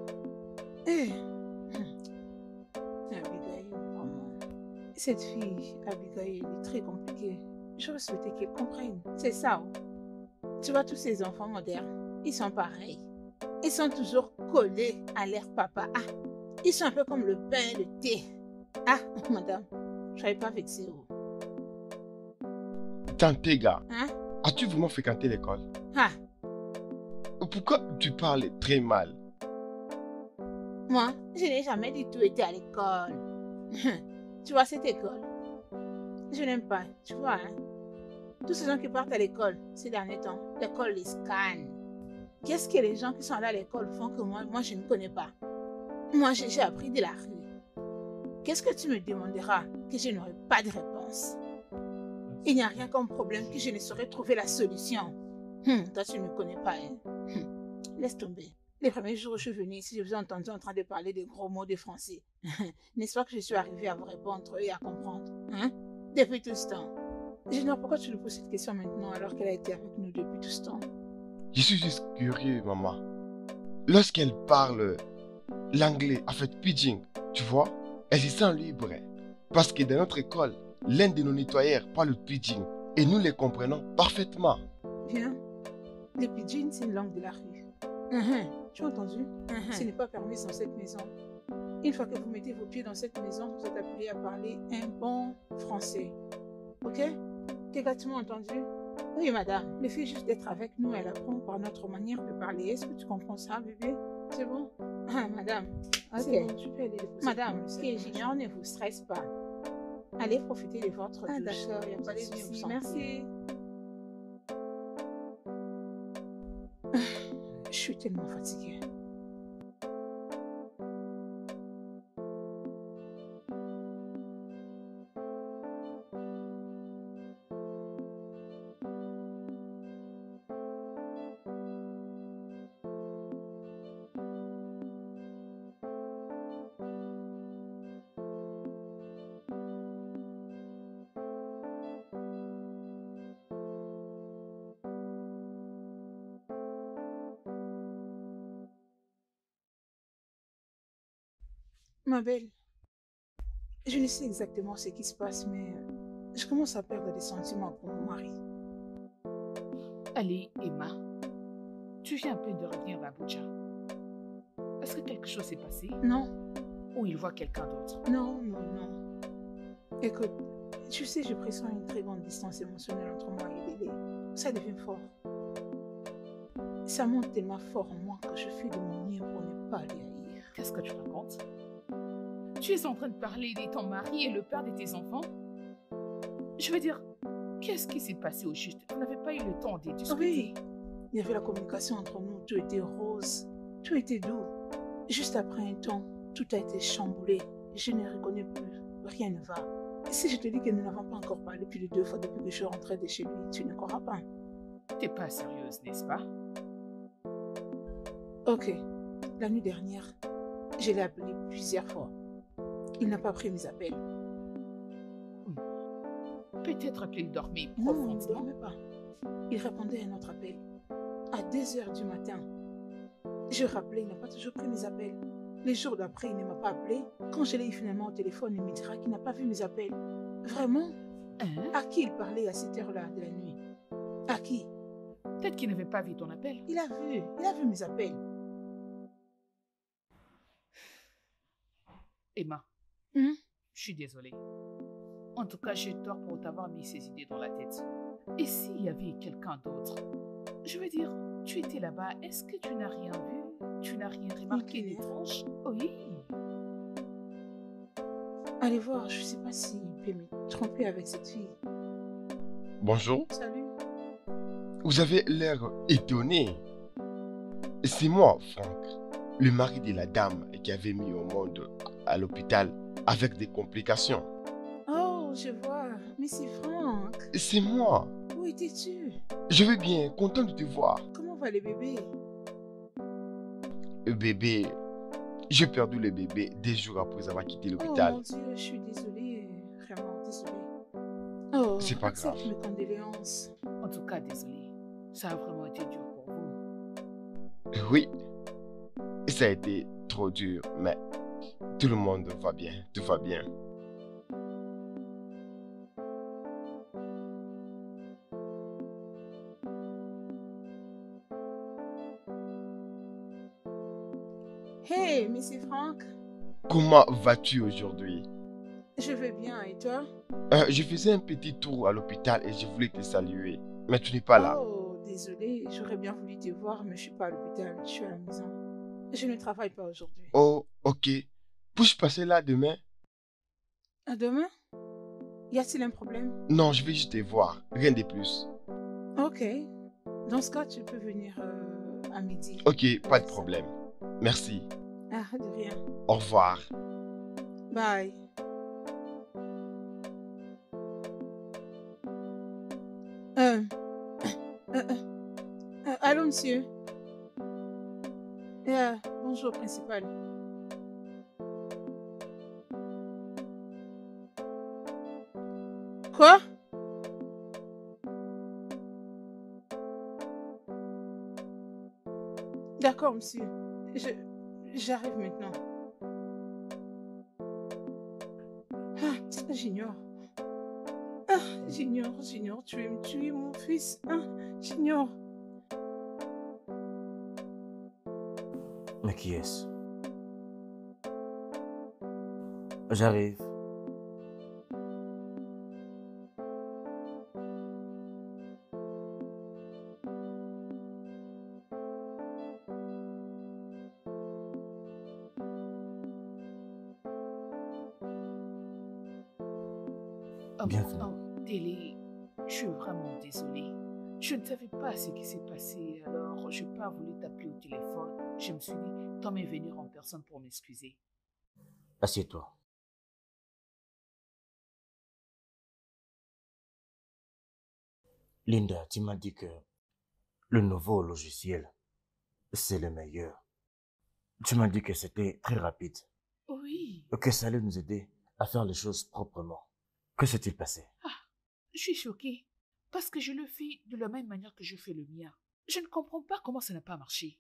Abigail, vraiment. Cette fille, Abigail, elle est très compliquée. J'aurais souhaité qu'elle comprenne. C'est ça. Tu vois, tous ces enfants modernes, ils sont pareils. Ils sont toujours collés à leur papa. Ah, ils sont un peu comme le pain, le thé. Ah, madame, je ne serais pas vexée. Tantega, Hein? as-tu vraiment fréquenté l'école? Ah, Pourquoi tu parles très mal? moi, je n'ai jamais du tout été à l'école. Tu vois, cette école, je n'aime pas. Tu vois, hein? Tous ces gens qui partent à l'école ces derniers temps, l'école les scanne. Qu'est-ce que les gens qui sont allés à l'école font que moi je ne connais pas? Moi, j'ai appris de la rue. Qu'est-ce que tu me demanderas que je n'aurai pas de réponse? Il n'y a rien comme problème que je ne saurais trouver la solution. Toi, tu ne me connais pas. Hein? Laisse tomber. Les premiers jours où je suis venue ici, je vous ai entendu en train de parler des gros mots de français. N'est-ce pas que je suis arrivée à vous répondre et à comprendre? Hein? Depuis tout ce temps. Junior, pourquoi tu lui poses cette question maintenant alors qu'elle a été avec nous depuis tout ce temps? Je suis juste curieux, maman. Lorsqu'elle parle l'anglais, en fait, pidgin, tu vois, elle se sent libre. Parce que dans notre école, l'un de nos nettoyeurs parle le pidgin et nous les comprenons parfaitement. Bien. Le pidgin, c'est une langue de la rue. Tu as entendu? Ce n'est pas permis dans cette maison. Une fois que vous mettez vos pieds dans cette maison, vous êtes appelé à parler un bon français. Ok? Téga, tu m'as entendu? Oui, madame. Le fait juste d'être avec nous, elle apprend par notre manière de parler. Est-ce que tu comprends ça, bébé? C'est bon? Ah, madame. Ok. C'est bon, tu peux aller déposer. Madame, ce qui est junior ne vous stresse pas. Allez profiter de votre douche. D'accord, il n'y a pas de Allez-y, souci. vous sentez. Merci. suis tellement fatiguée. Ma belle, je ne sais exactement ce qui se passe, mais je commence à perdre des sentiments pour mon mari. Allez, Emma, tu viens à peine de revenir d'Abuja. Est-ce que quelque chose s'est passé? Non, Ou il voit quelqu'un d'autre? non, non, non. Écoute, tu sais, je pressens une très grande distance émotionnelle entre moi et Lélé. Ça devient fort. Ça monte tellement fort en moi que je fais de mon mieux pour ne pas les haïr. Qu'est-ce que tu racontes? Tu es en train de parler de ton mari et le père de tes enfants? Je veux dire, qu'est-ce qui s'est passé au juste? Vous n'avez pas eu le temps de discuter? Oui, il y avait la communication entre nous, tout était rose, tout était doux. Juste après un temps, tout a été chamboulé. Je ne reconnais plus, rien ne va. Si je te dis que nous n'avons pas encore parlé plus de 2 fois depuis que je suis rentrée de chez lui, tu ne croiras pas. T'es pas sérieuse, n'est-ce pas? Ok, la nuit dernière, je l'ai appelé plusieurs fois. Il n'a pas pris mes appels. Peut-être qu'il dormait Non, il ne profondément. dormait pas. Il répondait à notre appel. À 2 heures du matin. Je rappelais, il n'a pas toujours pris mes appels. Les jours d'après, il ne m'a pas appelé. Quand je l'ai eu finalement au téléphone, il me dira qu'il n'a pas vu mes appels. Vraiment? Hein? À qui il parlait à cette heure-là de la nuit? À qui? Peut-être qu'il n'avait pas vu ton appel. Il a vu mes appels. Emma, Hum? je suis désolée. En tout cas, j'ai tort pour t'avoir mis ces idées dans la tête. Et s'il y avait quelqu'un d'autre? Je veux dire, tu étais là-bas, est-ce que tu n'as rien vu? Tu n'as rien remarqué Ok. d'étrange? Oui. Allez voir, je ne sais pas s'il peut me tromper avec cette fille. Bonjour. Salut. Vous avez l'air étonné. C'est moi, Franck, le mari de la dame qui avait mis au monde à l'hôpital avec des complications. Oh, je vois. Mais c'est Franck. C'est moi. Où étais-tu? Je vais bien, content de te voir. Comment va le bébé? Bébé, j'ai perdu le bébé 2 jours après avoir quitté Oh l'hôpital. mon Dieu, je suis désolée. Vraiment désolée. Oh, C'est pas accepte grave. mes condoléances. En tout cas, désolée. Ça a vraiment été dur pour vous. Oui, ça a été trop dur, mais tout le monde va bien, tout va bien. Hey, Monsieur Franck. Comment vas-tu aujourd'hui? Je vais bien, et toi? Je faisais un petit tour à l'hôpital et je voulais te saluer, mais tu n'es pas là. Oh, désolée, j'aurais bien voulu te voir, mais je suis pas à l'hôpital, je suis à la maison. Je ne travaille pas aujourd'hui. Oh, ok. Puis-je passer là demain? À demain? Y a-t-il un problème? Non, je vais juste te voir, rien de plus. Ok. Dans ce cas, tu peux venir à midi. Ok, pas de problème. Merci. Ah, de rien. Au revoir. Bye. Allô, monsieur. Bonjour, principal. Quoi? D'accord, monsieur. J'arrive maintenant. Ah, j'ignore. Ah, j'ignore, tu veux me tuer, mon fils. Ah, j'ignore. Mais qui est-ce? J'arrive. Bienvenue. Oh, Délé, je suis vraiment désolée. Je ne savais pas ce qui s'est passé, alors Alors, je n'ai pas voulu t'appeler au téléphone. Je me suis dit, tant mieux venir en personne pour m'excuser. Assieds-toi. Linda, tu m'as dit que le nouveau logiciel, c'est le meilleur. Tu m'as dit que c'était très rapide, Oui. que ça allait nous aider à faire les choses proprement. Que s'est-il passé? Je suis choquée parce que je le fais de la même manière que je fais le mien. Je ne comprends pas comment ça n'a pas marché.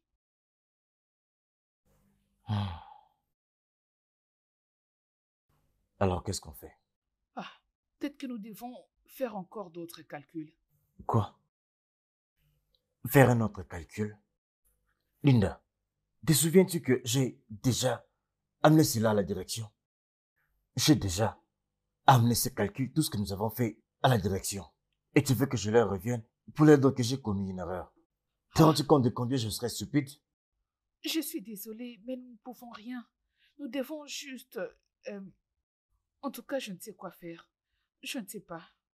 Alors, qu'est-ce qu'on fait? Peut-être que nous devons faire encore d'autres calculs. Quoi? Faire un autre calcul? Linda, te souviens-tu que j'ai déjà amené cela à la direction? J'ai déjà amené ce calcul, tout ce que nous avons fait à la direction. Et tu veux que je leur revienne pour leur dire que j'ai commis une erreur? Te rends-tu compte de combien je serais stupide? Je suis désolée, mais nous ne pouvons rien. Nous devons juste... En tout cas, je ne sais quoi faire. Je ne sais pas.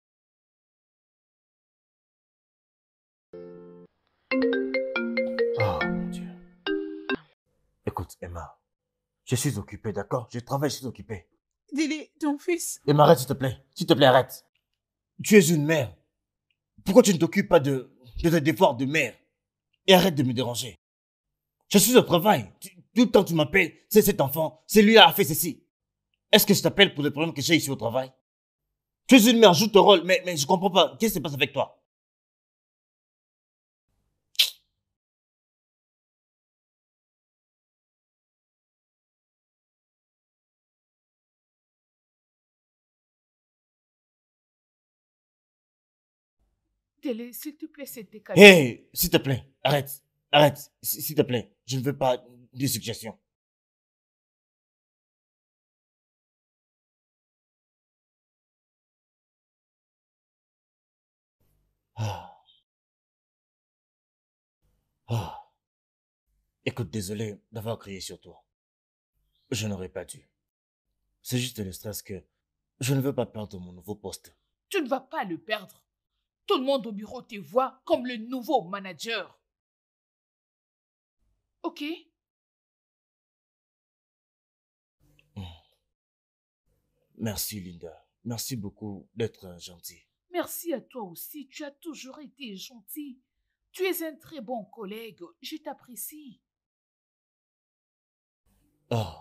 Oh mon Dieu. Écoute, Emma, je suis occupé, d'accord? Je travaille, je suis occupé. Dis-lui, ton fils. Emma, arrête, s'il te plaît. S'il te plaît, arrête. Tu es une mère. Pourquoi tu ne t'occupes pas de tes devoirs de mère? Et arrête de me déranger. Je suis au travail. Tout le temps tu m'appelles, c'est cet enfant, c'est lui qui a fait ceci. Est-ce que je t'appelle pour les problèmes que j'ai ici au travail? Tu es une mère, joue ton rôle, mais je comprends pas. Qu'est-ce qui se passe avec toi? Délé, s'il te plaît, c'est décalé. Hé, s'il te plaît, arrête. Arrête, s'il te plaît. Je ne veux pas de suggestions. Ah. Ah. Écoute, désolé d'avoir crié sur toi. Je n'aurais pas dû. C'est juste le stress que je ne veux pas perdre mon nouveau poste. Tu ne vas pas le perdre. Tout le monde au bureau te voit comme le nouveau manager. Ok? Merci, Linda. Merci beaucoup d'être gentille. Merci à toi aussi. Tu as toujours été gentil. Tu es un très bon collègue. Je t'apprécie. Oh.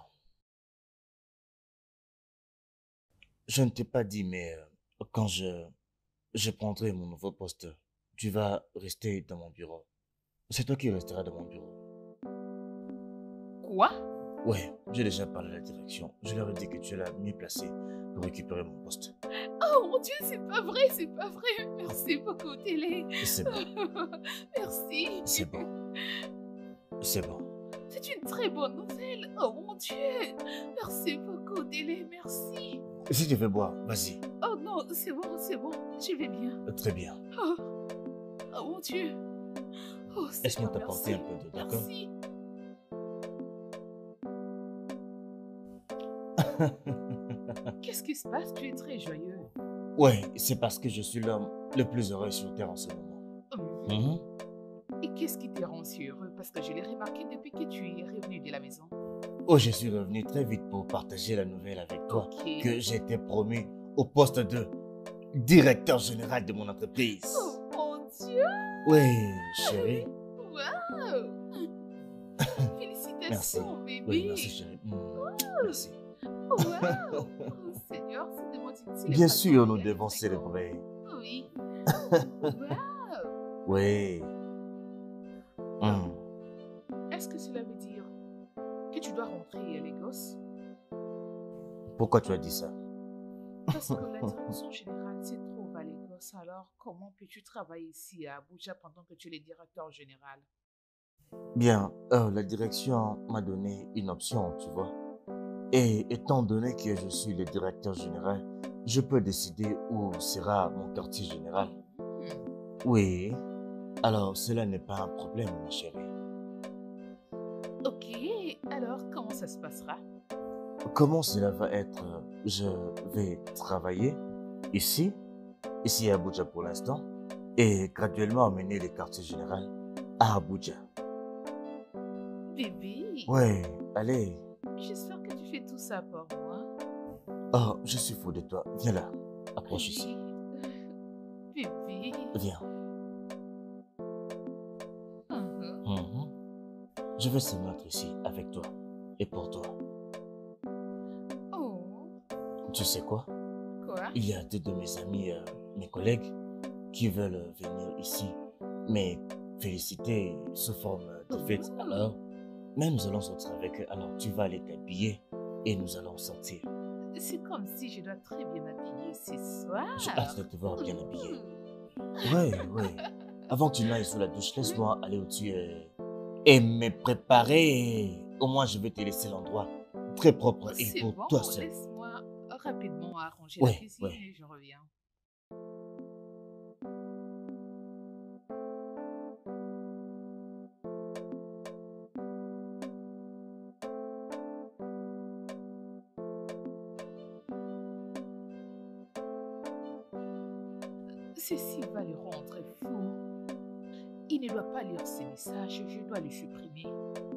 Je ne t'ai pas dit, mais quand je prendrai mon nouveau poste, tu vas rester dans mon bureau. C'est toi qui resteras dans mon bureau. Quoi? Ouais, j'ai déjà parlé à la direction. Je leur ai dit que tu es la mieux placée pour récupérer mon poste. Oh mon Dieu, c'est pas vrai, c'est pas vrai. Merci beaucoup, Télé. C'est bon. Merci. C'est bon. C'est bon. C'est une très bonne nouvelle. Oh mon Dieu. Merci beaucoup, Télé. Merci. Si tu veux boire, vas-y. Oh non, c'est bon, je vais bien. Très bien. Oh, oh mon Dieu. Oh, Laisse-moi t'apporter un peu d'eau, d'accord? Merci. Qu'est-ce qui se passe? Tu es très joyeux. Ouais, c'est parce que je suis l'homme le plus heureux sur Terre en ce moment. Et qu'est-ce qui te rend si heureux? Parce que je l'ai remarqué depuis que tu es revenu de la maison. Oh, je suis revenu très vite pour partager la nouvelle avec toi que j'ai été promu au poste de directeur général de mon entreprise. Oh mon Dieu! Oui, chérie. Wow! Félicitations, bébé! Oui, merci, chérie. Merci. Wow! Oh, Seigneur, c'est de mon difficile. Bien sûr, nous devons célébrer. Oui. Wow! Oui. Est-ce que cela veut dire que tu dois rentrer à Lagos? Pourquoi tu as dit ça? Parce que la direction générale se trouve à Lagos. Alors, comment peux-tu travailler ici à Abuja pendant que tu es le directeur général? Bien, la direction m'a donné une option, tu vois. Et étant donné que je suis le directeur général, je peux décider où sera mon quartier général. Oui. Alors, cela n'est pas un problème, ma chérie. Ok, alors comment ça se passera? Comment cela va être? Je vais travailler ici à Abuja pour l'instant, et graduellement amener les quartiers généraux à Abuja. Bébé, Ouais, allez. j'espère que tu fais tout ça pour moi. Oh, je suis fou de toi. Viens là. Approche ici. Bébé. Viens. Mhm. Mhm. Je vais seulement être ici avec toi et pour toi. Oh, Tu sais quoi? quoi? Il y a deux de mes amis, mes collègues, qui veulent venir ici. Mais féliciter sous forme de fête. Oh. Alors, mais nous allons sortir avec eux. Alors, tu vas aller t'habiller et nous allons sortir. C'est comme si je dois très bien m'habiller ce soir. J'ai hâte de te voir bien habillé. Mhm. Ouais. Avant que tu n'ailles sous la douche, laisse-moi aller au-dessus et me préparer. Au moins, je vais te laisser l'endroit très propre et C'est pour bon, toi seul. laisse-moi rapidement arranger Ouais, la cuisine ouais. et je reviens. Ceci va le rendre fou. Il ne doit pas lire ces messages, je dois le supprimer.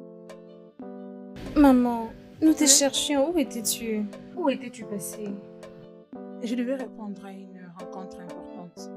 Maman, nous te cherchions. Où étais-tu? Où étais-tu passée? Je devais répondre à une rencontre importante.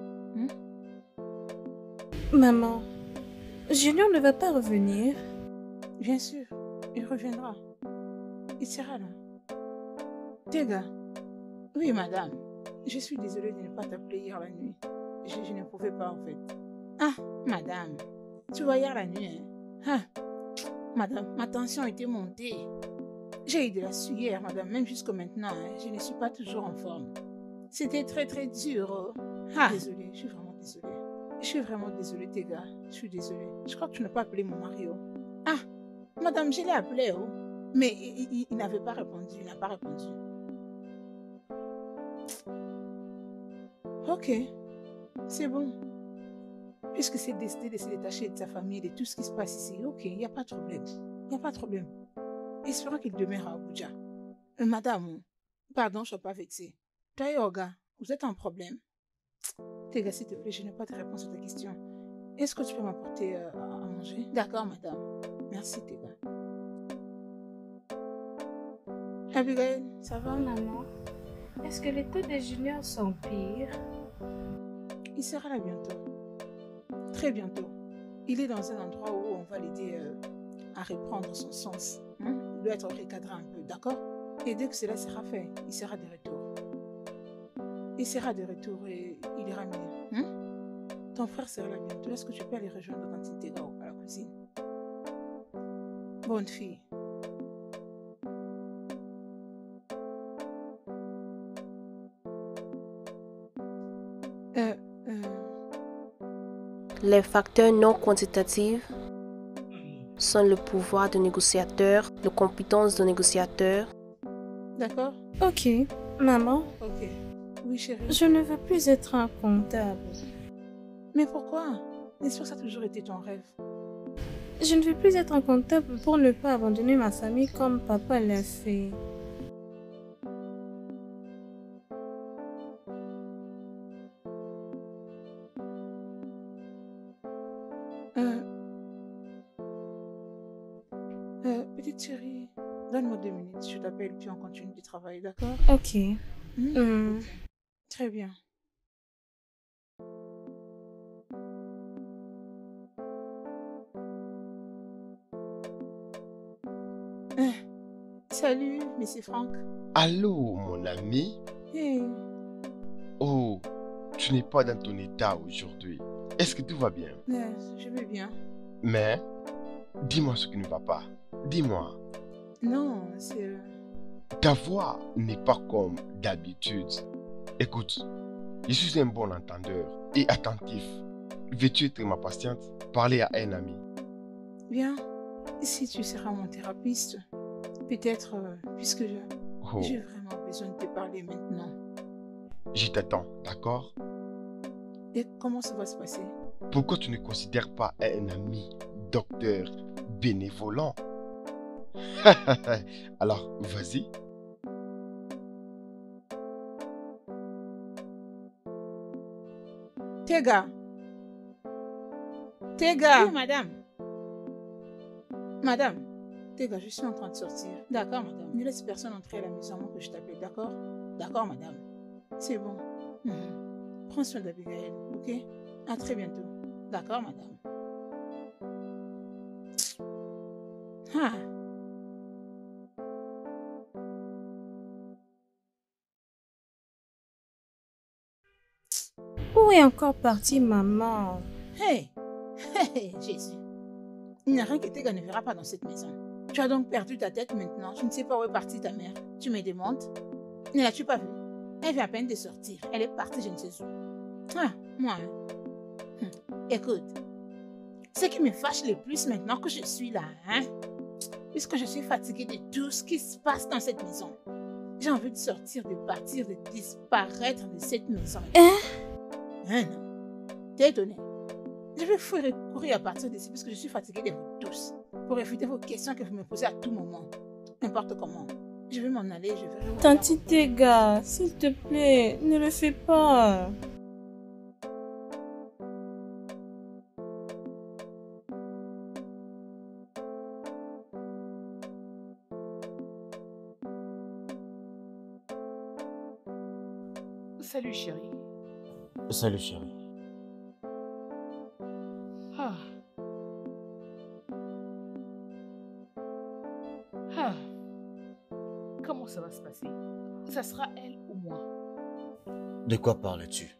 Maman, Junior ne va pas revenir. Bien sûr, il reviendra. Il sera là. Tega. Oui, madame. Je suis désolée de ne pas t'appeler hier la nuit. Je ne pouvais pas, en fait. Ah, madame. Tu vois, hier la nuit, hein? Ah, madame, ma tension était montée. J'ai eu de la sueur, madame, même jusqu'à maintenant. Hein, je ne suis pas toujours en forme. C'était très, très dur. Oh. Ah, désolée, je suis vraiment désolée. Je suis vraiment désolée, Tega. Je suis désolée. Je crois que tu n'as pas appelé mon mari. Oh. Ah, madame, je l'ai appelé. Oh. Mais il n'avait pas répondu. Il n'a pas répondu. Ok, c'est bon. Puisque c'est décidé de se détacher de sa famille et de tout ce qui se passe ici, ok, il n'y a pas de problème. Il n'y a pas de problème. Espérons qu'il demeure à Abuja. Madame, pardon, je ne suis pas vexée. Toi et Olga, vous êtes en problème? Tega, s'il te plaît, je n'ai pas de réponse à ta question. Est-ce que tu peux m'apporter à manger? D'accord, madame. Merci, Tega. Abigail, ça va? Maman, est-ce que l'état de Junior s'empire? Il sera là bientôt. Très bientôt. Il est dans un endroit où on va l'aider à reprendre son sens. Il doit être recadré un peu, d'accord? Et dès que cela sera fait, il sera de retour. Il sera de retour et il ira mieux. Ton frère sera là bientôt. Est-ce que tu peux aller rejoindre Tante Tega à la cuisine? Bonne fille. Les facteurs non quantitatifs sont le pouvoir de négociateur, la compétence de négociateur. D'accord? Ok, maman, Ok. Oui, chérie. je ne veux plus être un comptable. Mais pourquoi? Bien sûr, ça a toujours été ton rêve. Je ne veux plus être un comptable pour ne pas abandonner ma famille comme papa l'a fait. Petite chérie, donne-moi 2 minutes. Je t'appelle puis on continue de travailler, d'accord? Ok. Très bien. Salut, monsieur Franck. Allô, mon ami? Hey, Oh, tu n'es pas dans ton état aujourd'hui. Est-ce que tout va bien? je vais bien. Mais, dis-moi ce qui ne va pas. Dis-moi. Non, c'est... Ta voix n'est pas comme d'habitude. Écoute, je suis un bon entendeur et attentif. Veux-tu être ma patiente? Parler à un ami. Bien. Si tu seras mon thérapeute, peut-être, puisque Oh, j'ai vraiment besoin de te parler maintenant. je t'attends, d'accord? Et comment ça va se passer? Pourquoi tu ne considères pas un ami docteur bénévolent? Alors, vas-y. Tega. Tega. Oui, madame. Madame. Tega, je suis en train de sortir. D'accord, madame. Ne laisse personne entrer à la maison avant que je t'appelle, d'accord? D'accord, madame. C'est bon. Prends soin d'Abigail, ok? À très bientôt. D'accord, madame. Ah. Où est encore partie maman? Hey! Hey, Jésus. Il n'y a rien que Tega ne verra pas dans cette maison. Tu as donc perdu ta tête maintenant. Je ne sais pas où est partie ta mère. Tu me demandes? Ne l'as-tu pas vue? Elle vient à peine de sortir. Elle est partie, je ne sais où. Ah, moi. Écoute. Ce qui me fâche le plus maintenant que je suis là, hein? Puisque je suis fatiguée de tout ce qui se passe dans cette maison. J'ai envie de sortir, de partir, de disparaître de cette maison. Hein, non. T'es étonné? Je vais fuir et courir à partir d'ici parce que je suis fatiguée de vous tous. Pour réfuter vos questions que vous me posez à tout moment. N'importe comment. Je vais m'en aller, je vais... Tanti Tega, s'il te plaît, ne le fais pas. Salut chérie. Salut chérie. Ah. Ah. Comment ça va se passer? Ça sera elle ou moi? De quoi parles-tu?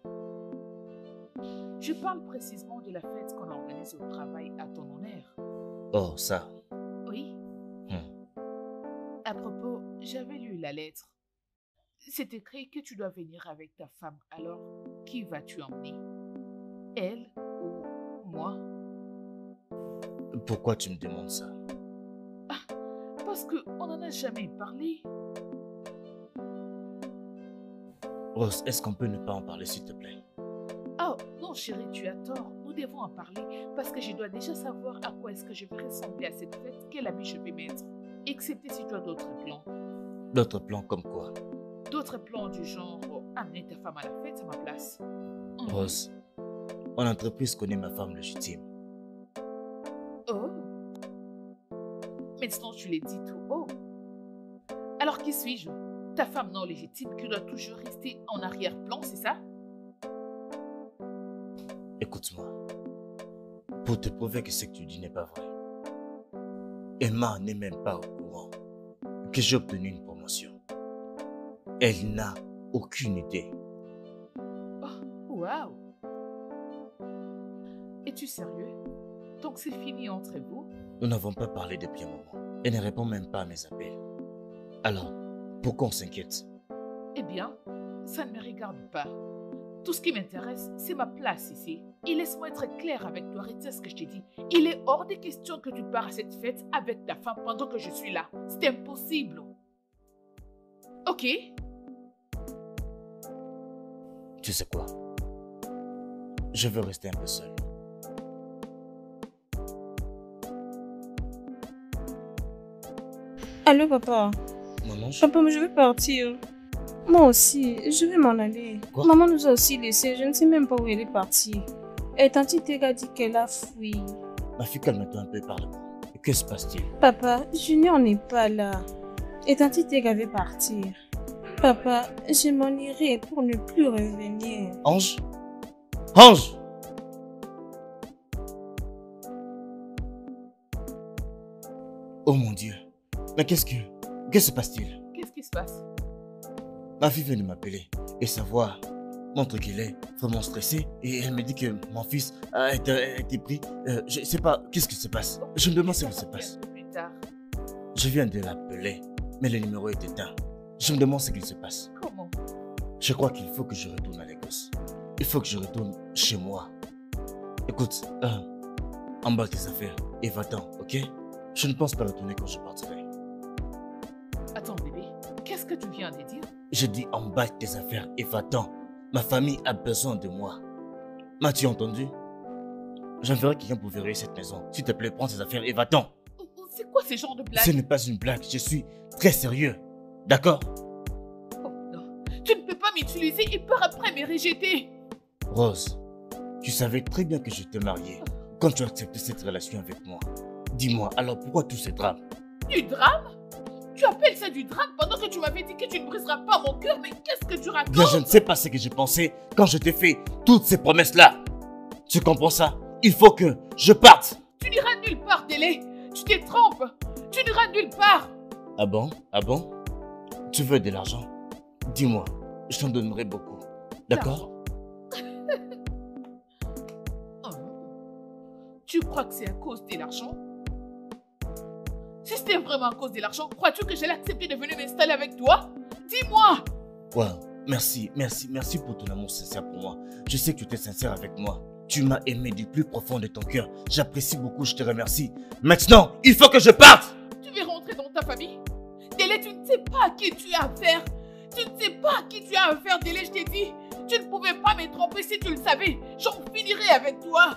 Je parle précisément de la fête qu'on organise au travail à ton honneur. Oh, ça. Oui. À propos, j'avais lu la lettre. C'est écrit que tu dois venir avec ta femme. Alors, qui vas-tu emmener? Elle ou moi? Pourquoi tu me demandes ça? Ah, parce qu'on n'en a jamais parlé. Rose, est-ce qu'on peut ne pas en parler s'il te plaît? Oh, non chérie, tu as tort. Nous devons en parler parce que je dois déjà savoir à quoi est-ce que je vais ressembler à cette fête, quel habit je vais mettre. Excepté si tu as d'autres plans. D'autres plans comme quoi? D'autres plans du genre amener ta femme à la fête à ma place. Rose, mon entreprise connaît ma femme légitime. Oh. Maintenant tu l'as dit tout haut. Alors qui suis-je? Ta femme non légitime qui doit toujours rester en arrière-plan, c'est ça? Écoute-moi. Pour te prouver que ce que tu dis n'est pas vrai. Emma n'est même pas au courant que j'ai obtenu une promotion. Elle n'a aucune idée. Oh, waouh! Es-tu sérieux? Donc c'est fini entre vous? Nous n'avons pas parlé depuis un moment. Elle ne répond même pas à mes appels. Alors, pourquoi on s'inquiète? Eh bien, ça ne me regarde pas. Tout ce qui m'intéresse, c'est ma place ici. Et laisse-moi être clair avec toi, retiens ce que je t'ai dit. Il est hors de question que tu pars à cette fête avec ta femme pendant que je suis là. C'est impossible. Ok? Tu sais quoi? Je veux rester un peu seul. Allô, papa? Maman, Papa, je vais partir. Moi aussi, je vais m'en aller. Quoi? Maman nous a aussi laissés, je ne sais même pas où elle est partie. Et Tanti Tega dit qu'elle a fui. Ma fille, calme-toi un peu, parle-moi. Que se passe-t-il? Papa, Junior n'est pas là. Et Tanti Tega va partir. Papa, je m'en irai pour ne plus revenir. Ange? Ange! Oh mon Dieu. Mais qu'est-ce se passe-t-il? Qu'est-ce qui se passe? Ma fille vient de m'appeler et sa voix montre qu'elle est vraiment stressée et elle me dit que mon fils a été pris. Je sais pas, qu'est-ce qui se passe? Je me demande ce qui se passe. Plus tard. Je viens de l'appeler, mais le numéro est éteint. Je me demande ce qu'il se passe. Comment? Je crois qu'il faut que je retourne à Lagos. Il faut que je retourne chez moi. Écoute, emballe tes affaires et va-t'en, ok? Je ne pense pas retourner quand je partirai. Attends bébé, qu'est-ce que tu viens de dire? Je dis emballe tes affaires et va-t'en. Ma famille a besoin de moi. M'as-tu entendu? J'enverrai quelqu'un pour vérifier cette maison. S'il te plaît, prends tes affaires et va-t'en. C'est quoi ce genre de blague? Ce n'est pas une blague, je suis très sérieux. D'accord? Oh non, tu ne peux pas m'utiliser et par après me rejeter. Rose, tu savais très bien que je t'ai marié. quand tu as accepté cette relation avec moi, dis-moi, alors pourquoi tous ces drames? Du drame? Tu appelles ça du drame pendant que tu m'avais dit que tu ne briseras pas mon cœur, mais qu'est-ce que tu racontes? Bien, je ne sais pas ce que j'ai pensé quand je t'ai fait toutes ces promesses-là. Tu comprends ça? Il faut que je parte. Tu n'iras nulle part, Délé. Tu te trompes. Tu n'iras nulle part. Ah bon? Ah bon? Tu veux de l'argent? Dis-moi, je t'en donnerai beaucoup. D'accord? Tu crois que c'est à cause de l'argent? Si c'était vraiment à cause de l'argent, crois-tu que j'allais accepter de venir m'installer avec toi? Dis-moi! Wow, merci pour ton amour sincère pour moi. Je sais que tu étais sincère avec moi. Tu m'as aimé du plus profond de ton cœur. J'apprécie beaucoup, je te remercie. Maintenant, il faut que je parte! Tu veux rentrer dans ta famille? Délé, tu ne sais pas à qui tu as affaire. Tu ne sais pas à qui tu as affaire, Délé, je t'ai dit. Tu ne pouvais pas me tromper si tu le savais. J'en finirais avec toi.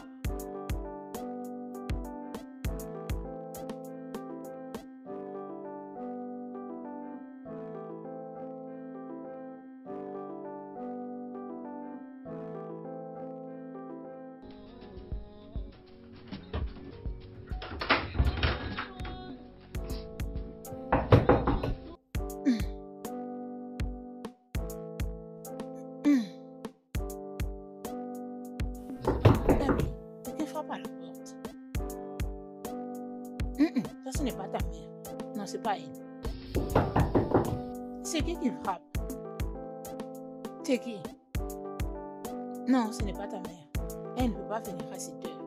Ça, ce n'est pas ta mère. Non, c'est pas elle. C'est qui frappe? C'est qui? Non, ce n'est pas ta mère. Elle ne peut pas venir à cette heure.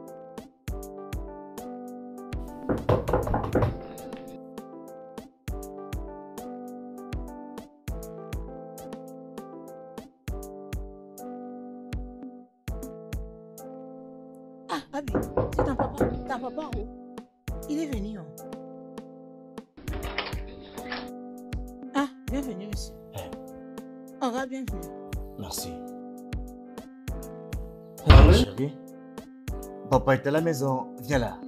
Ah, Abi, c'est ton papa. Ton papa où? Il est venu. Ah, bienvenue, monsieur. Au revoir, bienvenue. Merci. Chérie, papa est à la maison. Viens là.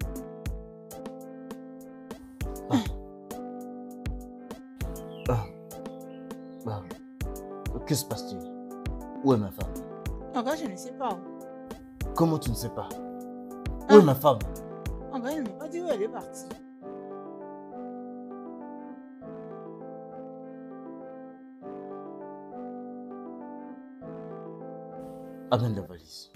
Que se passe-t-il? Où est ma femme? Encore, je ne sais pas où. Comment tu ne sais pas? Où est ma femme? Encore, elle ne m'a pas dit où elle est partie. Amène la valise.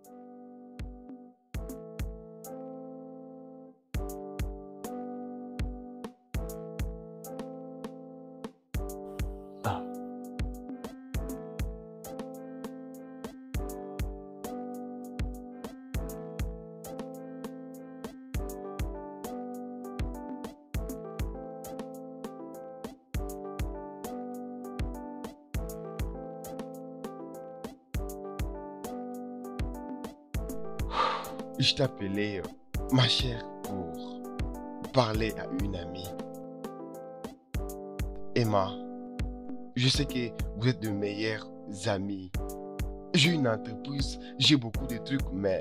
Je t'appelais, ma chère, pour parler à une amie. Emma, je sais que vous êtes de meilleurs amis. J'ai une entreprise, j'ai beaucoup de trucs, mais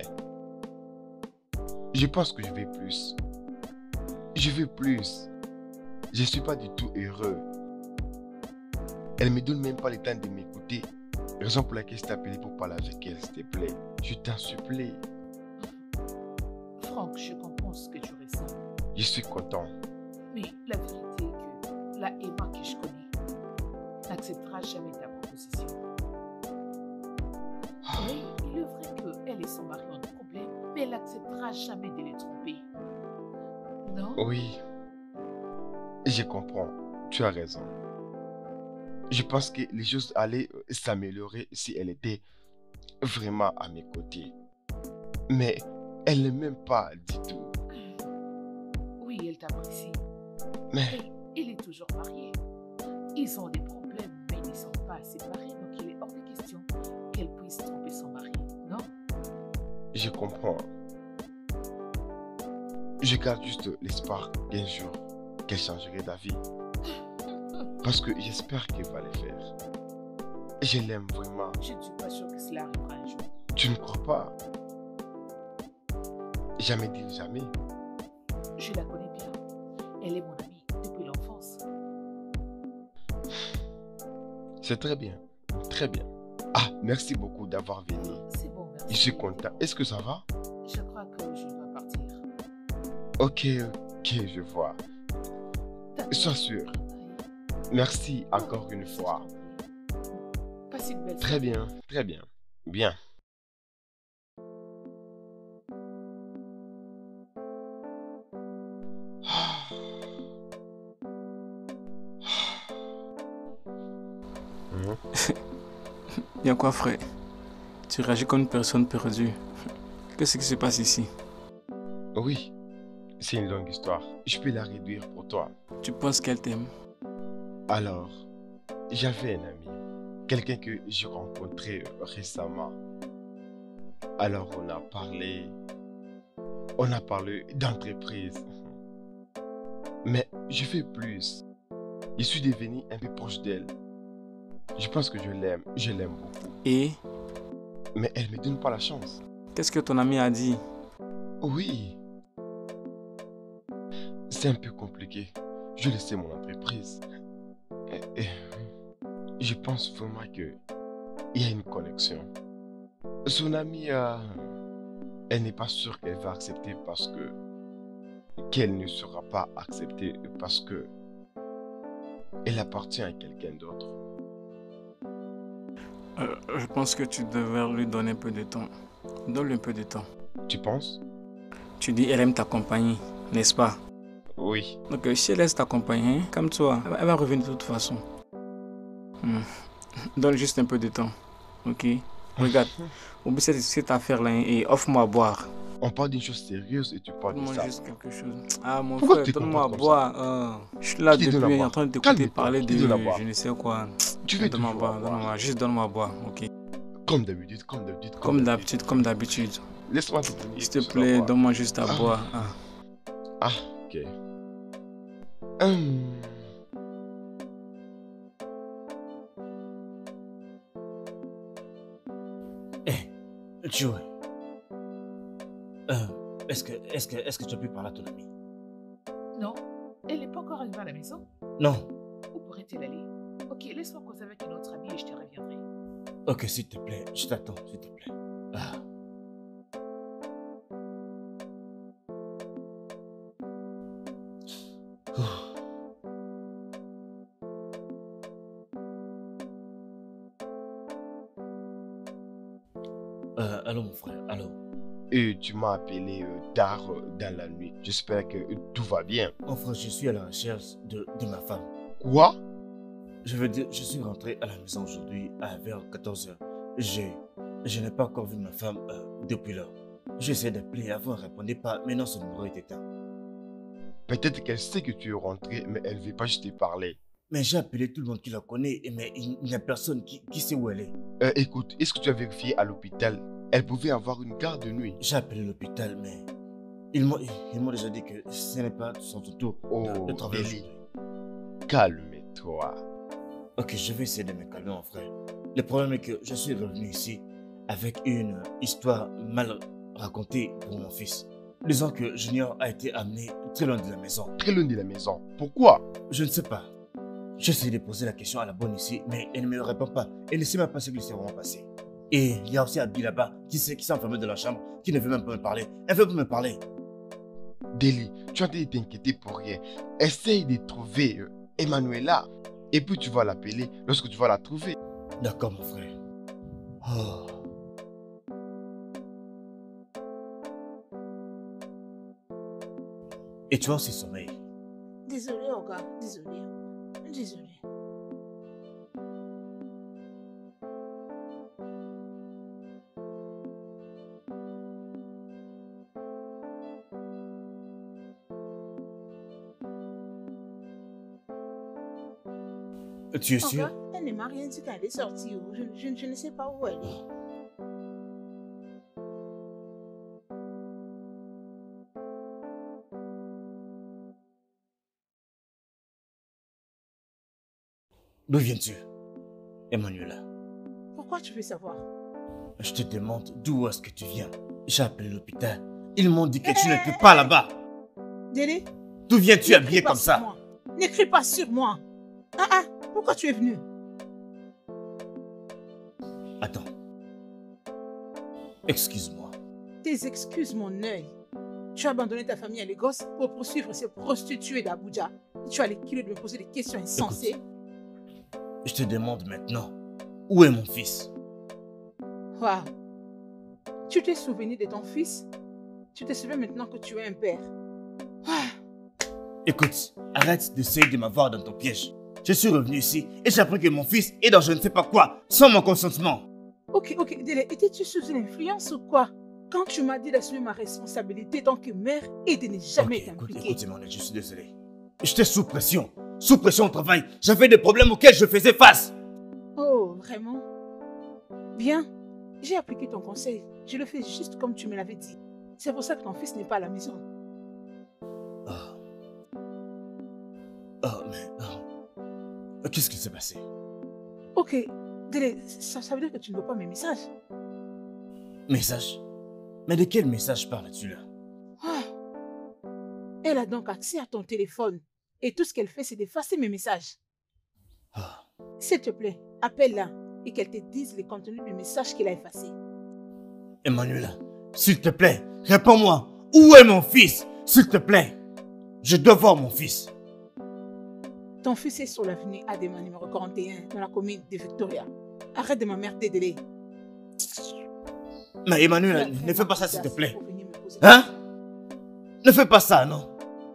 je pense que je veux plus. Je veux plus. Je ne suis pas du tout heureux. Elle ne me donne même pas le temps de m'écouter. Raison pour laquelle je t'appelais pour parler avec elle, s'il te plaît. Je t'en supplie. Franck, je comprends ce que tu ressens. Je suis content. Mais la vérité est que la Emma que je connais n'acceptera jamais ta proposition. Oui, il est vrai qu'elle et son mari ont des problèmes, mais elle n'acceptera jamais de les tromper. Non? Oui, je comprends. Tu as raison. Je pense que les choses allaient s'améliorer si elle était vraiment à mes côtés. Mais elle ne m'aime pas du tout. Oui, elle t'apprécie. Mais il est toujours marié. Ils ont des problèmes, mais ils ne sont pas séparés, donc il est hors de question qu'elle puisse tromper son mari, non? je comprends. Je garde juste l'espoir qu'un jour, qu'elle changerait d'avis. Parce que j'espère qu'elle va le faire. Je l'aime vraiment. Je ne suis pas sûre que cela arrivera un jour. Tu ne crois pas? Jamais dire jamais. Je la connais bien. Elle est mon amie depuis l'enfance. C'est très bien. Très bien. Ah, merci beaucoup d'avoir venu. C'est bon, merci. Je suis content. Est-ce que ça va? Je crois que Ok, je vois. Sois sûr. Merci encore une fois. Passe une belle Très soirée. bien, très bien. Bien. Il y a quoi, frère? Tu réagis comme une personne perdue. Qu'est-ce qui se passe ici? Oui, c'est une longue histoire. Je peux la réduire pour toi. Tu penses qu'elle t'aime? Alors, j'avais un ami, quelqu'un que j'ai rencontré récemment. Alors on a parlé d'entreprise. Mais je fais plus. Je suis devenu un peu proche d'elle. Je pense que je l'aime beaucoup. Et Mais elle me donne pas la chance. qu'est-ce que ton ami a dit? Oui, c'est un peu compliqué. Je laissais mon entreprise. Et je pense vraiment que il y a une connexion. Son amie, elle n'est pas sûre qu'elle va accepter parce que qu'elle ne sera pas acceptée parce que elle appartient à quelqu'un d'autre. Je pense que tu devrais lui donner un peu de temps. Donne-lui un peu de temps. Tu penses? Tu dis elle aime ta compagnie, n'est-ce pas? Oui. Donc si elle laisse t'accompagner, comme toi, elle va revenir de toute façon. Donne juste un peu de temps, ok? Regarde, oublie cette affaire-là et offre-moi à boire. On parle d'une chose sérieuse et tu parles de Donne-moi ça. juste quelque chose. Ah mon Pourquoi frère, tu te donne-moi à comportes comme boire. Je suis là Qui te donne à depuis boire? en train de t'écouter Calme-toi, parler qui de te donne à boire? je ne sais quoi. Tu veux Donne-moi à toujours boire, avoir. donne-moi, juste donne-moi à boire, ok? Comme d'habitude, comme d'habitude. Comme d'habitude. Laisse-moi te donner. S'il te plaît, donne-moi juste à boire. Ah, ok. Joey. Est-ce que tu as pu parler à ton ami? Non, elle n'est pas encore arrivée à la maison. Non. Où pourrait-elle aller? Ok, laisse-moi causer avec une autre amie et je te reviendrai. Ok, s'il te plaît, je t'attends, s'il te plaît. Ah. Allô mon frère, allô. Et tu m'as appelé tard dans la nuit. J'espère que tout va bien. Mon frère, je suis à la recherche de ma femme. Quoi? Je veux dire, je suis rentré à la maison aujourd'hui vers 14h. Je n'ai pas encore vu ma femme depuis lors. J'essaie d'appeler avant, elle ne répondait pas. Maintenant, son numéro est éteint. Peut-être qu'elle sait que tu es rentré, mais elle ne veut pas juste te parler. Mais j'ai appelé tout le monde qui la connaît, mais il n'y a personne qui sait où elle est. Écoute, est-ce que tu as vérifié à l'hôpital? Elle pouvait avoir une garde de nuit. J'ai appelé l'hôpital, mais ils m'ont déjà dit que ce n'est pas son tour de travailler aujourd'hui. Calme-toi. Ok, je vais essayer de me calmer, mon frère. Le problème est que je suis revenu ici avec une histoire mal racontée pour mon fils. Disons que Junior a été amené très loin de la maison. Très loin de la maison. Pourquoi? Je ne sais pas. J'essaie de poser la question à la bonne ici, mais elle ne me répond pas. Elle ne sait même pas ce qui s'est vraiment passé. Et il y a aussi Abdi là-bas qui s'est enfermé dans la chambre, qui ne veut même pas me parler. Elle ne veut pas me parler. Deli, tu as été t'inquiéter pour rien. Essaye de trouver Emanuela. Et puis tu vas l'appeler lorsque tu vas la trouver. D'accord, mon frère. Oh. Et tu as aussi sommeil. Désolé, Oga. Désolé. Désolé. Tu es sûr? Elle ne m'a rien dit quand elle est sortie. Je ne sais pas où elle est. D'où viens-tu, Emanuela? Pourquoi tu veux savoir? Je te demande d'où est-ce que tu viens. J'ai appelé l'hôpital. Ils m'ont dit que tu n'étais pas là-bas. Délé? D'où viens-tu habillé comme ça? N'écris pas sur moi. Pourquoi tu es venu? Attends. Excuse-moi. Tes excuses, mon œil. Tu as abandonné ta famille à Lagos pour poursuivre ces prostituées d'Abuja. Tu as le culot de me poser des questions insensées. Écoute, je te demande maintenant, où est mon fils? Waouh. Tu t'es souvenu de ton fils? Tu te souviens maintenant que tu es un père? Écoute, arrête d'essayer de m'avoir dans ton piège. Je suis revenu ici et j'ai appris que mon fils est dans je ne sais pas quoi, sans mon consentement. Ok, Dele, étais-tu sous une influence ou quoi? Quand tu m'as dit d'assumer ma responsabilité en tant que mère et de ne jamais t'impliquer. Écoute, Emmanuel, je suis désolé. J'étais sous pression au travail. J'avais des problèmes auxquels je faisais face. Oh, vraiment? Bien, j'ai appliqué ton conseil. Je le fais juste comme tu me l'avais dit. C'est pour ça que ton fils n'est pas à la maison. Qu'est-ce qui s'est passé? Ok, Dele, ça veut dire que tu ne veux pas mes messages? Message? Mais de quel message parles-tu là? Elle a donc accès à ton téléphone. Et tout ce qu'elle fait, c'est d'effacer mes messages. S'il te plaît, appelle-la et qu'elle te dise le contenu du message qu'elle a effacé. Emmanuela, s'il te plaît, réponds-moi. Où est mon fils? S'il te plaît. Je dois voir mon fils. Ton fils est sur l'avenue Adema numéro 41 dans la commune de Victoria. Arrête de m'emmerder, Dele. Mais Emmanuela, ne fais pas ça s'il te plaît. Hein? Ne fais pas ça, non?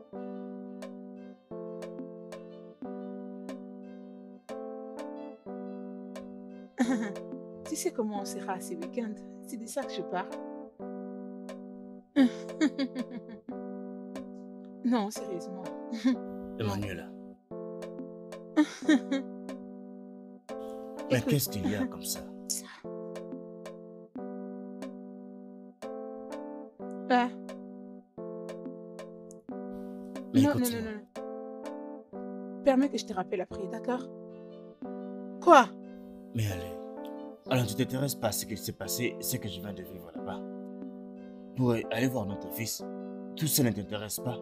Tu sais comment on sera ce week-end? C'est de ça que je parle. Non, sérieusement. Emmanuela. Mais qu'est-ce qu'il y a comme ça? Non. Permets que je te rappelle après, d'accord? Quoi? Mais allez. Alors tu ne t'intéresses pas à ce qui s'est passé, ce que je viens de vivre là-bas. Pour aller voir notre fils, tout ça ne t'intéresse pas.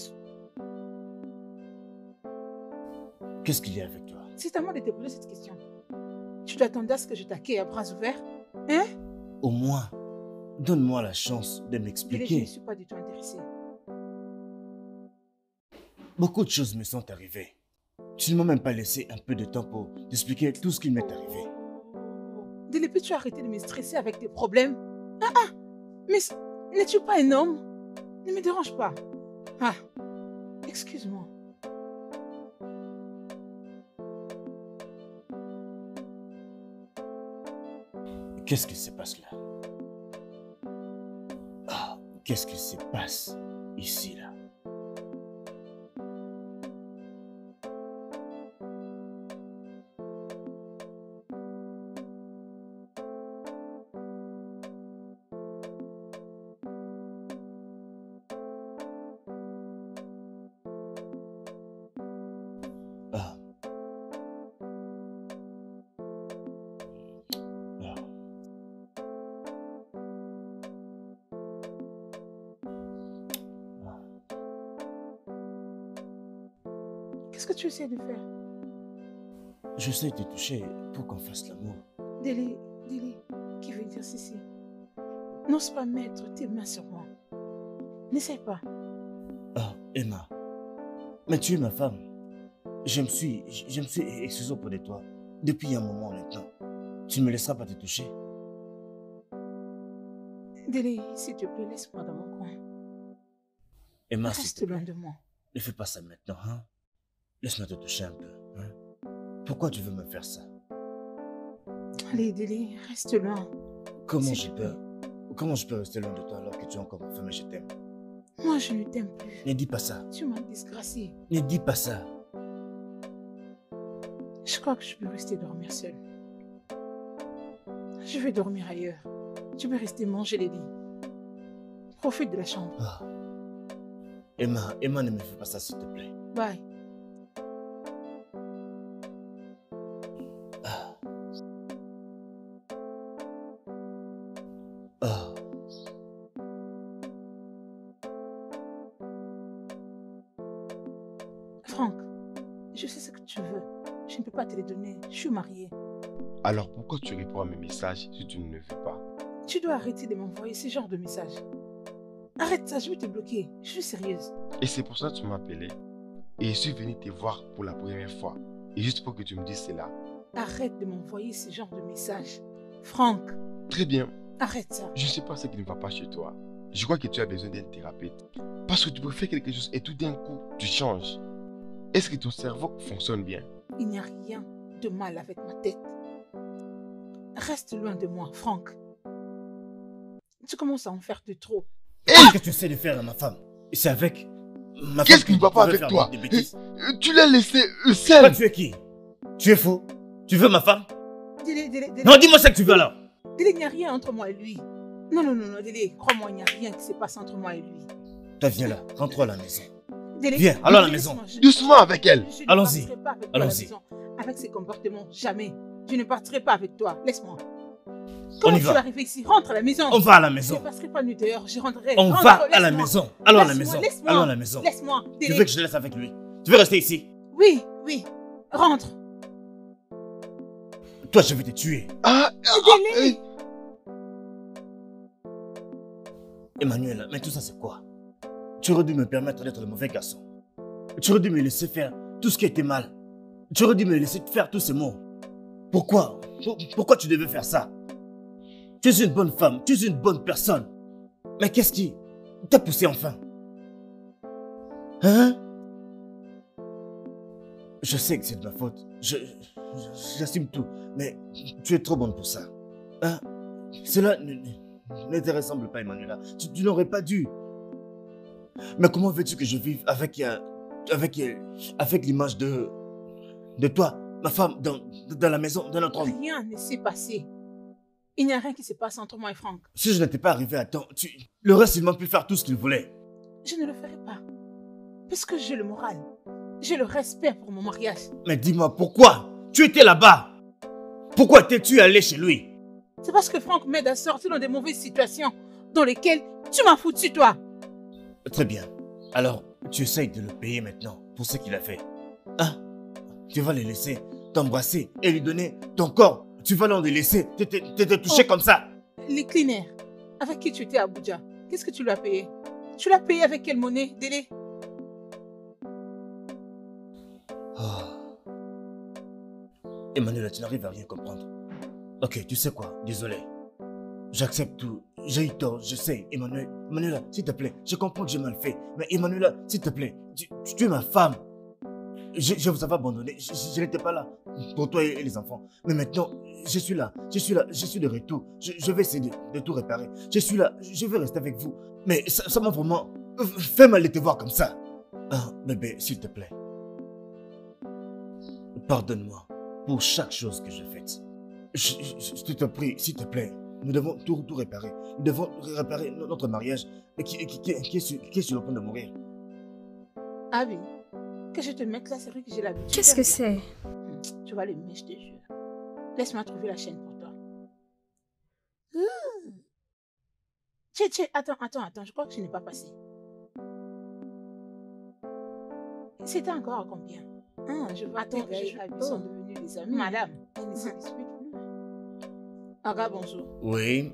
Qu'est-ce qu'il y a avec toi? C'est à moi de te poser cette question. Tu t'attendais à ce que je t'accueille à bras ouverts? Hein? Au moins, donne-moi la chance de m'expliquer. Je ne suis pas du tout intéressée. Beaucoup de choses me sont arrivées. Tu ne m'as même pas laissé un peu de temps pour t'expliquer tout ce qui m'est arrivé. Depuis tu as arrêté de me stresser avec tes problèmes. Mais n'es-tu pas un homme? Ne me dérange pas. Excuse-moi. Qu'est-ce qui se passe là? Qu'est-ce qui se passe ici là? Qu'est-ce que tu essaies de faire? J'essaie de te toucher pour qu'on fasse l'amour. Dele, qui veut dire ceci? N'ose pas mettre tes mains sur moi. N'essaie pas. Emma, mais tu es ma femme. Je me suis excusé auprès de toi depuis un moment maintenant. Tu ne me laisseras pas te toucher? Dele, s'il te plaît, laisse-moi dans mon coin. Emma, reste loin de moi. Ne fais pas ça maintenant, hein? Laisse-moi te toucher un peu, hein? Pourquoi tu veux me faire ça? Allez, Dele, reste loin. Comment je peux rester loin de toi alors que tu es encore ma femme et je t'aime? Moi, je ne t'aime plus. Ne dis pas ça. Tu m'as disgracié. Ne dis pas ça. Je crois que je peux rester dormir seule. Je vais dormir ailleurs. Tu peux rester manger les lits. Profite de la chambre. Emma, ne me fais pas ça s'il te plaît. Bye. Franck, je sais ce que tu veux. Je ne peux pas te les donner. Je suis mariée. Alors pourquoi tu réponds à mes messages si tu ne le veux pas? Tu dois arrêter de m'envoyer ce genre de messages. Arrête ça, je vais te bloquer. Je suis sérieuse. Et c'est pour ça que tu m'as appelé. Et je suis venu te voir pour la première fois. Et juste pour que tu me dises cela. Arrête de m'envoyer ce genre de message. Franck, Très bien. arrête ça. Je ne sais pas ce qui ne va pas chez toi. Je crois que tu as besoin d'un thérapeute. Parce que tu peux faire quelque chose et tout d'un coup, tu changes. Est-ce que ton cerveau fonctionne bien? Il n'y a rien de mal avec ma tête. Reste loin de moi, Franck. Tu commences à en faire de trop. Qu'est-ce que tu essaies de faire à ma femme? C'est avec ma femme. Qu'est-ce qui ne va pas tu veux avec faire toi? des bêtises. Tu l'as laissé Toi, seul. tu es qui? Tu es fou? Tu veux ma femme? Délé, Non, dis-moi ce que tu veux alors. Délé, il n'y a rien entre moi et lui. Non, Délé, crois-moi, il n'y a rien qui se passe entre moi et lui. Toi, viens là, rentre à la maison. Délé, Viens, allons à la Délé, maison. laisse-moi, Doucement avec elle. je ne Allons-y. partirai pas avec toi à la Allons-y. maison. Avec ses comportements, jamais. Je ne partirai pas avec toi. Laisse-moi. On Comment y tu va. vas arriver ici? Rentre à la maison. On va à la Je maison. ne passerai pas nuit dehors. Je rentrerai. On Rentre, va à la laisse-moi. maison. Allons à la Laisse-moi, maison. laisse-moi. Allons à la maison. Laisse-moi. Tu Délé. veux que je te laisse avec lui? Tu veux rester ici? Oui, oui. Rentre. Toi, je vais te tuer. Délé. Emmanuel, mais tout ça, c'est quoi? Tu aurais dû me permettre d'être le mauvais garçon. Tu aurais dû me laisser faire tout ce qui était mal. Tu aurais dû me laisser faire tous ces mots. Pourquoi? Pourquoi tu devais faire ça? Tu es une bonne femme, tu es une bonne personne. Mais qu'est-ce qui t'a poussé enfin? Hein? Je sais que c'est de ma faute. J'assume tout. Mais tu es trop bonne pour ça. Hein? Cela ne te ressemble pas, Emmanuela. Tu n'aurais pas dû. Mais comment veux-tu que je vive avec l'image de toi, ma femme, dans la maison, dans notre homme? Rien ne s'est passé. Il n'y a rien qui se passe entre moi et Franck. Si je n'étais pas arrivé à temps, le reste, il m'a pu faire tout ce qu'il voulait. Je ne le ferai pas. Parce que j'ai le moral. J'ai le respect pour mon mariage. Mais dis-moi, pourquoi? Tu étais là-bas. Pourquoi t'es-tu allé chez lui? C'est parce que Franck m'aide à sortir dans des mauvaises situations dans lesquelles tu m'as foutu, toi. Très bien. Alors, tu essayes de le payer maintenant pour ce qu'il a fait. Hein? Tu vas le laisser t'embrasser et lui donner ton corps. Tu vas l'en laisser te toucher comme ça. Les cleaners, avec qui tu étais à Abuja, qu'est-ce que tu lui as payé? Tu l'as payé avec quelle monnaie, Délé? Oh. Emmanuel, tu n'arrives à rien comprendre. Ok, tu sais quoi? Désolé. J'accepte tout. J'ai eu tort, je sais. Emmanuela, s'il te plaît, je comprends que j'ai mal fait. Mais Emmanuela, s'il te plaît, tu es ma femme. Je vous avais abandonné. Je n'étais pas là pour toi et les enfants. Mais maintenant, je suis là. Je suis de retour. Je vais essayer de tout réparer. Je suis là. Je vais rester avec vous. Mais ça m'a vraiment fait mal de te voir comme ça. Ah, bébé, s'il te plaît. Pardonne-moi pour chaque chose que j'ai faite. Je te prie, s'il te plaît. Nous devons tout réparer. Nous devons réparer notre mariage qui est sur le point de mourir. Ah oui. Que je te mette là, c'est vrai que j'ai l'habitude. Qu'est-ce que c'est? Tu vas le mettre, je te jure. Laisse-moi trouver la chaîne pour toi. Tché, attends, je crois que je n'ai pas passé. C'était encore à combien? Je vois tes gars sont devenus des amis. Madame, ils ne se disputent plus. Aga, bonjour. Oui,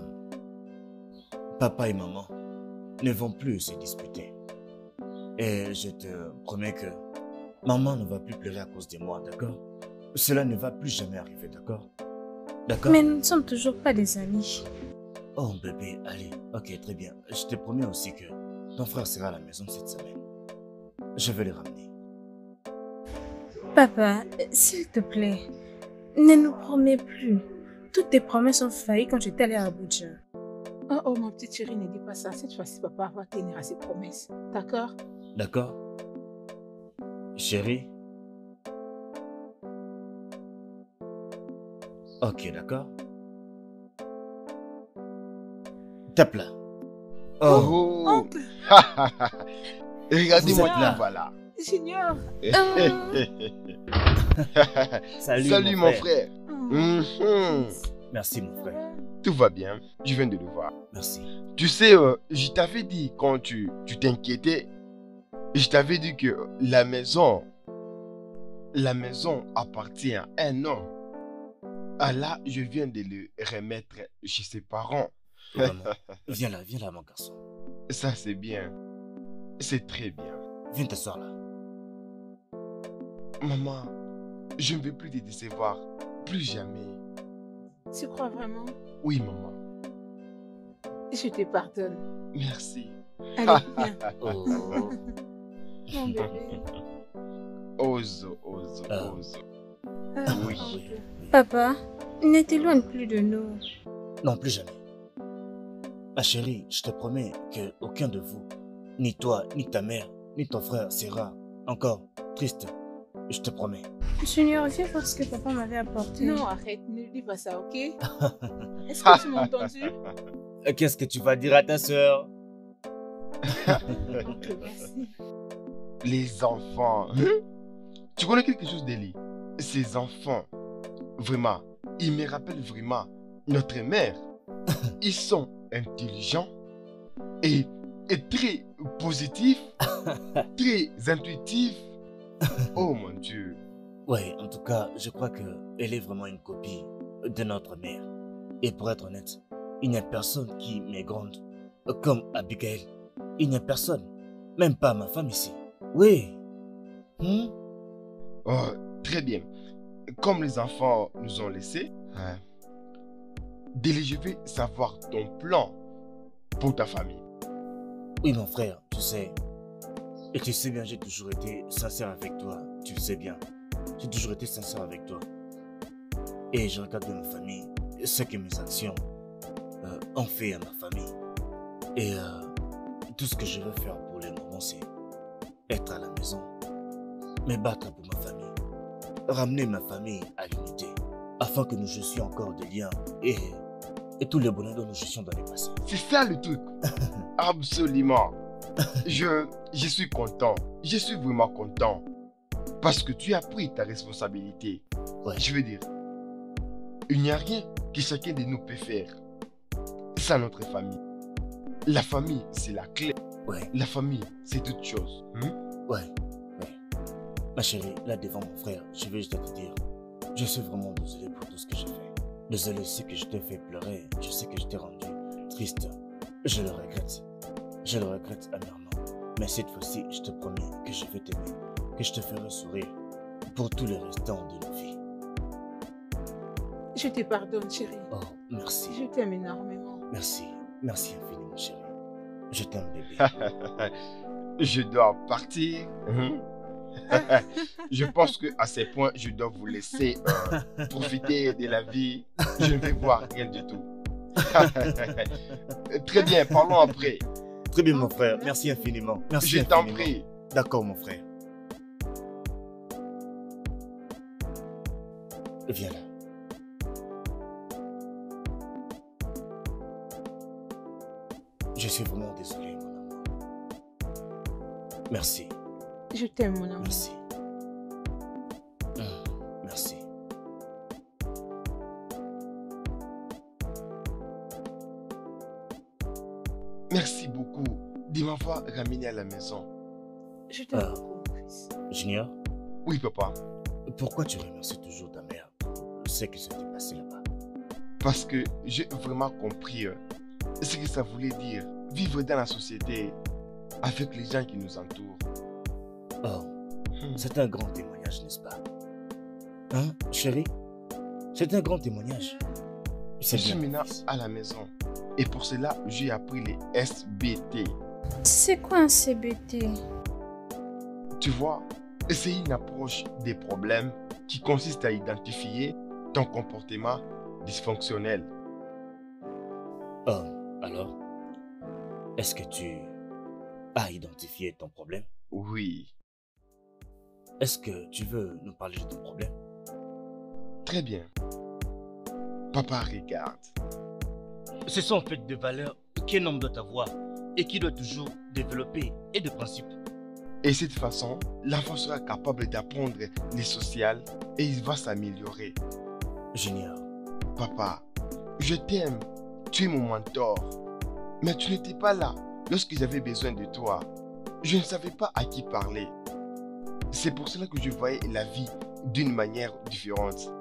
papa et maman ne vont plus se disputer. Et je te promets que maman ne va plus pleurer à cause de moi, d'accord? Cela ne va plus jamais arriver, d'accord? D'accord? Mais nous ne sommes toujours pas des amis. Oh bébé, allez, ok, très bien. Je te promets aussi que ton frère sera à la maison cette semaine. Je vais le ramener. Papa, s'il te plaît, ne nous promets plus. Toutes tes promesses ont failli quand j'étais allée à Abuja. Oh, ma petite chérie, ne dis pas ça. Cette fois-ci, papa va tenir à ses promesses. D'accord? D'accord? Chérie? Ok, d'accord? Tape là. Oh, Oncle, regardez-moi Vous êtes là. qui va là. Junior. Salut mon frère. Mhm. Merci mon frère. Tout va bien, je viens de le voir. Merci. Tu sais, je t'avais dit quand tu t'inquiétais, je t'avais dit que la maison appartient à un homme. Ah là, je viens de le remettre chez ses parents. Vraiment. Viens là, mon garçon. Ça, c'est bien. C'est très bien. Viens t'asseoir là. Maman, je ne veux plus te décevoir. Plus jamais. Tu crois vraiment? Oui, maman. Je te pardonne. Merci. Allez, viens. Oh. Mon bébé. Ose. Ah, Oui. mon Dieu. Papa, ne t'éloigne plus de nous. Non, plus jamais. Ma chérie, je te promets que aucun de vous, ni toi, ni ta mère, ni ton frère sera encore triste. Je te promets. Junior, viens voir ce que papa m'avait apporté. Non, arrête, ne dis pas ça, ok? Est-ce que tu m'as entendu? Qu'est-ce que tu vas dire à ta sœur? Ok, merci. Les enfants. Tu connais quelque chose d'Eli? Ces enfants, vraiment, ils me rappellent vraiment notre mère. Ils sont intelligents et très positifs, très intuitifs. Oh mon Dieu. Ouais, en tout cas, je crois qu'elle est vraiment une copie de notre mère. Et pour être honnête, il n'y a personne qui m'est grande comme Abigail. Il n'y a personne, même pas ma femme ici. Oui. Oh, très bien. Comme les enfants nous ont laissés, Délé, je veux savoir ton plan pour ta famille. Oui, mon frère, tu sais. Et tu sais bien, j'ai toujours été sincère avec toi. Tu le sais bien. J'ai toujours été sincère avec toi. Et je regarde de ma famille ce que mes actions ont fait à ma famille. Et tout ce que je veux faire pour le moment, c'est être à la maison, me battre pour ma famille, ramener ma famille à l'unité, afin que nous jouissions encore des liens et tous les bonheurs dont nous jouissions dans le passé. C'est ça le truc. Absolument. Je suis content. Je suis vraiment content. Parce que tu as pris ta responsabilité. Ouais. Je veux dire, il n'y a rien que chacun de nous peut faire sans notre famille. La famille, c'est la clé. Ouais. La famille, c'est toute chose. Ouais. Ma chérie, là devant mon frère, je vais juste te dire, je suis vraiment désolé pour tout ce que j'ai fait. Désolé si que je t'ai fait pleurer, je sais que je t'ai rendu triste. Je le regrette. Je le regrette amèrement. Mais cette fois-ci, je te promets que je vais t'aimer, que je te ferai sourire pour tous les restants de nos vies. Je te pardonne, chérie. Oh, merci. Je t'aime énormément. Merci. Merci infiniment, chérie. Je t'aime, bébé. Je dois partir. Je pense qu'à ces points, je dois vous laisser profiter de la vie. Je ne vais voir rien du tout. Très bien, parlons après. Très bien, mon frère. Merci infiniment. Merci Je t'en infiniment. prie. D'accord, mon frère. Viens là. Je suis vraiment désolé, mon amour. Merci. Je t'aime, mon amour. Merci. Merci. Merci beaucoup de m'avoir ramené à la maison. Je t'aime beaucoup, mon fils. Junior, Oui, papa. pourquoi tu remercies toujours ta mère pour ce qui s'était passé là-bas? Parce que j'ai vraiment compris ce que ça voulait dire vivre dans la société avec les gens qui nous entourent. Oh, c'est un grand témoignage, n'est-ce pas? Hein, chérie? C'est un grand témoignage. Je C'est suis bien, mon maintenant fils. à la maison. Et pour cela, j'ai appris les SBT. C'est quoi un CBT? Tu vois, c'est une approche des problèmes qui consiste à identifier ton comportement dysfonctionnel. Oh, alors? Est-ce que tu as identifié ton problème? Oui, Est-ce que tu veux nous parler de ton problème? très bien. Papa, regarde. Ce sont en fait des valeurs qu'un homme doit avoir et qui doit toujours développer et de principes. Et de cette façon, l'enfant sera capable d'apprendre les sociales et il va s'améliorer. Junior, Papa, je t'aime. Tu es mon mentor. Mais tu n'étais pas là lorsque j'avais besoin de toi. Je ne savais pas à qui parler. C'est pour cela que je voyais la vie d'une manière différente.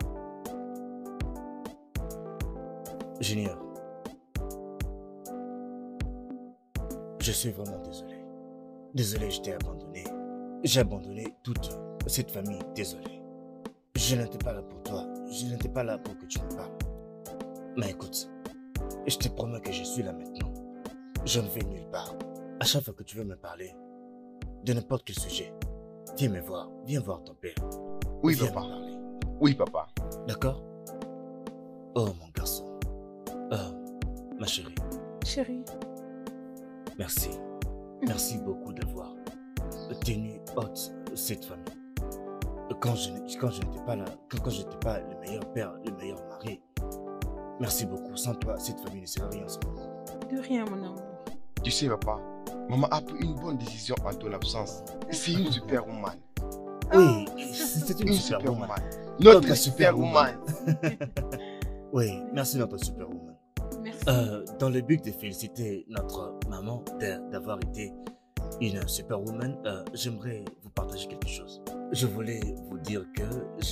Junior, Je suis vraiment désolé. Désolé, je t'ai abandonné. J'ai abandonné toute cette famille, désolé. Je n'étais pas là pour toi. Je n'étais pas là pour que tu me parles. Mais écoute, je te promets que je suis là maintenant. Je ne vais nulle part. À chaque fois que tu veux me parler, de n'importe quel sujet, viens voir ton père. Oui, Viens papa. me parler. Oui, papa. D'accord? Oh, mon garçon. Ma chérie, Chérie, merci. Merci beaucoup d'avoir tenu haute cette famille. Quand je n'étais pas là, quand je n'étais pas le meilleur père, le meilleur mari. Merci beaucoup. Sans toi, cette famille ne serait rien en ce moment. de rien, mon amour. Tu sais, papa, maman a pris une bonne décision en ton absence. C'est une superwoman. Oui, c'est une superwoman. Notre superwoman. Oui, merci notre superwoman. Merci. Dans le but de féliciter notre maman d'avoir été une superwoman, j'aimerais vous partager quelque chose. Je voulais vous dire que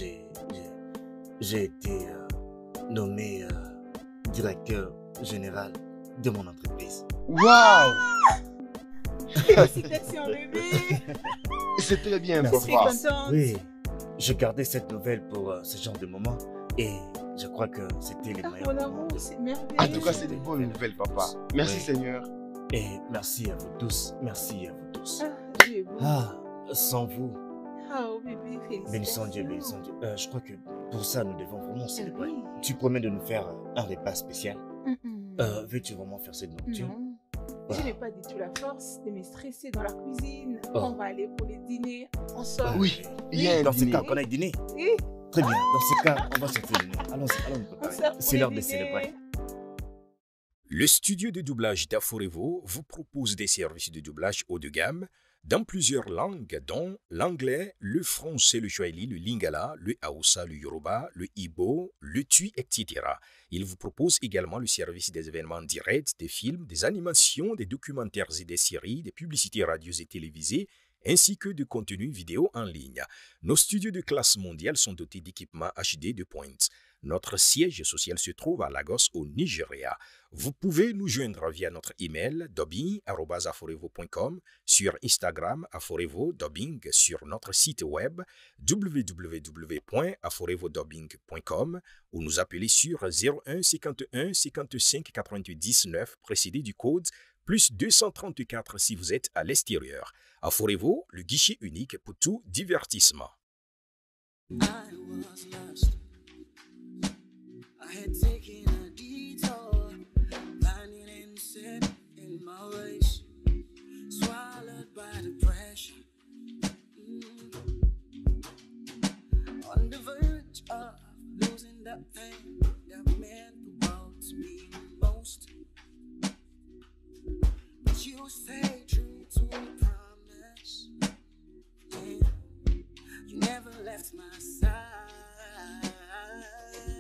j'ai été nommé directeur général de mon entreprise. Waouh! Félicitations, bébé. C'est très bien, Merci. Je suis papa. contente. Oui, je gardais cette nouvelle pour ce genre de moment et je crois que c'était les Ah, meilleurs mon moments. amour, c'est merveilleux. En tout cas, c'est une bonne nouvelle, papa. Merci, Oui. Seigneur. Et merci à vous tous, merci à vous tous. Ah, Dieu est beau. Ah, sans vous, Ah, oh, bébé, félicitations. bénissons Dieu, bénissons Dieu. Je crois que pour ça, nous devons vraiment célébrer. Oui. Tu promets de nous faire un repas spécial. Mhm. Veux-tu vraiment faire cette nocturne? Non. Voilà. Je n'ai pas du tout la force de me stresser dans la cuisine. Oh. On va aller pour le dîner. On sort. Oui, il y a un Dans ce dîner. cas, qu'on aille dîner. Oui. Très bien, dans ce cas, on va sortir dîner. Allons-y, allons nous On préparer. sort pour C'est le l'heure de dîner. célébrer. Le studio de doublage d'Aforevo vous propose des services de doublage haut de gamme dans plusieurs langues, dont l'anglais, le français, le swahili, le lingala, le haoussa, le yoruba, le igbo, le tui, etc. Il vous propose également le service des événements directs, des films, des animations, des documentaires et des séries, des publicités radio et télévisées, ainsi que de contenus vidéo en ligne. Nos studios de classe mondiale sont dotés d'équipements HD de pointe. Notre siège social se trouve à Lagos, au Nigeria. Vous pouvez nous joindre via notre email dubbing@aforevo.com, sur Instagram Aforevo Dubbing, sur notre site web www.aforevodubbing.com ou nous appeler sur 01 51 55 88 19 précédé du code plus 234 si vous êtes à l'extérieur. Aforevo, le guichet unique pour tout divertissement. I had taken a detour, blinded and set in my ways, swallowed by the pressure. On the verge of losing that thing that meant the world to me most. But you stay true to the promise. Yeah, you never left my side.